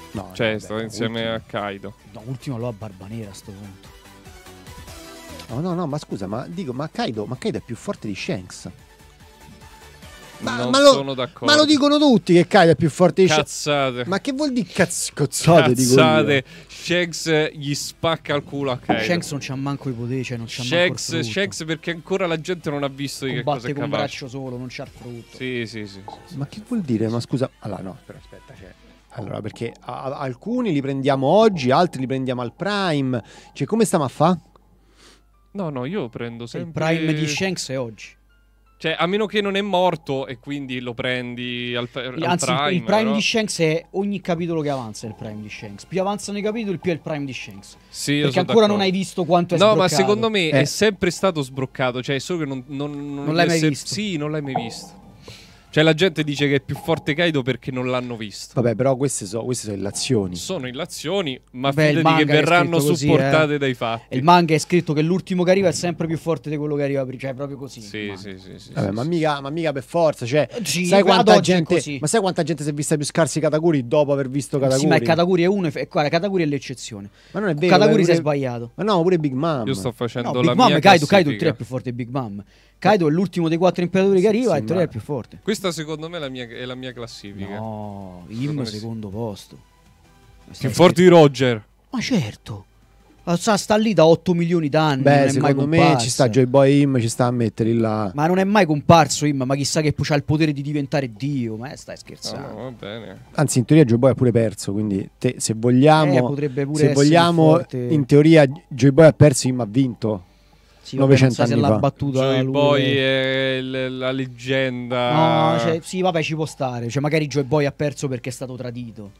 No, Cioè, no, sta vabbè, insieme ultimo. a Kaido. No, ultimo lo ha Barba Nera a sto punto. No, no, no, ma scusa, ma dico, ma Kaido, ma Kaido è più forte di Shanks. Ma, non ma lo, sono d'accordo. ma lo dicono tutti che Kaido è più forte di Shanks. Cazzate. Ma che vuol dire cazz- cozzate? Dico Cazzate. io. Shanks gli spacca il culo a Kaido. Shanks non c'ha manco i poteri, cioè non c'ha manco Shanks, il frutto. Shanks perché ancora la gente non ha visto di che cosa Combatte è con un capace. braccio solo, non c'ha il frutto. Sì, sì, sì. sì. Ma che vuol dire? Ma scusa, allora no, però aspetta, cioè, allora perché a- a- alcuni li prendiamo oggi, altri li prendiamo al Prime. Cioè, come stiamo a fa? No, no, io prendo Il sempre... prime di Shanks è oggi. Cioè, a meno che non è morto e quindi lo prendi al, al Anzi, il- Prime. il prime però- di Shanks è ogni capitolo che avanza è il prime di Shanks. Più avanzano i capitoli, più è il prime di Shanks. Sì, io Perché sono ancora non d'accordo. hai visto quanto è No, sbloccato. ma secondo me Eh. è sempre stato sbroccato. Cioè, solo che non, non, Non l'hai è mai se- visto? Sì, non l'hai mai visto. Cioè, la gente dice che è più forte Kaido perché non l'hanno visto. Vabbè, però queste, so, queste sono illazioni. Sono illazioni, ma Beh, il fidati manga che è verranno scritto così, supportate eh. dai fatti. E il manga è scritto che l'ultimo che arriva è sempre più forte di quello che arriva prima. Cioè, è proprio così. il Sì, manga. sì, sì, sì, Vabbè, sì, ma, sì. mica, ma mica per forza, cioè, Sì, sai ad quanta oggi è gente, così. ma sai quanta gente si è vista più scarsi Katakuri dopo aver visto Katakuri? Sì, ma il Katakuri è uno. E guarda, Katakuri è l'eccezione. Ma non è vero. Katakuri si è pure- sbagliato. Ma no, pure Big Mom. Io sto facendo No, la Big Mom mia e Kaido, Kaido il tre classifica. è più forte di Big Mom. Kaido è l'ultimo dei quattro imperatori che arriva Sì, e il tre ma- è il più forte. Questa secondo me è la mia, è la mia classifica. No, Secondo Im me sì. secondo posto. Più Stai forte di Roger. Ma certo. Sta, sta lì da otto milioni d'anni. non Beh, è mai secondo me comparso. ci sta Joy Boy Im, ci sta a metterli là. Ma non è mai comparso Im, ma chissà che poi c'ha il potere di diventare Dio. Ma stai No, scherzando? no, va bene. Anzi, in teoria Joy Boy ha pure perso, quindi te, se vogliamo, Eh, potrebbe pure se essere vogliamo forte. in teoria Joy Boy ha perso, Im ha vinto. Sì, vabbè, non novecento so se anni l'ha fa. battuta Joy lui. Boy è l- la leggenda. No, cioè, sì, vabbè, ci può stare. Cioè, magari Joy Boy ha perso perché è stato tradito.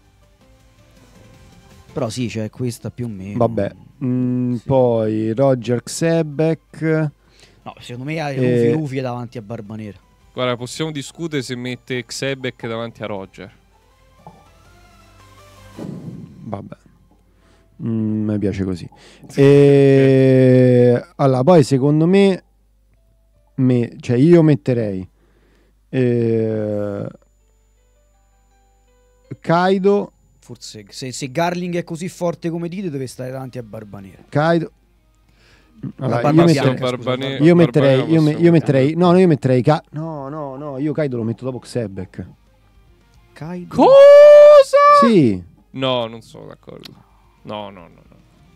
Però sì, cioè, questa più o meno. Vabbè, mm, poi Roger Xebek. No, secondo me è Eh, Luffy Luffy è davanti a Barba Nera. Guarda, possiamo discutere se mette Xebek davanti a Roger. Vabbè, Mm, mi piace così. E... Allora, poi secondo me, me cioè io metterei eh, Kaido. Forse se, se Garling è così forte come dite, deve stare davanti a Barba Nera. Kaido. Allora, Barba io, bianca, metterei, scusa, Barbane- Barba- io metterei, Barbanera io, me- possiamo io metterei, mettere. no, no, io metterei Ka- no, no, no, io Kaido lo metto dopo Xebek. Kaido. Cosa? Sì, No, non sono d'accordo. No, no, no, no.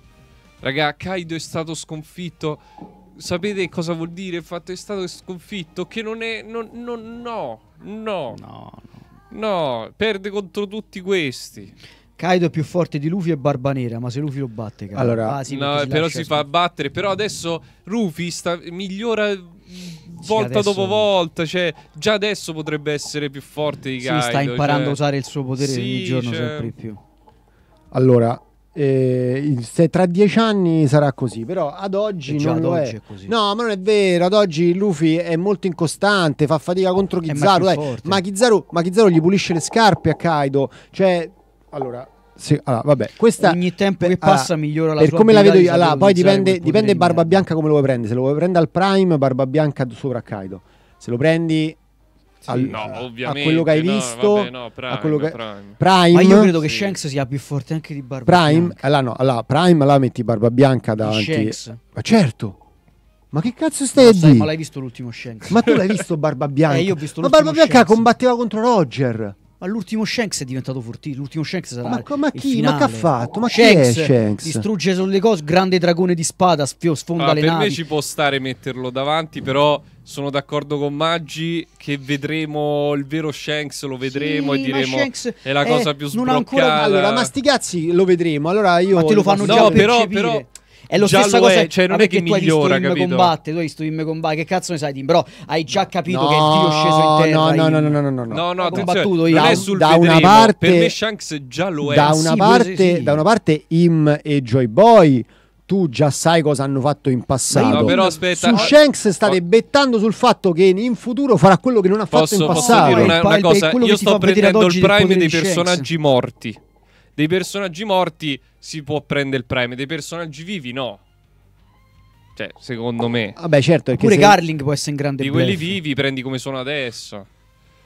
Raga, Kaido è stato sconfitto. Sapete cosa vuol dire il fatto che è stato sconfitto? Che non è... non- non- no, no, No, no. no. Perde contro tutti questi. Kaido è più forte di Luffy e Barba Nera, ma se Luffy lo batte, Kaido. Allora- Ah, sì, No, perché però lascia si fa sp- battere. Però adesso Rufy sta, migliora volta adesso- dopo volta. Cioè, già adesso potrebbe essere più forte di Sì, Kaido. sta imparando cioè. a usare il suo potere Sì, ogni giorno cioè- sempre di più. allora, eh, il- se tra dieci anni sarà così, però ad oggi E già non ad lo oggi è. è così. No, ma non è vero, ad oggi Luffy è molto incostante, fa fatica contro Eh, ma è Kizaru, più dai. forte. Ma Kizaru, ma Kizaru gli pulisce le scarpe a Kaido, cioè allora, se- allora, vabbè, questa Ogni tempo che allora, passa migliora la per sua come la abilità vedo di io, saper allora, poi utilizzare dipende, quel dipende potere di Barba merda. Bianca come lo vuoi prendere, se lo vuoi prendere al Prime, Barba Bianca sopra a Kaido. Se lo prendi al- No, a ovviamente. quello che hai no, visto, vabbè, no, Prime, a quello che Prime. Prime, Ma io credo che Sì. Shanks sia più forte anche di Barba Prime, Bianca. allora no, allora Prime la metti Barba Bianca davanti. Shanks. Ma certo. Ma che cazzo stai a Non sai, dire? ma l'hai visto l'ultimo Shanks? Ma tu l'hai visto Barba Bianca? Eh, io ho visto Ma l'ultimo Barba Bianca Shanks. combatteva contro Roger. Ma l'ultimo Shanks è diventato fortissimo. L'ultimo Shanks sarà Ma co- ma il chi- finale. ma che ha fatto? Ma chi Shanks, è Shanks? distrugge sulle cose, grande dragone di spada, sfio- sfonda Ah, le per navi. me ci può stare metterlo davanti, però sono d'accordo con Maggi che vedremo il vero Shanks, lo vedremo Sì, e ma diremo Shanks è la è- cosa più non ha ancora- sbloccata. Allora, ma sti cazzi lo vedremo. Allora io Ma te lo fanno No, già però- percepire. però è lo già stessa lo cosa, è, cioè non ma è che perché tu hai migliora, visto Im capito? combatte, tu hai visto Im combatte, che cazzo ne sai Tim? Però hai già capito no, che è il dio sceso in terra. no, no, Im. no, no, no, no, no. No, no, Ha attenzione, combattuto non io. è sul Da una vedremo. parte- Per me Shanks già lo è. Da Sì, una sì, parte, sì. da una parte Im e Joy Boy, tu già sai cosa hanno fatto in passato. No, però aspetta. Su Shanks state bettando sul fatto che in futuro farà quello che non ha fatto Posso, in posso passato. dire È una, il una pa- è cosa? quello Io che ti sto fa vedere ad prendendo il oggi del prime potere dei di Shanks. personaggi morti. Dei personaggi morti si può prendere il prime, dei personaggi vivi no. Cioè, secondo me. Vabbè, certo, perché Pure se- Garling può essere in grande Di quelli bluff. vivi prendi come sono adesso.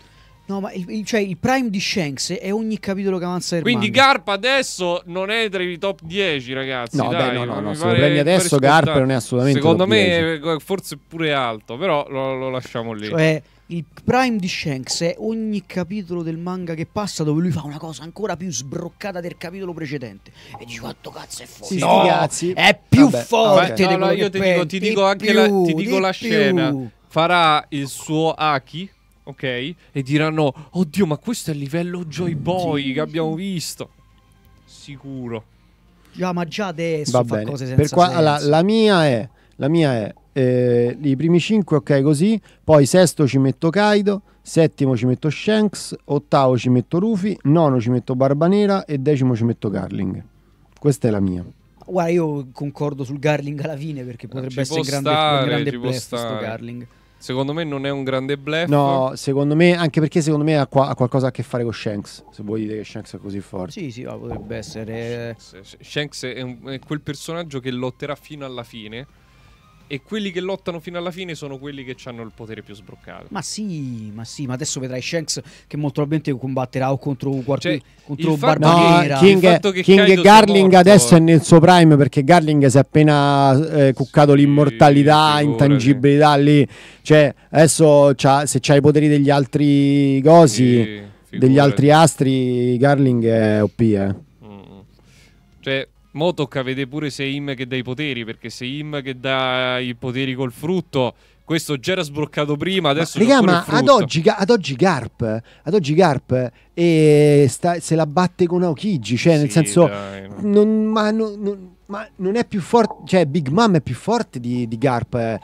No, ma il, il- cioè, il prime di Shanks è ogni capitolo che avanza del Quindi manga. Garp adesso non è tra i top dieci, ragazzi. No, dai, beh, no, no, no, mi se pare- lo prendi mi pare adesso scontato. Garp non è assolutamente Secondo top me eh, forse pure alto, però lo, lo lasciamo lì. Cioè, il prime di Shanks è ogni capitolo del manga che passa dove lui fa una cosa ancora più sbroccata del capitolo precedente. E dici quanto cazzo è forte. Sì, No, sti cazzi. è più Vabbè, forte no, di no, quello io che ti dico, pensi, ti di dico anche più, la, ti dico di la più. scena. Farà il suo Aki, ok? E diranno, oddio, ma questo è il livello Joy Boy Sì, che abbiamo sì. visto. Sicuro. Già, ma già adesso Va fa bene. cose senza Per qua- senso. allora, la mia è la mia è eh, i primi cinque, ok, così. Poi sesto ci metto Kaido, settimo ci metto Shanks, ottavo ci metto Rufy, nono ci metto Barba Nera e decimo ci metto Garling. Questa è la mia. Guarda, io concordo sul Garling alla fine perché potrebbe ci essere può grande, stare, un grande ci può bluff sto stare. Garling. Secondo me non è un grande bluff. No, secondo me, anche perché secondo me ha, qua- ha qualcosa a che fare con Shanks. Se vuoi dire che Shanks è così forte. Sì, sì, ma potrebbe essere. Shanks, Shanks è, un- è quel personaggio che lotterà fino alla fine. E quelli che lottano fino alla fine sono quelli che hanno il potere più sbroccato. Ma sì, ma sì, ma adesso vedrai Shanks che molto probabilmente combatterà o contro, qualche, Cioè, contro il fatto Barba No, Nera. King, Il fatto che King Kaido sia Garling morto- adesso è nel suo prime perché Garling si è appena eh, cuccato l'immortalità, figurati. intangibilità lì. Cioè, adesso c'ha- se c'hai i poteri degli altri cosi, Sì, degli figurati. altri astri, Garling è O P, eh. Mm. Cioè, mo tocca vedere pure se è Im che dà i poteri, perché se Im che dà i poteri col frutto, questo già era sbroccato prima, adesso c'è Raga, pure ma il frutto. ad oggi, Ga- ad oggi Garp, ad oggi Garp eh, sta- se la batte con Aokiji, cioè nel Sì, senso, dai, no. non, ma, non- non- ma non è più forte, cioè Big Mom è più forte di, di Garp eh,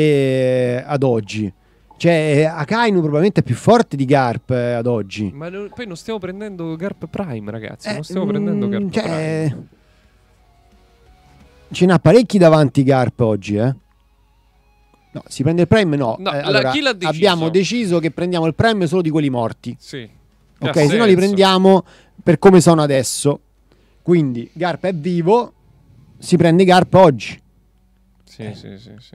eh, ad oggi. Cioè Akainu probabilmente è più forte di Garp eh, ad oggi. Ma non- poi non stiamo prendendo Garp Prime, ragazzi, Eh, non stiamo prendendo mm, Garp cioè, Prime. ce n'ha parecchi davanti Garp oggi, eh. No, si prende il Prime? No. No, Eh, la- allora, chi l'ha deciso? abbiamo deciso che prendiamo il Prime solo di quelli morti. Sì. Ok, Ha se no li senso. prendiamo per come sono adesso. Quindi Garp è vivo, si prende Garp oggi. Sì, sì, sì, sì.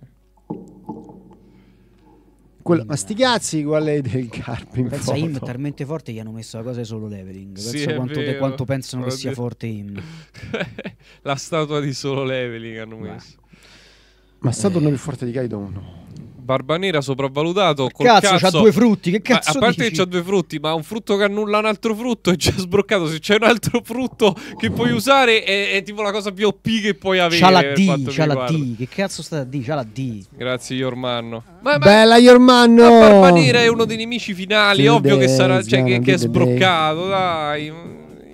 Quello- ma sti cazzi, qual è del Garp in Pensa Im è foto? talmente forte che gli hanno messo la cosa di solo leveling. Pensa Sì, è quanto, te- vero. quanto pensano che sia Oddio. forte Im. La statua di solo leveling hanno messo. Ma Saturno più forte di Kaido uno. Barba Nera sopravvalutato. Col Cazzo, cazzo, c'ha due frutti, che Ma cazzo a parte dici? che c'ha due frutti, ma un frutto che annulla un altro frutto è già sbroccato. Se c'è un altro frutto che puoi usare, è, è tipo la cosa più O P che puoi avere. C'ha la per D, quanto c'ha mi la riguarda. D. Che cazzo sta a D? C'ha la D. Grazie, Iormanno. Ma, ma, Bella Yormanno! ma Barba Nera è uno dei nemici finali. Sì, ovvio che dai, sarà. Cioè, che, che è dai. sbroccato, dai.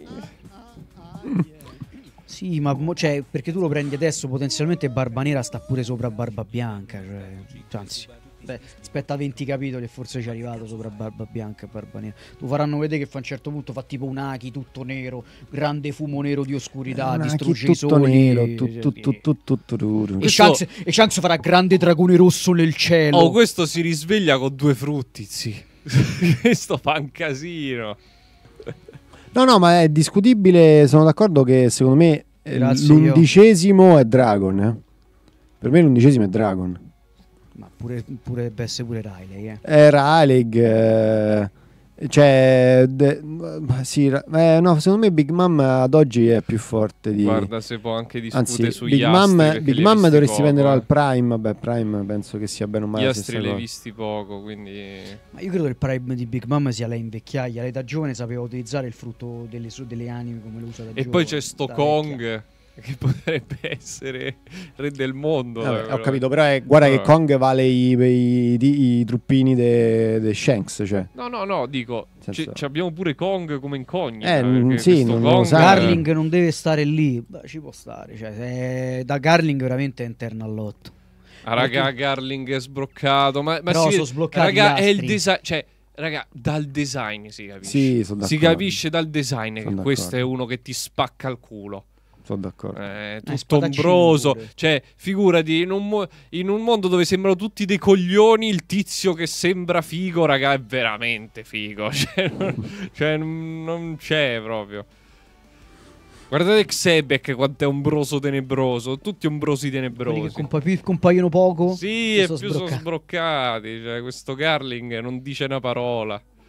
Sì, ma mo- cioè, perché tu lo prendi adesso, potenzialmente Barba Nera sta pure sopra Barba Bianca. Cioè, cioè, anzi, beh, aspetta venti capitoli e forse ci è arrivato sopra Barba Bianca e Barba Nera. Lo faranno vedere che fa a un certo punto fa tipo un Aki tutto nero, grande fumo nero di oscurità, Ma distrugge chi i tutto soli. nero, cioè, tu- tu- tu- tu- tu- tu- tu- E Shanks, e Shanks farà grande dragone rosso nel cielo. Oh, questo si risveglia con due frutti, sì. Questo fa un casino. No, no, ma è discutibile. Sono d'accordo che secondo me eh, Grazie, l'undicesimo è Dragon. eh. Per me l'undicesimo è Dragon. Ma pure, pure deve essere pure Riley, eh. È Raleigh. eh, cioè, de- ma sì, ra- eh, no, secondo me Big Mom ad oggi è più forte di. Guarda, se può anche discutere Anzi, sugli Big astri. Mom, perché Big li hai Mom visti dovresti poco, prenderlo eh. al Prime. Vabbè, Prime penso che sia bene o male Gli la astri stessa li hai cosa. visti poco, quindi... Ma io credo che il prime di Big Mom sia lei in vecchiaia. Lei da giovane sapeva utilizzare il frutto delle, su- delle anime come lo usa da E giovane. poi c'è sto da Kong, vecchia. che potrebbe essere re del mondo. Vabbè, eh, ho però. capito, però è- guarda che Eh. Kong vale i, i, i- i truppini de Shanks, cioè. No, no, no, dico, Senso- ci- ci abbiamo pure Kong come incognito. Eh, perché mm, sì, questo non lo Kong- sa. Garling non deve stare lì. Beh, ci può stare. Cioè, se- da Garling veramente è interno all'otto. Ah, raga, Garling è sbroccato. Ma, ma Però si- sono sbloccati raga, gli è il astri. design. Cioè, raga, dal design si capisce. Sì, sono si d'accordo. capisce dal design Sono che questo è d'accordo. uno che ti spacca il culo. Sono d'accordo. Eh, Eh, tutto spadaccino ombroso. pure. Cioè, figurati, in un, mo- in un mondo dove sembrano tutti dei coglioni, il tizio che sembra figo, raga, è veramente figo. Cioè, non, cioè, non- non c'è proprio. Guardate Xebek quanto è ombroso tenebroso. Tutti ombrosi Quelli tenebrosi. che compa- più compaiono poco. Sì, e e sono più sono sbroccati. sbroccati. Cioè, questo Garling non dice una parola.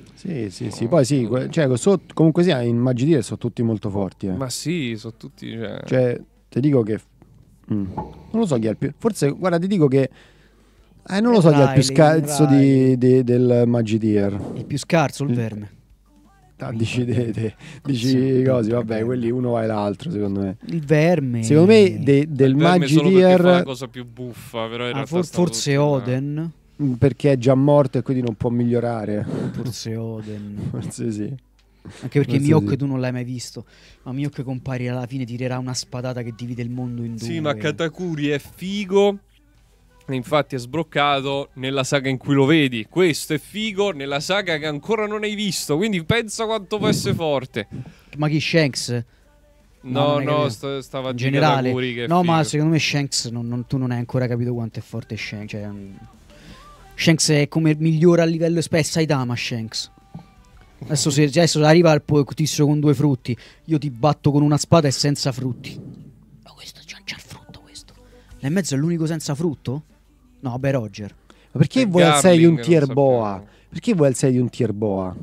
Sì, sì, sì. Poi sì, que- cioè, so- comunque sia, in Maggi sono tutti molto forti. Eh. Ma sì, sono tutti... Cioè... Cioè, ti dico che... Mm. Non lo so chi è il più... Forse, guarda, ti dico che... Eh, non lo so chi è il più scarso di, di- del Maggi Tier. Il più scarso, il verme. Ah, dici de- de- dici cose, vabbè, quelli uno va e l'altro, secondo me. Il verme. Secondo me de- del Il verme Maggi solo perché fa la Tier... cosa più buffa, però in Ah, realtà for- stanno forse tutti, Oden. Perché è già morto e quindi non può migliorare. Forse Oden. Forse sì. Anche perché Forse Mihawk sì. tu non l'hai mai visto. Ma Mihawk comparirà alla fine, tirerà una spadata che divide il mondo in due. Sì, ma Katakuri è figo. E infatti è sbroccato nella saga in cui lo vedi. Questo è figo nella saga che ancora non hai visto. Quindi pensa quanto può essere forte. Ma chi, Shanks? No, non hai no, capito. sta- stava In di generale. Katakuri che è No, ma figo. secondo me Shanks non, non- tu non hai ancora capito quanto è forte Shanks. Cioè, mm, Shanks è come migliora a livello spessa Saitama Shanks. Adesso, se, adesso arriva al po- tizio con due frutti. Io ti batto con una spada e senza frutti. Ma questo già c'ha il frutto questo. Là in mezzo è l'unico senza frutto? No, vabbè, Roger. Ma perché E vuoi al sei di un Garling, tier non boa? sappiamo. Perché vuoi al sei di un tier boa?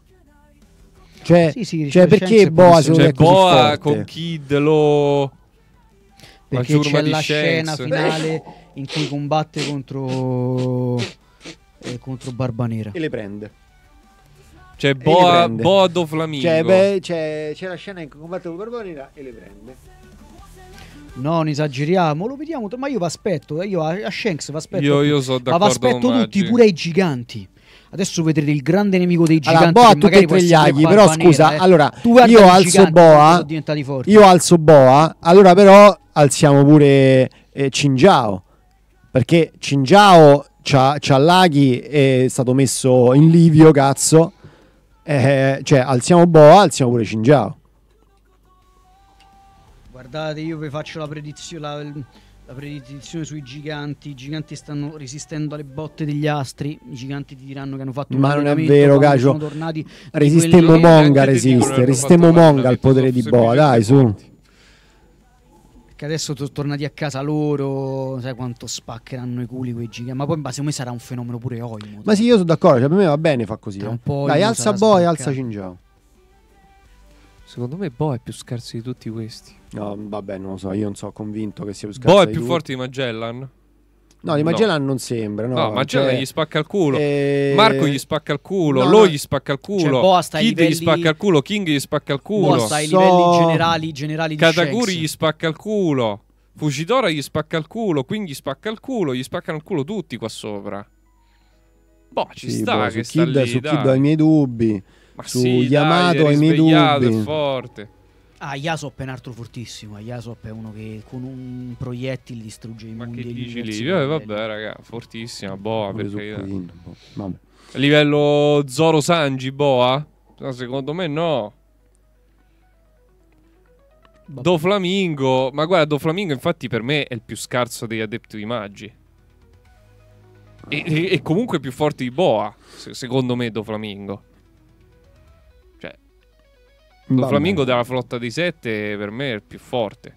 Cioè, Sì, sì, cioè Shanks perché è boa pure- secondo Cioè te è così Boa forte? con Kid lo... Perché ciurma c'è di la scena Shanks. finale in cui combatte contro eh, contro Barba Nera. E le prende. Cioè li Boa, prende. Boa do Flamingo. Cioè, beh, c'è, c'è la scena in cui combatte con Barbarina e le prende. No, non esageriamo, lo vediamo, ma io vi aspetto, io a, a Shanks vi aspetto. Io, io sono ma vi d'accordo aspetto con tutti, Maggi. pure ai giganti. Adesso vedrete il grande nemico dei Allora, giganti. Boa che a tutti magari e può tre gli essere aghi, Barba però Nera, scusa, eh. allora, Tu guarda io i alzo giganti Boa, quanto sono diventati forti. io alzo Boa, allora però alziamo pure eh, Chinjao, perché Chinjao c'ha, c'ha l'aghi, è stato messo in livio, cazzo. Eh, cioè, alziamo Boa, alziamo pure Chinjao. Guardate, io vi faccio la predizione, la, la predizione sui giganti. I giganti stanno resistendo alle botte degli astri. I giganti ti diranno che hanno fatto un Ma non è allenamento, vero, quando Gacio. sono tornati di Resistemmo quelli- Monga, anche te dicono che resiste, hanno resistemmo fatto Monga al l'allenamento, potere di sono Boa, dai, su. semplicemente Che adesso sono tornati a casa loro, sai quanto spaccheranno i culi quei giganti. Ma poi secondo me sarà un fenomeno pure Oimo. Ma sì, io sono d'accordo, cioè, per me va bene, fa così. Tra eh. un po' Dai, io alza sarà Boa e sbloccato. alza Chinjao. Secondo me Boa è più scarso di tutti questi. No, vabbè, non lo so, io non sono convinto che sia più Boa scarso è di più tutti. forte di Magellan? No, di No. Magellan non sembra, no. No, Magellan cioè, gli spacca il culo. eh, Marco gli spacca il culo. no, Lo no. gli spacca il culo. Cioè, Boa sta ai Kid livelli- gli spacca il culo. King gli spacca il culo. Boa sta ai So- livelli generali, generali di Katakuri Shanks. gli spacca il culo. Fujitora gli spacca il culo. Quindi gli spacca il culo. Gli spaccano il culo tutti qua sopra. Boh, ci sì, sta boh, che su sta Kid, lì, su dai. Kid ho i miei dubbi. Ma su sì, Yamato dai, ho è i miei risvegliato, dubbi. è forte. Ah, Yasop è un altro fortissimo. Yasop è uno che con un proiettile distrugge i Ma mondi che e gli dici universi lì? Eh, paralleli. vabbè, raga, fortissima. Boa, Pure per su carità. Queen, boh, vabbè. Livello Zoro Sanji, Boa? No, secondo me no. Vabbè. Do Flamingo, ma guarda, Do Flamingo infatti per me è il più scarso degli adepti di Maggi. E, e- e comunque più forte di Boa, se- secondo me Do Flamingo. Cioè, Do Vabbè. Flamingo della flotta dei sette per me è il più forte.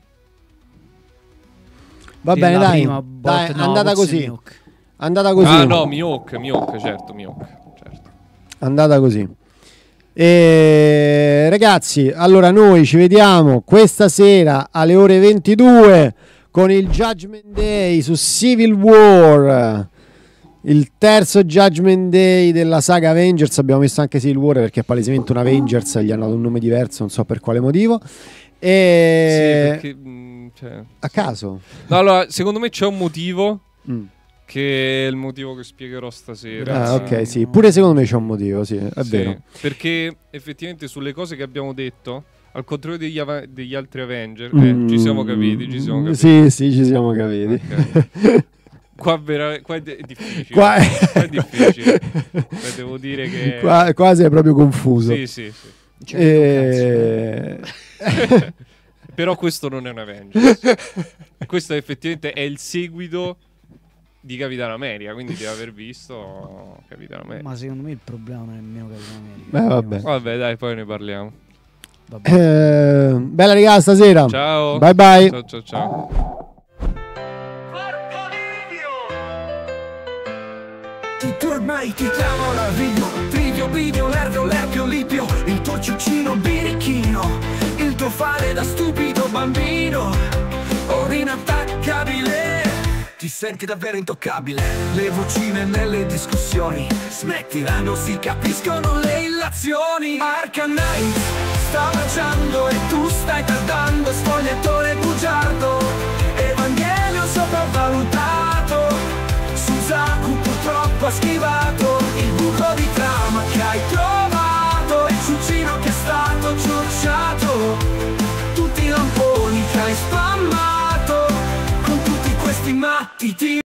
Va Della bene, dai, prima dai, bot- no, andata forse così. Mihawk. Andata così. Ah no, Mihawk, Mihawk, certo, Mihawk, certo. Andata così. E ragazzi, allora noi ci vediamo questa sera alle ore ventidue con il Judgment Day su Civil War, il terzo Judgment Day della saga Avengers. Abbiamo messo anche Civil War perché è palesemente un Avengers, gli hanno dato un nome diverso, non so per quale motivo. E Sì, perché, mh, cioè, a caso. no, allora, secondo me c'è un motivo Mm. che è il motivo che spiegherò stasera. Ah, ok, sì, pure secondo me c'è un motivo, sì, è Sì, vero. perché effettivamente sulle cose che abbiamo detto, al contrario degli, ava- degli altri Avenger, eh, Mm, ci siamo capiti, ci siamo capiti. Sì, sì, ci siamo capiti. Ok. Qua, vera- qua è, de- è difficile. Qua è... Qua è difficile. Beh, devo dire che... Qua, qua sei proprio confuso. Sì, sì, sì. Cioè, E... Però questo non è un Avenger. Questo effettivamente è il seguito di Capitan America, quindi deve aver visto Capitan America. Ma secondo me il problema non è nemmeno Capitan America. Beh, vabbè. Vabbè, dai, poi ne parliamo. Vabbè. Eh, bella raga stasera. Ciao. Bye bye. Ciao, ciao, ciao. Tutto ormai ti chiamo la video, Livio, Bivio, Lervio, Lerpio, Lipio, il tuo ciuccino birichino, il tuo fare da stupido bambino, ora inattaccabile, ti senti davvero intoccabile. Le vocine nelle discussioni smetteranno, si capiscono le illazioni. Arkham Knight sta marciando e tu stai tardando, sfogliatore bugiardo, Evangelio sopravvalutato, Suzaku purtroppo ha schivato il buco di trama che hai trovato, il ciuccino che è stato ciucciato, tutti i lamponi che hai spammato, con tutti questi matti ti